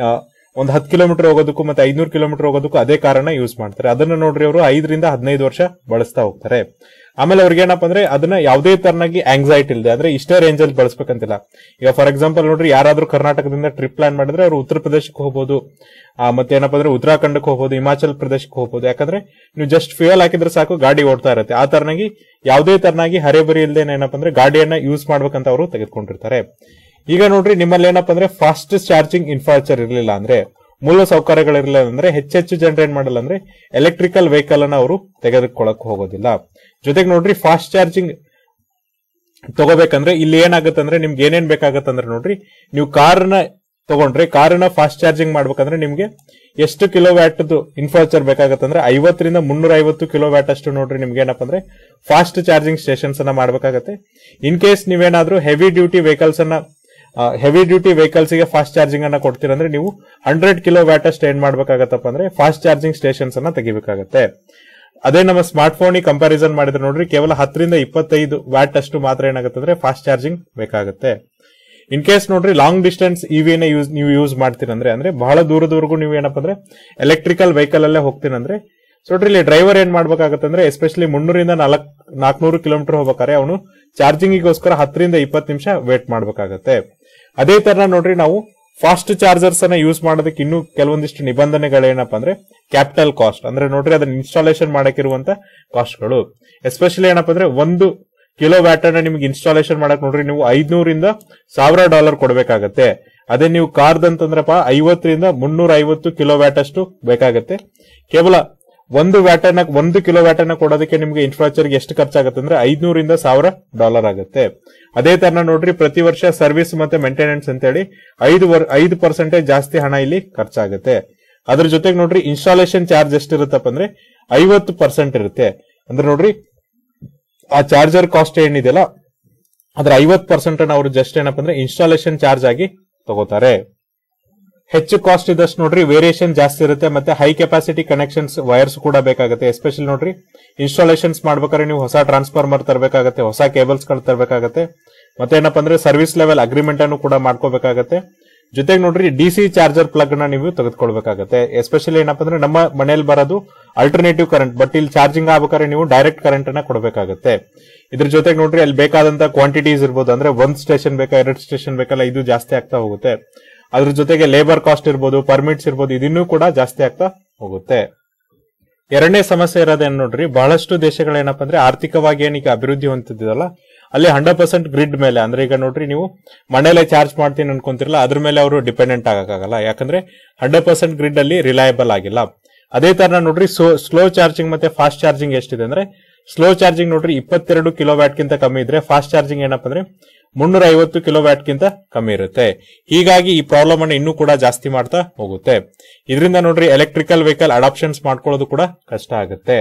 ಒಂದು ಹತ್ತು ಕಿಲೋಮೀಟರ್ ಹೋಗೋದಕ್ಕೂ ಮತ್ತೆ ಐದ್ನೂರು ಕಿಲೋಮೀಟರ್ ಹೋಗೋದಕ್ಕೂ ಅದೇ ಕಾರನ್ನ ಯೂಸ್ ಮಾಡ್ತಾರೆ. ಅದನ್ನ ನೋಡ್ರಿ ಅವರು ಐದರಿಂದ ಹದಿನೈದು ವರ್ಷ ಬಳಸ್ತಾ ಹೋಗ್ತಾರೆ. ಆಮೇಲೆ ಅವ್ರಿಗೆ ಏನಪ್ಪಾ ಅಂದ್ರೆ ಅದನ್ನ ಯಾವುದೇ ತರನಾಗಿ ಆಂಗ್ಸೈಟಿ ಇಲ್ಲದೆ ಅಂದ್ರೆ ಇಷ್ಟೇ ರೇಂಜ್ ಅಲ್ಲಿ ಬಳಸಬೇಕಂತಿಲ್ಲ. ಈಗ ಫಾರ್ ಎಕ್ಸಾಂಪಲ್ ನೋಡ್ರಿ ಯಾರಾದ್ರೂ ಕರ್ನಾಟಕದಿಂದ ಟ್ರಿಪ್ ಪ್ಲಾನ್ ಮಾಡಿದ್ರೆ ಅವರು ಉತ್ತರ ಪ್ರದೇಶಕ್ಕೆ ಹೋಗಬಹುದು, ಮತ್ತೆ ಏನಪ್ಪಾ ಅಂದ್ರೆ ಉತ್ತರಾಖಂಡಕ್ಕೆ ಹೋಗಬಹುದು, ಹಿಮಾಚಲ್ ಪ್ರದೇಶಕ್ಕೆ ಹೋಗಬಹುದು. ಯಾಕಂದ್ರೆ ನೀವು ಜಸ್ಟ್ ಫ್ಯೂಯಲ್ ಹಾಕಿದ್ರೆ ಸಾಕು ಗಾಡಿ ಓಡ್ತಾ ಇರುತ್ತೆ. ಆ ತರನಾಗಿ ಯಾವುದೇ ತರನಾಗಿ ಹರೆಬರಿ ಇಲ್ಲದೆ ಏನಪ್ಪಾ ಅಂದ್ರೆ ಗಾಡಿಯನ್ನ ಯೂಸ್ ಮಾಡ್ಬೇಕಂತ ಅವರು ತೆಗೆದುಕೊಂಡಿರ್ತಾರೆ. ಈಗ ನೋಡ್ರಿ ನಿಮ್ಮಲ್ಲಿ ಏನಪ್ಪಾ ಅಂದ್ರೆ ಫಾಸ್ಟ್ ಚಾರ್ಜಿಂಗ್ ಇನ್ಫ್ರಾಸ್ಟ್ರಕ್ಚರ್ ಇರಲಿಲ್ಲ ಅಂದ್ರೆ ಮೂಲ ಸೌಕರ್ಯಗಳಿರಲಿಲ್ಲ ಅಂದ್ರೆ ಹೆಚ್ಚೆಚ್ಚು ಜನರು ಏನ್ ಮಾಡಲ್ಲ ಅಂದ್ರೆ ಎಲೆಕ್ಟ್ರಿಕಲ್ ವೆಹಿಕಲ್ ಅನ್ನ ಅವರು ತೆಗೆದುಕೊಳ್ಳಕ್ ಹೋಗೋದಿಲ್ಲ. ಜೊತೆಗೆ ನೋಡ್ರಿ ಫಾಸ್ಟ್ ಚಾರ್ಜಿಂಗ್ ತಗೋಬೇಕಂದ್ರೆ ಇಲ್ಲಿ ಏನಾಗುತ್ತೆ ಅಂದ್ರೆ ನಿಮ್ಗೆ ಏನೇನ್ ಬೇಕಾಗತ್ತಂದ್ರೆ ನೋಡ್ರಿ ನೀವು ಕಾರ್ನ ತಗೊಂಡ್ರೆ ಕಾರನ್ನ ಫಾಸ್ಟ್ ಚಾರ್ಜಿಂಗ್ ಮಾಡ್ಬೇಕಂದ್ರೆ ನಿಮ್ಗೆ ಎಷ್ಟು ಕಿಲೋ ವ್ಯಾಟ್ ಇನ್ಫ್ರಾಸ್ಟ್ರಕ್ಚರ್ ಬೇಕಾಗುತ್ತೆ ಅಂದ್ರೆ ಐವತ್ತರಿಂದ ಮುನ್ನೂರ ಐವತ್ತು ಕಿಲೋ ವ್ಯಾಟ್ ಅಷ್ಟು ನೋಡ್ರಿ ನಿಮ್ಗೆ ಏನಪ್ಪಾ ಅಂದ್ರೆ ಫಾಸ್ಟ್ ಚಾರ್ಜಿಂಗ್ ಸ್ಟೇಷನ್ಸ್ ಅನ್ನ ಮಾಡ್ಬೇಕಾಗತ್ತೆ. ಇನ್ ಕೇಸ್ ನೀವೇನಾದ್ರೂ ಹೆವಿ ಡ್ಯೂಟಿ ವೆಹಿಕಲ್ಸ್ ಅನ್ನ ಹೆವಿ ಡ್ಯೂಟಿ ವೆಹಿಕಲ್ಸ್ ಗೆ ಫಾಸ್ಟ್ ಚಾರ್ಜಿಂಗ್ ಅನ್ನ ಕೊಡ್ತೀರಂದ್ರೆ ನೀವು ಹಂಡ್ರೆಡ್ ಕಿಲೋ ವ್ಯಾಟ್ ಅಷ್ಟು ಏನ್ ಮಾಡ್ಬೇಕಾಗತ್ತಪ್ಪ ಅಂದ್ರೆ ಫಾಸ್ಟ್ ಚಾರ್ಜಿಂಗ್ ಸ್ಟೇಷನ್ಸ್ ಅನ್ನ ತೆಗಿಬೇಕಾಗತ್ತೆ. ಅದೇ ನಮ್ಮ ಸ್ಮಾರ್ಟ್ ಫೋನ್ ಕಂಪ್ಯಾರಿಸನ್ ಮಾಡಿದ್ರೆ ನೋಡ್ರಿ ಕೇವಲ ಹತ್ತರಿಂದ ಇಪ್ಪತ್ತೈದು ವ್ಯಾಟ್ ಅಷ್ಟು ಮಾತ್ರ ಏನಾಗುತ್ತೆ ಅಂದ್ರೆ ಫಾಸ್ಟ್ ಚಾರ್ಜಿಂಗ್ ಬೇಕಾಗುತ್ತೆ. ಇನ್ ಕೇಸ್ ನೋಡ್ರಿ ಲಾಂಗ್ ಡಿಸ್ಟೆನ್ಸ್ ಇವಿನ ಯೂಸ್ ನೀವು ಯೂಸ್ ಮಾಡ್ತೀರಂದ್ರೆ ಅಂದ್ರೆ ಬಹಳ ದೂರದವರೆಗೂ ನೀವು ಏನಪ್ಪಾ ಅಂದ್ರೆ ಎಲೆಕ್ಟ್ರಿಕಲ್ ವೆಹಿಕಲ್ ಅಲ್ಲೇ ಹೋಗ್ತೀನಂದ್ರೆ ಸೊ ನೋಡ್ರಿ ಇಲ್ಲಿ ಡ್ರೈವರ್ ಏನ್ ಮಾಡ್ಬೇಕಾಗತ್ತೆ ಅಂದ್ರೆ ಎಸ್ಪೆಷಲಿ ಮುನ್ನೂರಿಂದ ನಾಲ್ಕ್ ನಾಲ್ಕನೂರು ಕಿಲೋಮೀಟರ್ ಹೋಗ್ಬೇಕಾದ್ರೆ ಅವನು ಚಾರ್ಜಿಂಗಿಗೋಸ್ಕರ ಹತ್ತರಿಂದ ಇಪ್ಪತ್ತು ನಿಮಿಷ ವೇಟ್ ಮಾಡ್ಬೇಕಾಗತ್ತೆ. ಅದೇ ತರ ನೋಡ್ರಿ ನಾವು ಫಾಸ್ಟ್ ಚಾರ್ಜರ್ಸ್ ಅನ್ನ ಯೂಸ್ ಮಾಡೋದಕ್ಕೆ ಇನ್ನೂ ಕೆಲವೊಂದಿಷ್ಟು ನಿಬಂಧನೆಗಳೇನಪ್ಪ ಅಂದ್ರೆ ಕ್ಯಾಪಿಟಲ್ ಕಾಸ್ಟ್ ಅಂದ್ರೆ ನೋಡ್ರಿ ಅದನ್ನ ಇನ್ಸ್ಟಾಲೇಷನ್ ಮಾಡಕ್ಕಿರುವಂತ ಕಾಸ್ಟ್ಗಳು ಎಸ್ಪೆಷಲಿ ಏನಪ್ಪಾ ಅಂದ್ರೆ ಒಂದು ಕಿಲೋ ವ್ಯಾಟ್ ಅನ್ನ ನಿಮ್ಗೆ ಇನ್ಸ್ಟಾಲೇಷನ್ ಮಾಡಕ್ ನೋಡ್ರಿ ನೀವು ಐದ್ನೂರಿಂದ ಸಾವಿರ ಡಾಲರ್ ಕೊಡಬೇಕಾಗತ್ತೆ. ಅದೇ ನೀವು ಕಾರ್ದಂತಂದ್ರಪ್ಪ ಐವತ್ತರಿಂದ ಮುನ್ನೂರ ಐವತ್ತು ಕಿಲೋ ವ್ಯಾಟ್ ಅಷ್ಟು ಬೇಕಾಗತ್ತೆ. ಕೇವಲ ಒಂದು ವ್ಯಾಟ್ ಅನ್ನ ಒಂದು ಕಿಲೋ ವ್ಯಾಟ್ ಅನ್ನ ಕೊಡೋದಕ್ಕೆ ನಿಮ್ಗೆ ಇನ್ಫ್ರಾಸ್ಟ್ರಕ್ಚರ್ ಎಷ್ಟು ಖರ್ಚಾಗುತ್ತೆ ಅಂದ್ರೆ ಐದ್ನೂರಿಂದ ಸಾವಿರ ಡಾಲರ್ ಆಗುತ್ತೆ. ಅದೇ ತರ ನೋಡ್ರಿ ಪ್ರತಿ ವರ್ಷ ಸರ್ವಿಸ್ ಮತ್ತೆ ಮೇಂಟೆನೆನ್ಸ್ ಅಂತ ಹೇಳಿ ಐದು ಐದು ಪರ್ಸೆಂಟೇಜ್ ಜಾಸ್ತಿ ಹಣ ಇಲ್ಲಿ ಖರ್ಚಾಗುತ್ತೆ. ಅದ್ರ ಜೊತೆಗೆ ನೋಡ್ರಿ ಇನ್ಸ್ಟಾಲೇಷನ್ ಚಾರ್ಜ್ ಎಷ್ಟಿರುತ್ತಪ್ಪ ಅಂದ್ರೆ ಐವತ್ತು ಪರ್ಸೆಂಟ್ ಇರುತ್ತೆ. ಅಂದ್ರೆ ನೋಡ್ರಿ ಆ ಚಾರ್ಜರ್ ಕಾಸ್ಟ್ ಏನಿದೆಯಲ್ಲ ಅದ್ರ ಐವತ್ತು ಪರ್ಸೆಂಟ್ ಅನ್ನ ಅವರು ಜಸ್ಟ್ ಏನಪ್ಪ ಅಂದ್ರೆ ಇನ್ಸ್ಟಾಲೇಷನ್ ಚಾರ್ಜ್ ಆಗಿ ತಗೋತಾರೆ. ಹೆಚ್ಚು ಕಾಸ್ಟ್ ಇದ್ದಷ್ಟು ನೋಡ್ರಿ ವೇರಿಯೇಷನ್ ಜಾಸ್ತಿ ಇರುತ್ತೆ ಮತ್ತೆ ಹೈ ಕೆಪಾಸಿಟಿ ಕನೆಕ್ಷನ್ಸ್ ವೈರ್ಸ್ ಕೂಡ ಬೇಕಾಗುತ್ತೆ. ಎಸ್ಪೆಷಲಿ ನೋಡ್ರಿ ಇನ್ಸ್ಟಾಲೇಷನ್ಸ್ ಮಾಡ್ಬೇಕಾದ್ರೆ ನೀವು ಹೊಸ ಟ್ರಾನ್ಸ್ಫಾರ್ಮರ್ ತರಬೇಕಾಗತ್ತೆ, ಹೊಸ ಕೇಬಲ್ಸ್ ಗಳು ತರಬೇಕಾಗತ್ತೆ, ಮತ್ತೆ ಏನಪ್ಪಾ ಅಂದ್ರೆ ಸರ್ವಿಸ್ ಲೆವೆಲ್ ಅಗ್ರಿಮೆಂಟ್ ಅನ್ನು ಕೂಡ ಮಾಡ್ಕೋಬೇಕಾಗತ್ತೆ. ಜೊತೆಗೆ ನೋಡ್ರಿ ಡಿಸಿ ಚಾರ್ಜರ್ ಪ್ಲಗ್ ನ ನೀವು ತೆಗೆದುಕೊಳ್ಬೇಕಾಗತ್ತೆ. ಎಸ್ಪೆಷಲಿ ಏನಪ್ಪಾ ಅಂದ್ರೆ ನಮ್ಮ ಮನೇಲಿ ಬರೋದು ಆಲ್ಟರ್ನೇಟಿವ್ ಕರೆಂಟ್, ಬಟ್ ಇಲ್ಲಿ ಚಾರ್ಜಿಂಗ್ ಆಗ್ಬೇಕಾದ್ರೆ ನೀವು ಡೈರೆಕ್ಟ್ ಕರೆಂಟ್ ಅನ್ನ ಕೊಡಬೇಕಾಗತ್ತೆ. ಇದ್ರ ಜೊತೆಗೆ ನೋಡ್ರಿ ಅಲ್ಲಿ ಬೇಕಾದಂತ ಕ್ವಾಂಟಿಟೀಸ್ ಇರ್ಬೋದು, ಅಂದ್ರೆ ಒಂದ್ ಸ್ಟೇಷನ್ ಬೇಕಾ ಎರಡು ಸ್ಟೇಷನ್ ಬೇಕಲ್ಲ ಇದು ಜಾಸ್ತಿ ಆಗ್ತಾ ಹೋಗುತ್ತೆ. ಅದ್ರ ಜೊತೆಗೆ ಲೇಬರ್ ಕಾಸ್ಟ್ ಇರ್ಬೋದು, ಪರ್ಮಿಟ್ಸ್ ಇರ್ಬೋದು, ಇದನ್ನೂ ಕೂಡ ಜಾಸ್ತಿ ಆಗ್ತಾ ಹೋಗುತ್ತೆ. ಎರಡನೇ ಸಮಸ್ಯೆ ಇರೋದೇನು ನೋಡ್ರಿ ಬಹಳಷ್ಟು ದೇಶಗಳೇನಪ್ಪ ಅಂದ್ರೆ ಆರ್ಥಿಕವಾಗಿ ಏನೀಗ ಅಭಿವೃದ್ಧಿ ಹೊಂದಿದಲ್ಲ ಅಲ್ಲಿ ಹಂಡ್ರೆಡ್ ಪರ್ಸೆಂಟ್ ಗ್ರಿಡ್ ಮೇಲೆ ಅಂದ್ರೆ ಈಗ ನೋಡ್ರಿ ನೀವು ಮನೇಲೆ ಚಾರ್ಜ್ ಮಾಡ್ತೀನಿ ಅನ್ಕೊಂತಿರಲ್ಲ ಅದ್ರ ಮೇಲೆ ಅವರು ಡಿಪೆಂಡೆಂಟ್ ಆಗಕ್ಕಾಗಲ್ಲ, ಯಾಕಂದ್ರೆ ಹಂಡ್ರೆಡ್ ಪರ್ಸೆಂಟ್ ಗ್ರಿಡ್ ಅಲ್ಲಿ ರಿಲಯಬಲ್ ಆಗಿಲ್ಲ. ಅದೇ ತರ ನೋಡ್ರಿ ಸ್ಲೋ ಚಾರ್ಜಿಂಗ್ ಮತ್ತೆ ಫಾಸ್ಟ್ ಚಾರ್ಜಿಂಗ್ ಎಷ್ಟಿದೆ ಅಂದ್ರೆ ಸ್ಲೋ ಚಾರ್ಜಿಂಗ್ ನೋಡ್ರಿ ಇಪ್ಪತ್ತೆರಡು ಕಿಲೋ ವ್ಯಾಟ್ ಗಿಂತ ಕಮ್ಮಿ ಇದ್ರೆ ಫಾಸ್ಟ್ ಚಾರ್ಜಿಂಗ್ ಏನಪ್ಪ ಅಂದ್ರೆ ಮುನ್ನೂರ ಐವತ್ತು ಕಿಲೋ ವ್ಯಾಟ್ ಗಿಂತ ಕಮ್ಮಿ ಇರುತ್ತೆ. ಹೀಗಾಗಿ ಈ ಪ್ರಾಬ್ಲಮ್ ಅನ್ನು ಇನ್ನೂ ಕೂಡ ಜಾಸ್ತಿ ಮಾಡ್ತಾ ಹೋಗುತ್ತೆ. ಇದರಿಂದ ನೋಡ್ರಿ ಎಲೆಕ್ಟ್ರಿಕಲ್ ವೆಹಿಕಲ್ ಅಡಾಪ್ಷನ್ಸ್ ಮಾಡ್ಕೊಳ್ಳೋದು ಕೂಡ ಕಷ್ಟ ಆಗುತ್ತೆ.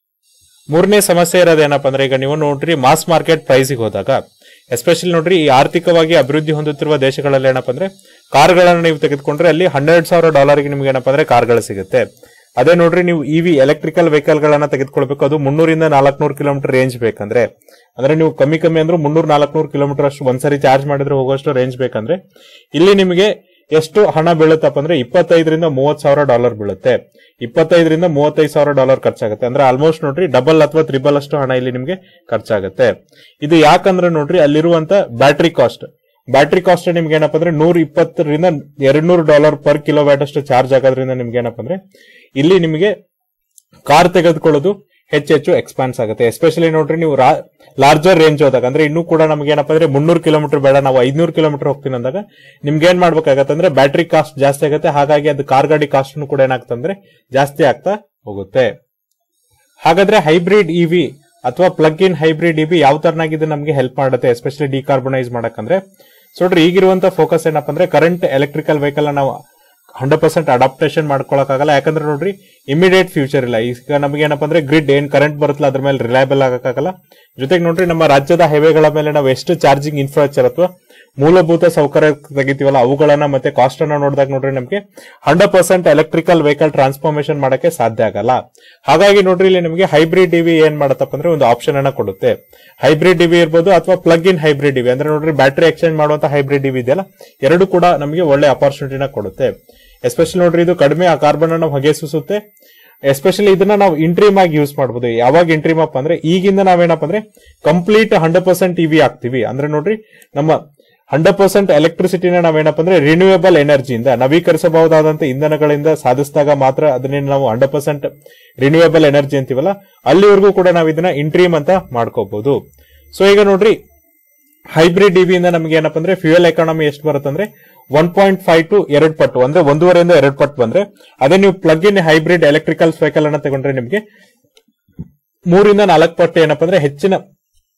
ಮೂರನೇ ಸಮಸ್ಯೆ ಇರೋದೇನಪ್ಪ ಅಂದ್ರೆ ಈಗ ನೀವು ನೋಡ್ರಿ ಮಾಸ್ ಮಾರ್ಕೆಟ್ ಪ್ರೈಸಿಗೆ ಹೋದಾಗ ಎಸ್ಪೆಷಲಿ ನೋಡ್ರಿ ಈ ಆರ್ಥಿಕವಾಗಿ ಅಭಿವೃದ್ಧಿ ಹೊಂದುತ್ತಿರುವ ದೇಶಗಳಲ್ಲಿ ಏನಪ್ಪ ಅಂದ್ರೆ ಕಾರ್ಗಳನ್ನು ನೀವು ತೆಗೆದುಕೊಂಡ್ರೆ ಅಲ್ಲಿ ಹನ್ನೆರಡು ಸಾವಿರ ಡಾಲರ್ಗೆ ನಿಮ್ಗೆ ಏನಪ್ಪ ಅಂದ್ರೆ ಕಾರ್ಗಳು ಸಿಗುತ್ತೆ. ಅದೇ ನೋಡ್ರಿ ನೀವು ಇವಿ ಎಲೆಕ್ಟ್ರಿಕಲ್ ವೆಹಿಕಲ್ ಗಳನ್ನ ತೆಗೆದುಕೊಳ್ಬೇಕು, ಅದು ಮುನ್ನೂರಿಂದ ನಾಲ್ಕನೂರು ಕಿಲೋಮೀಟರ್ ರೇಂಜ್ ಬೇಕಂದ್ರೆ ಅಂದ್ರೆ ನೀವು ಕಮ್ಮಿ ಕಮ್ಮಿ ಅಂದ್ರೆ ಮುನ್ನೂರ ನಾಲ್ಕನೂರು ಕಿಲೋಮೀಟರ್ ಅಷ್ಟು ಒಂದ್ಸರಿ ಚಾರ್ಜ್ ಮಾಡಿದ್ರೆ ಹೋಗೋಷ್ಟು ರೇಂಜ್ ಬೇಕಂದ್ರೆ ಇಲ್ಲಿ ನಿಮಗೆ ಎಷ್ಟು ಹಣ ಬೀಳುತ್ತಪ್ಪ ಅಂದ್ರೆ ಇಪ್ಪತ್ತೈದರಿಂದ ಮೂವತ್ ಸಾವಿರ ಡಾಲರ್ ಬೀಳುತ್ತೆ. ಇಪ್ಪತ್ತೈದರಿಂದ ಮೂವತ್ತೈದು ಸಾವಿರ ಡಾಲರ್ ಖರ್ಚಾಗುತ್ತೆ. ಅಂದ್ರೆ ಆಲ್ಮೋಸ್ಟ್ ನೋಡ್ರಿ ಡಬಲ್ ಅಥವಾ ತ್ರಿಬಲ್ ಅಷ್ಟು ಹಣ ಇಲ್ಲಿ ನಿಮ್ಗೆ ಖರ್ಚಾಗುತ್ತೆ. ಇದು ಯಾಕಂದ್ರೆ ನೋಡ್ರಿ ಅಲ್ಲಿರುವಂತ ಬ್ಯಾಟ್ರಿ ಕಾಸ್ಟ್ ಬ್ಯಾಟ್ರಿ ಕಾಸ್ಟ್ ನಿಮ್ಗೆ ಏನಪ್ಪ ಅಂದ್ರೆ ನೂರ ಇಪ್ಪತ್ತರಿಂದ ಎರಡ್ ನೂರು ಡಾಲರ್ ಪರ್ ಕಿಲೋ ವ್ಯಾಟ್ ಅಷ್ಟು ಚಾರ್ಜ್ ಆಗೋದ್ರಿಂದ ನಿಮ್ಗೆ ಏನಪ್ಪ ಅಂದ್ರೆ ಇಲ್ಲಿ ನಿಮಗೆ ಕಾರ್ ತೆಗೆದುಕೊಳ್ಳೋದು ಹೆಚ್ಚೆಚ್ಚು ಎಕ್ಸ್ಪಾನ್ಸ್ ಆಗುತ್ತೆ. ಎಸ್ಪೆಷಲಿ ನೋಡ್ರಿ ನೀವು ಲಾರ್ಜರ್ ರೇಂಜ್ ಹೋದಾಗ ಅಂದ್ರೆ ಇನ್ನೂ ಕೂಡ ನಮ್ಗೆ ಏನಪ್ಪ ಅಂದ್ರೆ ಮುನ್ನೂರು ಕಿಲೋಮೀಟರ್ ಬೇಡ ನಾವು ಐದ್ನೂರು ಕಿಲೋಮೀಟರ್ ಹೋಗ್ತೀನಿ ಅಂದಾಗ ನಿಮ್ಗೆ ಏನ್ ಮಾಡ್ಬೇಕಾಗತ್ತೆ ಅಂದ್ರೆ ಬ್ಯಾಟ್ರಿ ಕಾಸ್ಟ್ ಜಾಸ್ತಿ ಆಗುತ್ತೆ. ಹಾಗಾಗಿ ಅದು ಕಾರ್ ಗಾಡಿ ಕಾಸ್ಟ್ ಕೂಡ ಏನಾಗ್ತದೆ ಅಂದ್ರೆ ಜಾಸ್ತಿ ಆಗ್ತಾ ಹೋಗುತ್ತೆ. ಹಾಗಾದ್ರೆ ಹೈಬ್ರಿಡ್ ಇವಿ ಅಥವಾ ಪ್ಲಗ್ ಇನ್ ಹೈಬ್ರಿಡ್ ಇವಿ ಯಾವ ತರನಾಗಿದೆ ನಮ್ಗೆ ಹೆಲ್ಪ್ ಮಾಡುತ್ತೆ ಎಸ್ಪೆಷಲಿ ಡಿಕಾರ್ಬನೈಸ್ ಮಾಡಕಂದ್ರೆ ಸೊ ನೋಡ್ರಿ ಈಗಿರುವಂತ ಫೋಕಸ್ ಏನಪ್ಪ ಅಂದ್ರೆ ಕರೆಂಟ್ ಎಲೆಕ್ಟ್ರಿಕಲ್ ವೆಹಿಕಲ್ ನಾವು ಹಂಡ್ರೆಡ್ ಪರ್ಸೆಂಟ್ ಅಡಾಪ್ಟೇಷನ್ ಮಾಡ್ಕೊಳಕ್ಕಾಗಲ್ಲ. ಯಾಕಂದ್ರೆ ನೋಡ್ರಿ ಇಮಿಡಿಯೇಟ್ ಫ್ಯೂಚರ್ ಇಲ್ಲ. ಈಗ ನಮ್ಗೆ ಏನಪ್ಪ ಅಂದ್ರೆ ಗ್ರಿಡ್ ಏನ್ ಕರೆಂಟ್ ಬರುತ್ತಲ್ಲ ಅದ್ರ ಮೇಲೆ ರಿಲಯಬಲ್ ಆಗಕ್ಕಾಗಲ್ಲ. ಜೊತೆಗೆ ನೋಡ್ರಿ ನಮ್ಮ ರಾಜ್ಯದ ಹೈವೇಗಳ ಮೇಲೆ ನಾವು ಎಷ್ಟು ಚಾರ್ಜಿಂಗ್ ಇನ್ಫ್ರಾಸ್ಟ್ರಕ್ಚರ್ ಅಥವಾ ಮೂಲಭೂತ ಸೌಕರ್ಯ ತೆಗಿತೀವಲ್ಲ ಅವುಗಳನ್ನ ಮತ್ತೆ ಕಾಸ್ಟ್ ಅನ್ನ ನೋಡಿದಾಗ ನೋಡ್ರಿ ನಮ್ಗೆ hundred percent electrical vehicle transformation ಮಾಡಕ್ಕೆ ಸಾಧ್ಯ ಆಗಲ್ಲ. ಹಾಗಾಗಿ ನೋಡ್ರಿ ಇಲ್ಲಿ ನಿಮಗೆ ಹೈಬ್ರಿಡ್ ಇವಿ ಏನ್ ಮಾಡತ್ತಪ್ಪ ಅಂದ್ರೆ ಒಂದು ಆಪ್ಷನ್ ಅನ್ನ ಕೊಡುತ್ತೆ. ಹೈಬ್ರಿಡ್ ಇವಿ ಇರ್ಬೋದು ಅಥವಾ ಪ್ಲಗ್ ಇನ್ ಹೈಬ್ರಿಡ್ ಇವಿ ಅಂದ್ರೆ ನೋಡ್ರಿ ಬ್ಯಾಟರಿ ಎಕ್ಸ್ಚೇಂಜ್ ಮಾಡುವಂತ ಹೈಬ್ರಿಡ್ ಇವಿ ಇದೆಯಲ್ಲ ಎರಡು ಕೂಡ ನಮಗೆ ಒಳ್ಳೆ ಅಪಾರ್ಚುನಿಟಿನ ಕೊಡುತ್ತೆ. ಎಸ್ಪೆಷಲಿ ನೋಡ್ರಿ ಇದು ಕಡಿಮೆ ಆ ಕಾರ್ಬನ್ ಅನ್ನು ಹೊಗೆ ಸೂಸುತ್ತೆ. ಎಸ್ಪೆಷಲಿ ಇದನ್ನ ನಾವು ಇಂಟ್ರೀಮ್ ಆಗಿ ಯೂಸ್ ಮಾಡಬಹುದು. ಯಾವಾಗ ಇಂಟ್ರೀಮ್ ಅಪ್ ಅಂದ್ರೆ ಈಗಿಂದ ನಾವೇನಪ್ಪ ಅಂದ್ರೆ ಕಂಪ್ಲೀಟ್ ಹಂಡ್ರೆಡ್ ಪರ್ಸೆಂಟ್ ಇವಿ ಆಗ್ತೀವಿ ಅಂದ್ರೆ ನೋಡ್ರಿ ನಮ್ಮ ಹಂಡ್ರೆಡ್ ಪರ್ಸೆಂಟ್ ಎಲೆಕ್ಟ್ರಿಸಿಟಿನ ನಾವೇನಪ್ಪ ಅಂದ್ರೆ ರಿನ್ಯೂಯಬಲ್ ಎನರ್ಜಿಯಿಂದ ನವೀಕರಿಸಬಹುದಾದಂತ ಇಂಧನಗಳಿಂದ ಸಾಧಿಸಿದಾಗ ಮಾತ್ರ ಅದನ್ನ ನಾವು ಹಂಡ್ರೆಡ್ ಪರ್ಸೆಂಟ್ ರಿನ್ಯೂಯಬಲ್ ಎನರ್ಜಿ ಅಂತೀವಲ್ಲ ಅಲ್ಲಿವರೆಗೂ ಕೂಡ ನಾವು ಇದನ್ನ ಇಂಟ್ರೀಮ್ ಅಂತ ಮಾಡ್ಕೋಬಹುದು. ಸೊ ಈಗ ನೋಡ್ರಿ ಹೈಬ್ರಿಡ್ ಇವಿ ಇಂದ ನಮ್ಗೆ ಏನಪ್ಪ ಅಂದ್ರೆ ಫ್ಯೂಯಲ್ ಎಕಾನಮಿ ಎಷ್ಟು ಬರುತ್ತೆ ಅಂದ್ರೆ ಒನ್ ಪಾಯಿಂಟ್ ಫೈವ್ ಟು ಎರಡು ಪಟ್ಟು ಅಂದ್ರೆ ಒಂದೂವರೆಯಿಂದ ಎರಡು ಪಟ್ಟು ಬಂದ್ರೆ ಅದೇ ನೀವು plug in hybrid electrical vehicle ಅನ್ನ ತಗೊಂಡ್ರೆ ನಿಮ್ಗೆ ಮೂರಿಂದ ನಾಲ್ಕು ಪಟ್ಟು ಏನಪ್ಪ ಅಂದ್ರೆ ಹೆಚ್ಚಿನ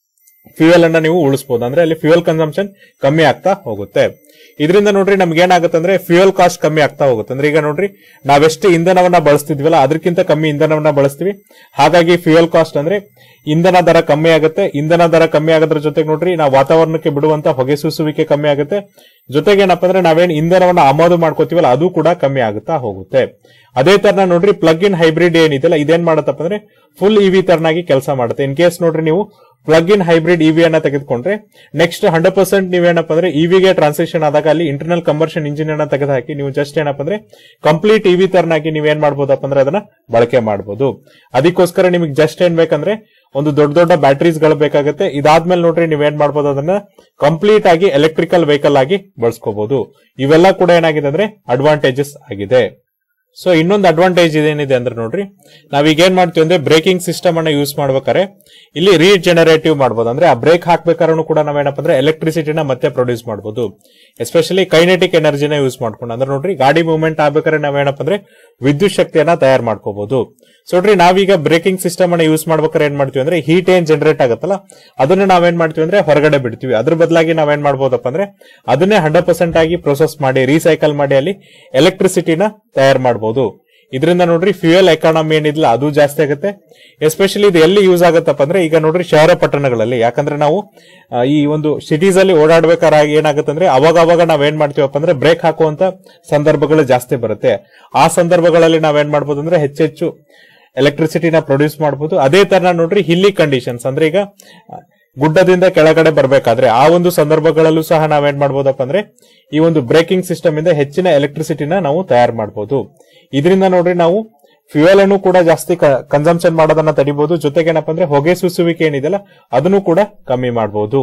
ಫ್ಯೂಯಲ್ ಅನ್ನ ನೀವು ಉಳಿಸಬಹುದು. ಅಂದ್ರೆ ಅಲ್ಲಿ ಫ್ಯೂಯಲ್ ಕನ್ಸಂಪ್ಷನ್ ಕಮ್ಮಿ ಆಗ್ತಾ ಹೋಗುತ್ತೆ. ಇದರಿಂದ ನೋಡ್ರಿ ನಮ್ಗೆ ಏನಾಗುತ್ತೆ ಅಂದ್ರೆ ಫ್ಯೂಯಲ್ ಕಾಸ್ಟ್ ಕಮ್ಮಿ ಆಗ್ತಾ ಹೋಗುತ್ತೆ. ಅಂದ್ರೆ ಈಗ ನೋಡ್ರಿ ನಾವೆಷ್ಟು ಇಂಧನವನ್ನ ಬಳಸ್ತಿದ್ವಲ್ಲ ಅದಕ್ಕಿಂತ ಕಮ್ಮಿ ಇಂಧನವನ್ನ ಬಳಸ್ತೀವಿ. ಹಾಗಾಗಿ ಫ್ಯೂಯಲ್ ಕಾಸ್ಟ್ ಅಂದ್ರೆ ಇಂಧನ ದರ ಕಮ್ಮಿ ಆಗುತ್ತೆ. ಇಂಧನ ದರ ಕಮ್ಮಿ ಆಗೋದ್ರ ಜೊತೆಗೆ ನೋಡ್ರಿ ನಾವು ವಾತಾವರಣಕ್ಕೆ ಬಿಡುವಂತ ಹೊಗೆ ಸೂಸುವಿಕೆ ಕಮ್ಮಿ ಆಗುತ್ತೆ. ಜೊತೆಗೆ ಏನಪ್ಪಾ ಅಂದ್ರೆ ನಾವೇನ್ ಇಂಧನವನ್ನ ಆಮದು ಮಾಡ್ಕೋತೀವಲ್ಲ ಅದು ಕೂಡ ಕಮ್ಮಿ ಆಗುತ್ತಾ ಹೋಗುತ್ತೆ. ಅದೇ ತರ ನೋಡ್ರಿ ಪ್ಲಗ್ ಇನ್ ಹೈಬ್ರಿಡ್ ಏನಿದೆಯಲ್ಲ ಇದೇನ್ ಮಾಡತ್ತಪ್ಪ ಅಂದ್ರೆ ಫುಲ್ ಇವಿ ತರನಾಗಿ ಕೆಲಸ ಮಾಡುತ್ತೆ. ಇನ್ ಕೇಸ್ ನೋಡ್ರಿ ನೀವು ಪ್ಲಗ್ ಇನ್ ಹೈಬ್ರಿಡ್ ಇವಿ ಅನ್ನ ತೆಗೆದುಕೊಂಡ್ರೆ ನೆಕ್ಸ್ಟ್ ಹಂಡ್ರೆಡ್ ಪರ್ಸೆಂಟ್ ನೀವೇನಪ್ಪ ಅಂದ್ರೆ ಇವಿಗೆ ಟ್ರಾನ್ಸಿಷನ್ ಆದಾಗ ಅಲ್ಲಿ ಇಂಟರ್ನಲ್ ಕಂಬರ್ಷನ್ ಇಂಜಿನ್ ಅನ್ನ ತೆಗೆದು ಹಾಕಿ ನೀವು ಜಸ್ಟ್ ಏನಪ್ಪ ಅಂದ್ರೆ ಕಂಪ್ಲೀಟ್ ಇವಿ ತರನಾಗಿ ನೀವೇನ್ ಮಾಡಬಹುದಪ್ಪ ಅಂದ್ರೆ ಅದನ್ನ ಬಳಕೆ ಮಾಡಬಹುದು. ಅದಕ್ಕೋಸ್ಕರ ನಿಮಗೆ ಜಸ್ಟ್ ಏನ್ ಬೇಕಂದ್ರೆ ಒಂದು ದೊಡ್ಡ ದೊಡ್ಡ ಬ್ಯಾಟರೀಸ್ ಗಳು ಬೇಕಾಗುತ್ತೆ. ಇದಾದ್ಮೇಲೆ ನೋಡ್ರಿ ನೀವೇನ್ ಮಾಡಬಹುದು ಅದನ್ನ ಕಂಪ್ಲೀಟ್ ಆಗಿ ಎಲೆಕ್ಟ್ರಿಕಲ್ ವೆಹಿಕಲ್ ಆಗಿ ಬಳಸ್ಕೋಬಹುದು. ಇವೆಲ್ಲ ಕೂಡ ಏನಾಗಿದೆ ಅಂದ್ರೆ ಅಡ್ವಾಂಟೇಜಸ್ ಆಗಿದೆ. ಸೊ ಇನ್ನೊಂದು ಅಡ್ವಾಂಟೇಜ್ ಇದೇನಿದೆ ಅಂದ್ರೆ ನೋಡ್ರಿ ನಾವೀಗ ಏನ್ ಮಾಡ್ತೀವಿ ಅಂದ್ರೆ ಬ್ರೇಕಿಂಗ್ ಸಿಸ್ಟಮ್ ಅನ್ನ ಯೂಸ್ ಮಾಡ್ಬೇಕಾದ್ರೆ ಇಲ್ಲಿ ರೀಜನರೇಟಿವ್ ಮಾಡಬಹುದು. ಅಂದ್ರೆ ಆ ಬ್ರೇಕ್ ಹಾಕ್ಬೇಕಾದ್ರೂ ಕೂಡ ನಾವೇನಪ್ಪ ಅಂದ್ರೆ ಎಲೆಕ್ಟ್ರಿಸಿಟಿನ ಮತ್ತೆ ಪ್ರೊಡ್ಯೂಸ್ ಮಾಡಬಹುದು. ಎಸ್ಪೆಷಲಿ ಕೈನೆಟಿಕ್ ಎನರ್ಜಿನ ಯೂಸ್ ಮಾಡ್ಕೊಂಡು ಅಂದ್ರೆ ನೋಡ್ರಿ ಗಾಡಿ ಮೂವ್ಮೆಂಟ್ ಆಗ್ಬೇಕಾದ್ರೆ ನಾವೇನಪ್ಪ ಅಂದ್ರೆ ವಿದ್ಯುತ್ ಶಕ್ತಿಯನ್ನ ತಯಾರು ಮಾಡ್ಕೋಬಹುದು. ಸೊ ನೋಡ್ರಿ ನಾವೀಗ ಬ್ರೇಕಿಂಗ್ ಸಿಸ್ಟಮ್ ಅನ್ನ ಯೂಸ್ ಮಾಡ್ಬೇಕಾದ್ರೆ ಏನ್ ಮಾಡ್ತೀವಿ ಅಂದ್ರೆ ಹೀಟ್ ಏನ್ ಜನರೇಟ್ ಆಗುತ್ತಲ್ಲ ಅದನ್ನ ನಾವೇನ್ ಮಾಡ್ತೀವಿ ಅಂದ್ರೆ ಹೊರಗಡೆ ಬಿಡ್ತೀವಿ. ಅದ್ರ ಬದಲಾಗಿ ನಾವೇನ್ ಮಾಡಬಹುದಪ್ಪ ಅಂದ್ರೆ ಅದನ್ನೇ ಹಂಡ್ರೆಡ್ ಪರ್ಸೆಂಟ್ ಆಗಿ ಪ್ರೊಸೆಸ್ ಮಾಡಿ ರೀಸೈಕಲ್ ಮಾಡಿ ಅಲ್ಲಿ ಎಲೆಕ್ಟ್ರಿಸಿಟಿನ ತಯಾರು ಮಾಡಬಹುದು. ಇದರಿಂದ ನೋಡ್ರಿ ಫ್ಯೂಯಲ್ ಎಕಾನಮಿ ಏನಿಲ್ಲ ಅದು ಜಾಸ್ತಿ ಆಗುತ್ತೆ. ಎಸ್ಪೆಷಲಿ ಇದು ಎಲ್ಲಿ ಯೂಸ್ ಆಗುತ್ತಪ್ಪ ಅಂದ್ರೆ ಈಗ ನೋಡ್ರಿ ಶಹರ ಪಟ್ಟಣಗಳಲ್ಲಿ. ಯಾಕಂದ್ರೆ ನಾವು ಈ ಒಂದು ಸಿಟೀಸ್ ಅಲ್ಲಿ ಓಡಾಡ್ಬೇಕಾದ್ರೆ ಏನಾಗುತ್ತೆ ಅಂದ್ರೆ ಅವಾಗ ಅವಾಗ ನಾವೇನ್ ಮಾಡ್ತೀವಪ್ಪ ಅಂದ್ರೆ ಬ್ರೇಕ್ ಹಾಕುವಂತ ಸಂದರ್ಭಗಳು ಜಾಸ್ತಿ ಬರುತ್ತೆ. ಆ ಸಂದರ್ಭಗಳಲ್ಲಿ ನಾವೇನ್ ಮಾಡ್ಬೋದು ಅಂದ್ರೆ ಹೆಚ್ಚೆಚ್ಚು ಎಲೆಕ್ಟ್ರಿಸಿಟಿನ ಪ್ರೊಡ್ಯೂಸ್ ಮಾಡಬಹುದು. ಅದೇ ತರ ನೋಡ್ರಿ ಹಿಲ್ಲಿ ಕಂಡೀಷನ್ಸ್ ಅಂದ್ರೆ ಈಗ ಗುಡ್ಡದಿಂದ ಕೆಳಗಡೆ ಬರಬೇಕಾದ್ರೆ ಆ ಒಂದು ಸಂದರ್ಭಗಳಲ್ಲೂ ಸಹ ನಾವೇನ್ ಮಾಡಬಹುದಪ್ಪ ಅಂದ್ರೆ ಈ ಒಂದು ಬ್ರೇಕಿಂಗ್ ಸಿಸ್ಟಮ್ ಇಂದ ಹೆಚ್ಚಿನ ಎಲೆಕ್ಟ್ರಿಸಿಟಿನ ನಾವು ತಯಾರು ಮಾಡಬಹುದು. ಇದರಿಂದ ನೋಡ್ರಿ ನಾವು ಫ್ಯೂಯಲ್ ಅನ್ನು ಕೂಡ ಜಾಸ್ತಿ ಕನ್ಸಂಪ್ಷನ್ ಮಾಡೋದನ್ನ ತಡಿಬಹುದು. ಜೊತೆಗೆ ಏನಪ್ಪಾ ಅಂದ್ರೆ ಹೊಗೆ ಸೂಸುವಿಕೆ ಏನಿದೆಯಲ್ಲ ಅದನ್ನು ಕೂಡ ಕಮ್ಮಿ ಮಾಡಬಹುದು.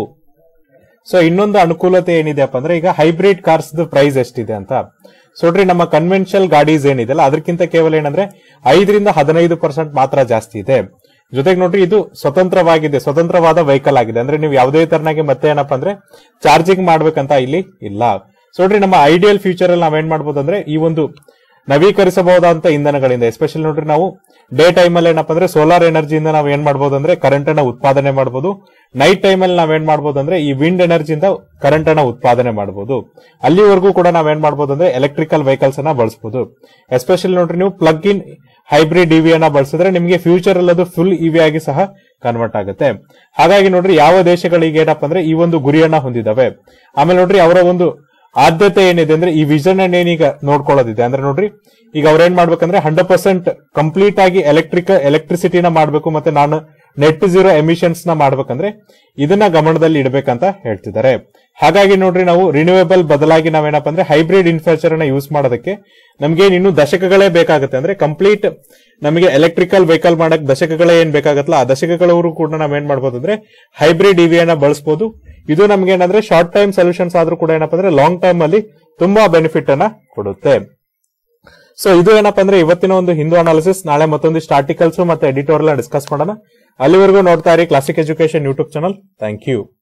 ಸೊ ಇನ್ನೊಂದು ಅನುಕೂಲತೆ ಏನಿದೆಯಪ್ಪ ಅಂದ್ರೆ ಈಗ ಹೈಬ್ರಿಡ್ ಕಾರ್ಸ್ ಪ್ರೈಸ್ ಎಷ್ಟಿದೆ ಅಂತ. ಸೊ ನೋಡ್ರಿ ನಮ್ಮ ಕನ್ವೆನ್ಷನಲ್ ಗಾಡೀಸ್ ಏನಿದೆಯಲ್ಲ ಅದಕ್ಕಿಂತ ಕೇವಲ ಏನಂದ್ರೆ ಐದರಿಂದ ಹದಿನೈದು ಪರ್ಸೆಂಟ್ ಮಾತ್ರ ಜಾಸ್ತಿ ಇದೆ. ಜೊತೆಗೆ ನೋಡ್ರಿ ಇದು ಸ್ವತಂತ್ರವಾಗಿದೆ, ಸ್ವತಂತ್ರವಾದ ವೆಹಿಕಲ್ ಆಗಿದೆ. ಅಂದ್ರೆ ನೀವು ಯಾವುದೇ ತರನಾಗಿ ಮತ್ತೆ ಏನಪ್ಪಾ ಅಂದ್ರೆ ಚಾರ್ಜಿಂಗ್ ಮಾಡ್ಬೇಕಂತ ಇಲ್ಲಿ ಇಲ್ಲ. ಸೊ ನೋಡ್ರಿ ನಮ್ಮ ಐಡಿಯಲ್ ಫ್ಯೂಚರ್ ಅಲ್ಲಿ ನಾವೇನ್ ಮಾಡ್ಬೋದು ಅಂದ್ರೆ ಈ ಒಂದು ನವೀಕರಿಸಬಹುದಾದಂತ ಇಂಧನಗಳಿಂದ ಎಸ್ಪೆಷಲಿ ನೋಡ್ರಿ ನಾವು ಡೇ ಟೈಮ್ ಅಲ್ಲಿ ಏನಪ್ಪಾ ಅಂದ್ರೆ ಸೋಲಾರ್ ಎನರ್ಜಿಯಿಂದ ನಾವ್ ಏನ್ ಮಾಡಬಹುದು ಅಂದ್ರೆ ಕರೆಂಟ್ ಅನ್ನ ಉತ್ಪಾದನೆ ಮಾಡಬಹುದು. ನೈಟ್ ಟೈಮ್ ಅಲ್ಲಿ ನಾವೇನ್ ಮಾಡಬಹುದು ಅಂದ್ರೆ ಈ ವಿಂಡ್ ಎನರ್ಜಿಯಿಂದ ಕರೆಂಟ್ ಅನ್ನ ಉತ್ಪಾದನೆ ಮಾಡಬಹುದು. ಅಲ್ಲಿವರೆಗೂ ಕೂಡ ನಾವೇನ್ ಮಾಡಬಹುದು ಅಂದ್ರೆ ಎಲೆಕ್ಟ್ರಿಕಲ್ ವೆಹಿಕಲ್ಸ್ ಅನ್ನ ಬಳಸಬಹುದು. ಎಸ್ಪೆಷಲಿ ನೋಡ್ರಿ ನೀವು ಪ್ಲಗ್ ಇನ್ ಹೈಬ್ರಿಡ್ ಇವಿ ಅನ್ನ ಬಳಸಿದ್ರೆ ನಿಮಗೆ ಫ್ಯೂಚರ್ ಅಲ್ಲಿ ಅದು ಫುಲ್ ಇವಿ ಆಗಿ ಸಹ ಕನ್ವರ್ಟ್ ಆಗುತ್ತೆ. ಹಾಗಾಗಿ ನೋಡ್ರಿ ಯಾವ ದೇಶಗಳಿಗೆ ಏನಪ್ಪಾ ಅಂದ್ರೆ ಈ ಒಂದು ಗುರಿಯನ್ನ ಹೊಂದಿದಾವೆ. ಆಮೇಲೆ ನೋಡ್ರಿ ಅವರ ಒಂದು ಆದ್ಯತೆ ಏನಿದೆ ಅಂದ್ರೆ ಈ ವಿಷನ್ ಅನ್ನ ಏನೀಗ ನೋಡ್ಕೊಳ್ಳೋದಿದೆ. ಅಂದ್ರೆ ನೋಡ್ರಿ ಈಗ ಅವ್ರೇನ್ ಮಾಡ್ಬೇಕಂದ್ರೆ ಹಂಡ್ರೆಡ್ ಪರ್ಸೆಂಟ್ ಕಂಪ್ಲೀಟ್ ಆಗಿ ಎಲೆಕ್ಟ್ರಿಕ್ ಎಲೆಕ್ಟ್ರಿಸಿಟಿನ ಮಾಡಬೇಕು ಮತ್ತೆ ನಾನು ನೆಟ್ ಜೀರೋ ಎಮಿಷನ್ಸ್ ನ ಮಾಡ್ಬೇಕಂದ್ರೆ ಇದನ್ನ ಗಮನದಲ್ಲಿ ಇಡಬೇಕಂತ ಹೇಳ್ತಿದ್ದಾರೆ. ಹಾಗಾಗಿ ನೋಡ್ರಿ ನಾವು ರಿನ್ಯೂವೇಬಲ್ ಬದಲಾಗಿ ನಾವೇನಪ್ಪ ಅಂದ್ರೆ ಹೈಬ್ರಿಡ್ ಇನ್ಫ್ರಾಸ್ಟ್ರಕ್ಚರ್ ಅನ್ನ ಯೂಸ್ ಮಾಡೋದಕ್ಕೆ ನಮ್ಗೆ ಇನ್ನು ದಶಕಗಳೇ ಬೇಕಾಗುತ್ತೆ. ಅಂದ್ರೆ ಕಂಪ್ಲೀಟ್ ನಮಗೆ ಎಲೆಕ್ಟ್ರಿಕಲ್ ವೆಹಿಕಲ್ ಮಾಡಕ್ ದಶಕಗಳೇ ಏನ್ ಬೇಕಾಗತ್ತಲ್ಲ ಆ ದಶಕಗಳವರು ಕೂಡ ನಾವೇನ್ ಮಾಡ್ಬೋದು ಅಂದ್ರೆ ಹೈಬ್ರಿಡ್ ಇವಿ ಅನ್ನ ಬಳಸಬಹುದು. ಇದು ನಮ್ಗೆ ಏನಂದ್ರೆ ಶಾರ್ಟ್ ಟೈಮ್ ಸೊಲ್ಯೂಷನ್ಸ್ ಆದ್ರೂ ಕೂಡ ಏನಪ್ಪಾ ಅಂದ್ರೆ ಲಾಂಗ್ ಟೈಮ್ ಅಲ್ಲಿ ತುಂಬಾ ಬೆನಿಫಿಟ್ ಅನ್ನ ಕೊಡುತ್ತೆ. ಸೊ ಇದು ಏನಪ್ಪಾ ಅಂದ್ರೆ ಇವತ್ತಿನ ಒಂದು ಹಿಂದೂ ಅನಾಲಿಸಿಸ್. ನಾಳೆ ಮತ್ತೊಂದಿಷ್ಟು ಆರ್ಟಿಕಲ್ಸ್ ಮತ್ತೆ ಎಡಿಟೋರಿಯಲ್ ಡಿಸ್ಕಸ್ ಮಾಡೋಣ. ಅಲ್ಲಿವರೆಗೂ ನೋಡ್ತಾ ಇರಿ classic education YouTube channel. Thank you.